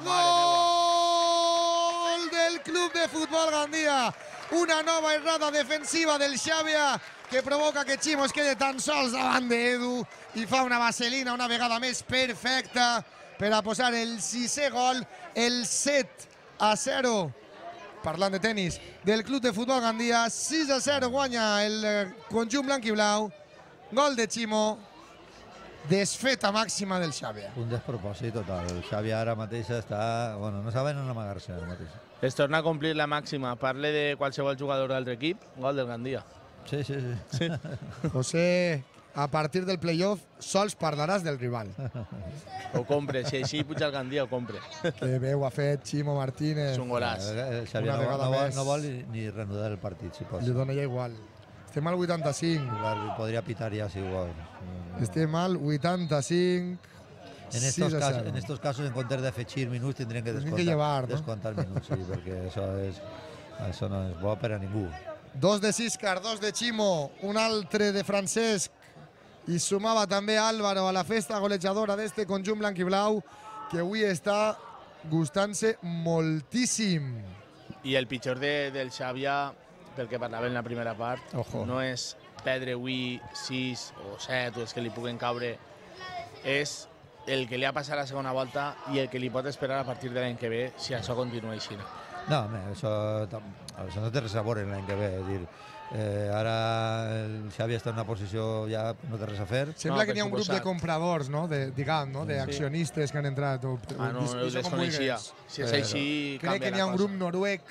del Club de Futbol Gandia. Una nova errada defensiva del Xàbia que provoca que Chimo es quede tan sols davant d'Edu i fa una vaselina una vegada més perfecta per a posar el 6è gol, el 7-0. Parlant de tenis, del Club de Futbol Gandia, 6-0 guanya el conjunt blanc i blau. Gol de Chimo, desfeta màxima del Xàbia. Un despropòsit total. El Xàbia ara mateix està... no saben on amagar-se ara mateix. Es torna a complir la màxima. Parle de qualsevol jugador d'altre equip, gol del Gandia. Sí. José, a partir del playoff sols parlaràs del rival. Ho compre, si així puja el Gandia, ho compre. Que bé ho ha fet Chimo Martínez. És un golaç. El Xàbia no vol ni reanudar el partit, si pot. Li dona ja igual. Estem al 85. Podria pitar ja, si igual. Estem al 85. En estos casos, en comptes d'afegir minuts, tindrien que descontar minuts, perquè això no és bo per a ningú. 2 de Siscar, 2 de Chimo, un altre de Francesc, i sumava també Álvaro a la festa golejadora d'este conjunt blanc i blau, que avui està gustant-se moltíssim. I el pitjor del Xàbia, pel que parlava en la primera part, no és perdre avui 6 o 7 o els que li puguen caure, és el que li ha passat a la segona volta i el que li pot esperar a partir de l'any que ve si això continua així. No, això no té res a veure l'any que ve. Ara el Xavi està en una posició ja no té res a fer. Sembla que n'hi ha un grup de compradors, d'accionistes que han entrat. No, ho desconeixia. Si és així, crec que n'hi ha un grup noruec.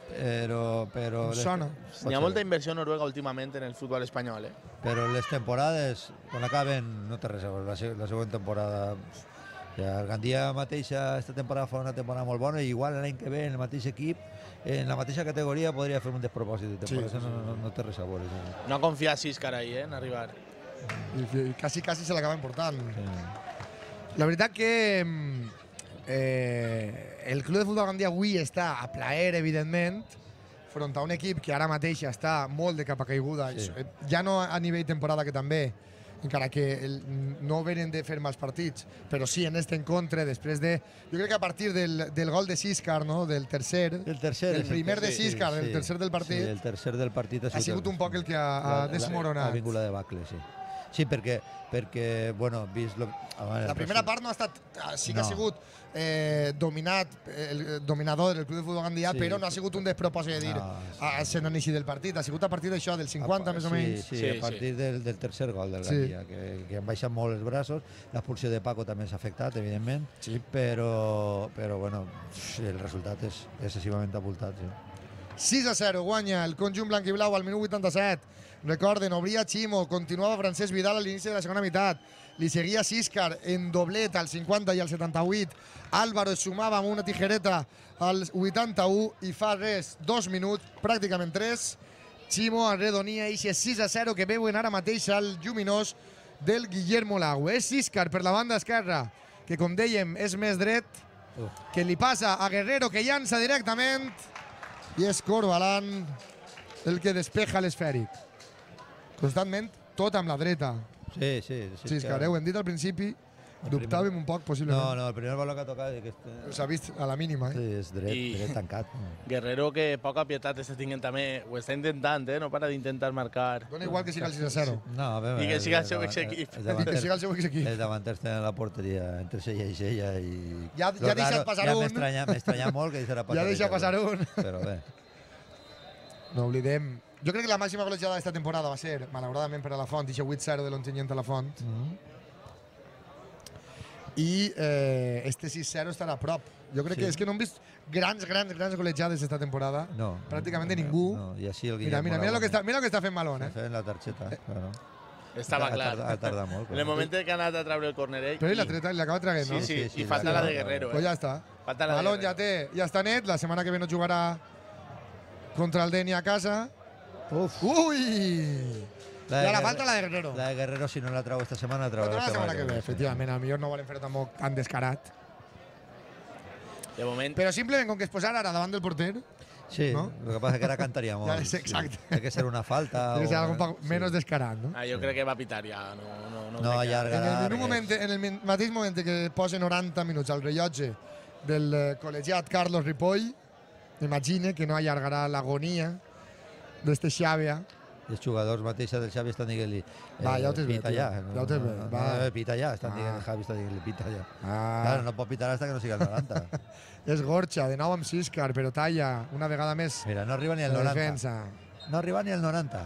Però n'hi ha molta inversió noruega últimament en el futbol espanyol. Però les temporades, quan acaben, no té res a veure. La següent temporada... El Gandia mateixa, esta temporada fa una temporada molt bona, i igual l'any que ve en el mateix equip, en la mateixa categoria, podria fer un despropòsit de temporada. Això no té res a veure. No ha confiat Siscar ahir, en arribar. I quasi se l'acaben portant. La veritat que el Club de Futbol Gandia avui està a plaer, evidentment, front a un equip que ara mateix està molt de capa caiguda, ja no a nivell temporada que també, encara que no venen de fer mals partits, però sí en este encontre, després de... Jo crec que a partir del gol de Siscar, no? Del tercer, el primer de Siscar, el tercer del partit, el tercer del partit ha sigut un poc el que ha desmoronat. La vínguda de Bacle, sí. Sí, perquè bueno, vist... La primera part no ha estat... Sí que ha sigut dominador del Club de Futbol Gandia, però no ha sigut un despropòsit de dir sent l'inici del partit. Ha sigut a partir d'això, del 50 més o menys. Sí, a partir del tercer gol del Gandia, que han baixat molt els braços. L'expulsió de Paco també s'ha afectat, evidentment, però bueno, el resultat és excessivament abultat. 6-0 guanya el conjunt blanc i blau al minut 87. Recorden, obria Chimo, continuava Francesc Vidal a l'inici de la segona meitat. Li seguia Siscar en doblet al 50 i al 78. Álvaro es sumava amb una tijereta al 81 i fa res, 2 minuts, pràcticament 3. Chimo arredonia i 6-0 que veuen ara mateix al lluminós del Guillermo Lago. És Siscar per la banda esquerra, que com dèiem és més dret, que li passa a Guerrero, que llança directament, i és Corbalan el que despeja l'esfèric. Constantment, tot amb la dreta. Sí. Siscar, ho hem dit al principi, dubtàvem un poc, possiblement. No, el primer baló que ha tocat... S'ha vist a la mínima, Sí, és dret tancat. Guerrero, que poca pietat està tinguent també, ho està intentant, no para d'intentar marcar. Dona igual que siga el 6-0. No, I que siga el seu exequip. Que siga el seu exequip. Els davanters tenen la porteria entre sella i sella i... Ja ha deixat passar un. Ja m'estranya molt que deixarà passar. Ja ha deixat passar un. Però bé. No oblidem. Jo crec que la màxima golejada d'esta temporada va ser, malauradament per a la Font, i 8-0 de l'Ontinyent a la Font. I este 6-0 estarà a prop. Jo crec que és que no hem vist grans golejades aquesta temporada. No. Pràcticament de ningú. I així el Guillermo. Mira lo que està fent Malone. Està fent la targeta, claro. Estava clar. Ha tardat molt. En el moment que ha anat a treure el cornerell. Però ell l'acaba traient, no? Sí, i falta la de Guerrero. Pues ja està. Malone ja està net, la setmana que ve no jugarà contra el Deni a casa. Ui! I ara falta la de Guerrero. La de Guerrero, si no la trau esta setmana, la trau la setmana que ve. Efectivament, potser no volen fer tampoc tan descarat. De moment... Però simplement, com que es posara ara davant del porter... Sí, lo que pasa es que ara cantaria molt. Exacte. Hay que ser una falta. Tiene que ser algo menos descarat, no? Jo crec que va pitar ja. No allargarà. En el mateix moment que posa 90 minuts al rellotge del col·legiat Carlos Ripoll, imagina que no allargarà l'agonia d'este Xàbia. I els jugadors mateixos del Xavi estan dient-li ja ho tens bé, pita ja. Ja ho tens bé. Pita ja, estan dient, el Javi està dient-li pita ja. Claro, no pot pitar hasta que no siga el 90. És Gorxa, de nou amb Siscar, però talla una vegada més. Mira, no arriba ni el 90. No arriba ni el 90.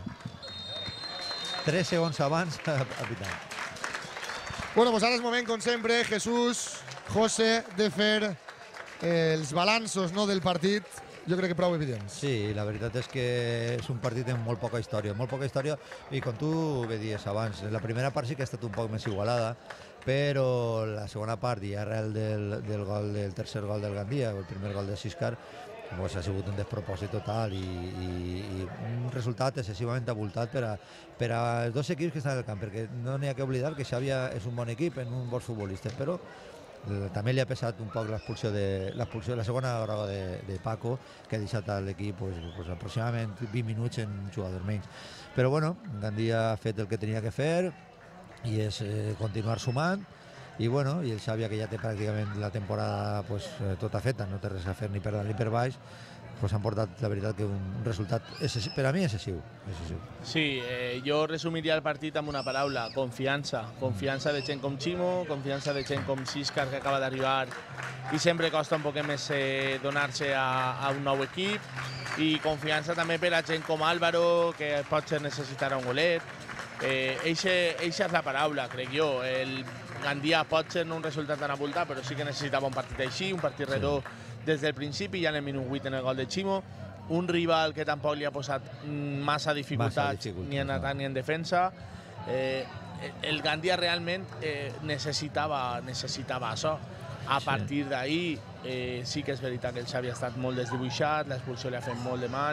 3 segons abans a pitar. Bueno, doncs ara és moment, com sempre, Jesús, José, de fer els balanços del partit. Jo crec que prou evidents. Sí, la veritat és que és un partit amb molt poca història, i com tu bé dies abans, la primera part sí que ha estat un poc més igualada, però la segona part, i arrel del tercer gol del Gandia, el primer gol de Siscar, pues ha sigut un despropòsit total i un resultat excessivament abultat per als dos equips que estan al camp, perquè no n'hi ha que oblidar que Xavi és un bon equip, en un bons futbolistes, però també li ha pesat un poc l'expulsió de la segona groga de Paco, que ha deixat a l'equip aproximadament 20 minuts en un jugador menys. Però bueno, Gandia ha fet el que tenia que fer i és continuar sumant, i el Xavi, que ja té pràcticament la temporada tota feta, no té res a fer ni per dalt ni per baix, han portat, la veritat, que un resultat per a mi excessiu. Sí, jo resumiria el partit amb una paraula: confiança. Confiança de gent com Chimo, confiança de gent com Siscar, que acaba d'arribar i sempre costa un poc més donar-se a un nou equip, i confiança també per a gent com Álvaro, que potser necessitarà un golet. Eixa és la paraula, crec jo. El Gandia pot ser un resultat tan abultat, però sí que necessitava un partit així, un partit redó des del principi, ja en el minut 8 en el gol de Chimo. Un rival que tampoc li ha posat massa dificultats ni en atac ni en defensa. El Gandia realment necessitava això. A partir d'ahir sí que és veritat que el Xavi ha estat molt desdibuixat, l'expulsió li ha fet molt de mal,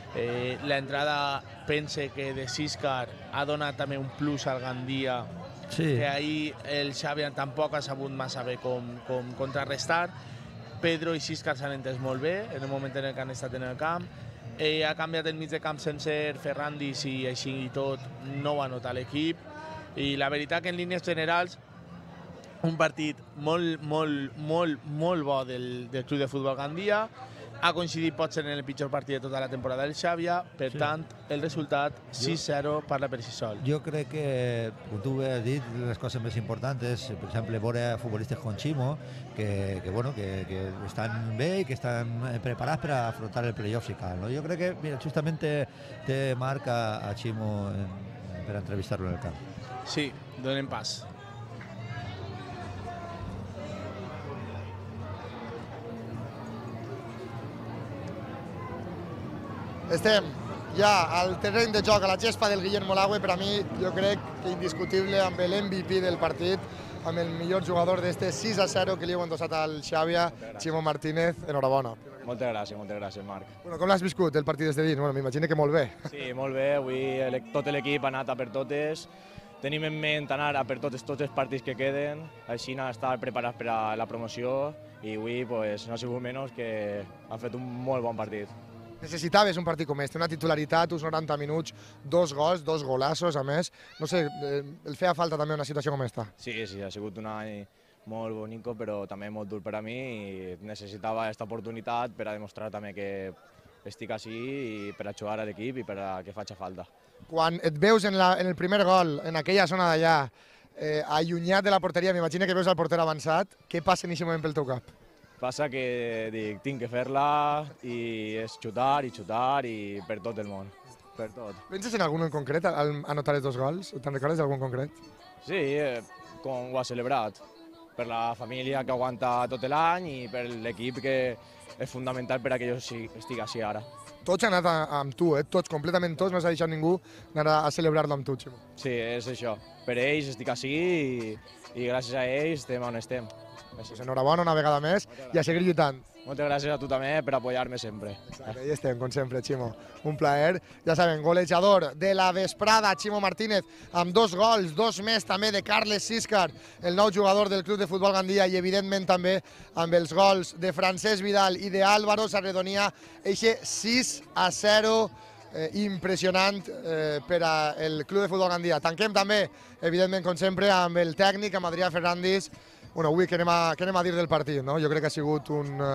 L'entrada pense que de Siscar ha donat també un plus al Gandia, que ahir el Xavi tampoc ha sabut massa bé com contrarrestar. Pedro i Siscar s'han entès molt bé en el moment en què han estat en el camp. Ha canviat el mig de camp sense Ferrandis i així i tot no va notar l'equip. I la veritat que en línies generals un partit molt bo del Club de Futbol Gandia. Ha coincidit potser en el pitjor partit de tota la temporada del Xàbia, per tant, el resultat 6-0 parla per si sol. Jo crec que, com tu has dit, les coses més importants és, per exemple, veure futbolistes com Chimo, que estan bé i que estan preparats per a afrontar el playoff si cal. Jo crec que, mira, justament té Marc a Chimo per entrevistar-lo en el camp. Sí, donem pas. Estem ja al terreny de joc, a la gespa del Guillermo Lagüe. Per a mi, jo crec que indiscutible amb l'MVP del partit, amb el millor jugador d'este 6-0 que li heu endossat al Xàbia, Chimo Martínez. Enhorabona. Moltes gràcies, Marc. Bueno, com l'has viscut, el partit d'este dins? Bueno, m'imagino que molt bé. Sí, molt bé. Avui tot l'equip ha anat a per totes. Tenim en ment anar a per tots els partits que queden, així estar preparats per a la promoció, i avui no ha sigut menys que ha fet un molt bon partit. Necessitaves un partit com este, una titularitat, uns 90 minuts, 2 gols, 2 golassos, a més. No sé, el feia falta també una situació com esta? Sí, ha sigut un any molt bonic, però també molt dur per a mi, i necessitava aquesta oportunitat per a demostrar també que estic així i per a jugar a l'equip i per a que faci falta. Quan et veus en el primer gol, en aquella zona d'allà, allunyat de la porteria, m'imagino que veus el porter avançat, què passa en aquest moment pel teu cap? Passa que dic, tinc que fer-la i és xutar i per tot el món, per tot. Penses en algun en concret al anotar els 2 gols? Te'n recordes d'algun concret? Sí, com ho ha celebrat, per la família que aguanta tot l'any i per l'equip que és fundamental per a que jo estigui així ara. Tots han anat amb tu, tots, completament tots, no s'ha deixat ningú anar a celebrar-lo amb tu, Chimo. Sí, és això. Per ells estic així i gràcies a ells estem on estem. Pues enhorabona una vegada més i a seguir lluitant. Moltes gràcies a tu també per apoyar-me sempre. Exacte, ahí estem, com sempre, Chimo. Un plaer. Ja saben, golejador de la vesprada, Chimo Martínez, amb 2 gols, 2 més també de Carles Siscar, el nou jugador del Club de Futbol Gandia, i evidentment també amb els gols de Francesc Vidal i d'Álvaro s'arredonia eixe 6-0 impressionant per al Club de Futbol Gandia. Tanquem també, evidentment, com sempre, amb el tècnic, amb Adrià Ferrandis. Bueno, avui, què anem a dir del partit, no? Jo crec que ha sigut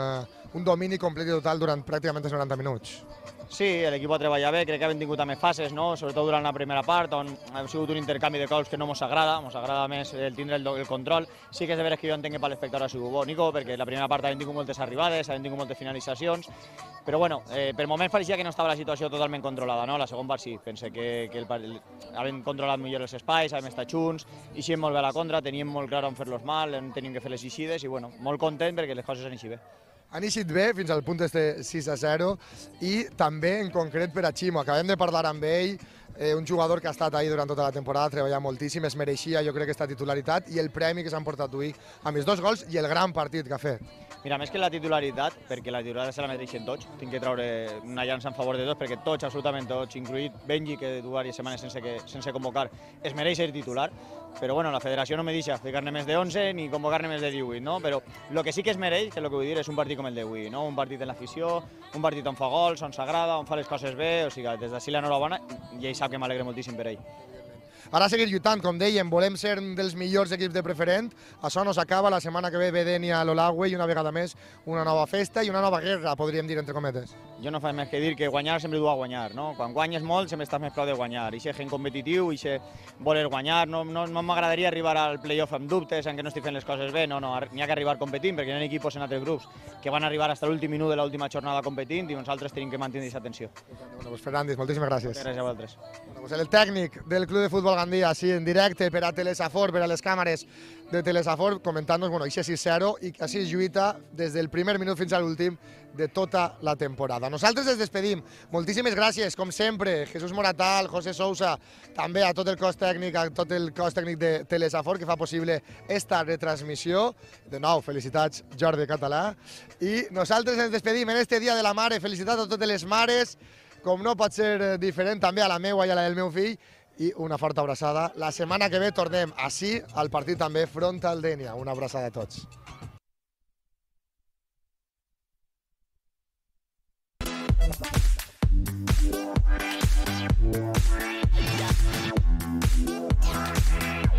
un domini complet i total durant pràcticament els 90 minuts. Sí, l'equip ha treballat bé, crec que hem tingut també fases, no? Sobretot durant la primera part, on ha sigut un intercanvi de cols que no ens agrada més el tindre el control. Sí que és de veres que jo entenc que per l'espectador ha sigut bonic, perquè la primera part hem tingut moltes arribades, hem tingut moltes finalitzacions, però bueno, per moments pareixia que no estava la situació totalment controlada, no? La segona part sí, pense que havent controlat millor els espais, havent estat junts, eixim molt bé a la contra, teníem molt clar on fer-los mal, teníem que fer les eixides i bueno, molt content perquè les coses han eixit bé. Han eixit bé fins al punt de 6-0 i també en concret per a Chimo. Acabem de parlar amb ell, un jugador que ha estat ahí durant tota la temporada, ha treballat moltíssim, es mereixia jo crec aquesta titularitat i el premi que s'han portat avui amb els 2 gols i el gran partit que ha fet. Mira, més que la titularitat, perquè la titularitat se la mereixen tots, tinc que treure una llança en favor de tots, perquè tots, absolutament tots, incluït Benji, que du diverses setmanes sense convocar, es mereix ser titular, però bueno, la federació no me deixa ficar-ne més de 11 ni convocar-ne més de 18, no? Però el que sí que es mereix, que és el que vull dir, és un partit com el d'avui, no? Un partit en l'afició, un partit on fa gols, on s'agrada, on fa les coses bé, o sigui, des d'ací l'enhorabona i ell sap que m'alegre moltíssim per ell. Ara seguir lluitant, com dèiem, volem ser dels millors equips de preferent. Això no s'acaba, la setmana que ve ve Denia a l'Olagüe i una vegada més una nova festa i una nova guerra, podríem dir, entre cometes. Jo no faig més que dir que guanyar sempre du a guanyar, no? Quan guanyes molt sempre estàs més prou de guanyar. Ixe gent competitiu, ixe voler guanyar, no m'agradaria arribar al playoff amb dubtes, en què no estic fent les coses bé, no, n'hi ha que arribar competint, perquè hi ha equips en altres grups que van arribar fins a l'últim minut de l'última jornada competint i nosaltres tenim que mantenir aquesta tensió. Bueno, pues Fernández, moltíssimes gràcies. Gràcies a vosaltres. Bueno, pues el tècnic del Club de Futbol Gandia, sí, en directe per a Telesafor, per a les càmeres de Telesafor, comentant-nos, bueno, ixe 6-0 i que així lluita des del primer minut fins a l'últim de tota la temporada. Nosaltres ens despedim. Moltíssimes gràcies, com sempre, Jesús Moratal, José Sousa, també a tot el cos tècnic, de Telesafor que fa possible esta retransmissió. De nou, felicitats, Jordi Català. I nosaltres ens despedim en este Dia de la Mare. Felicitats a totes les mares. com no pot ser diferent, també a la meua i a la del meu fill, i una forta abraçada. La setmana que ve tornem així al partit també front al Dénia. Una abraçada a tots. Yeah.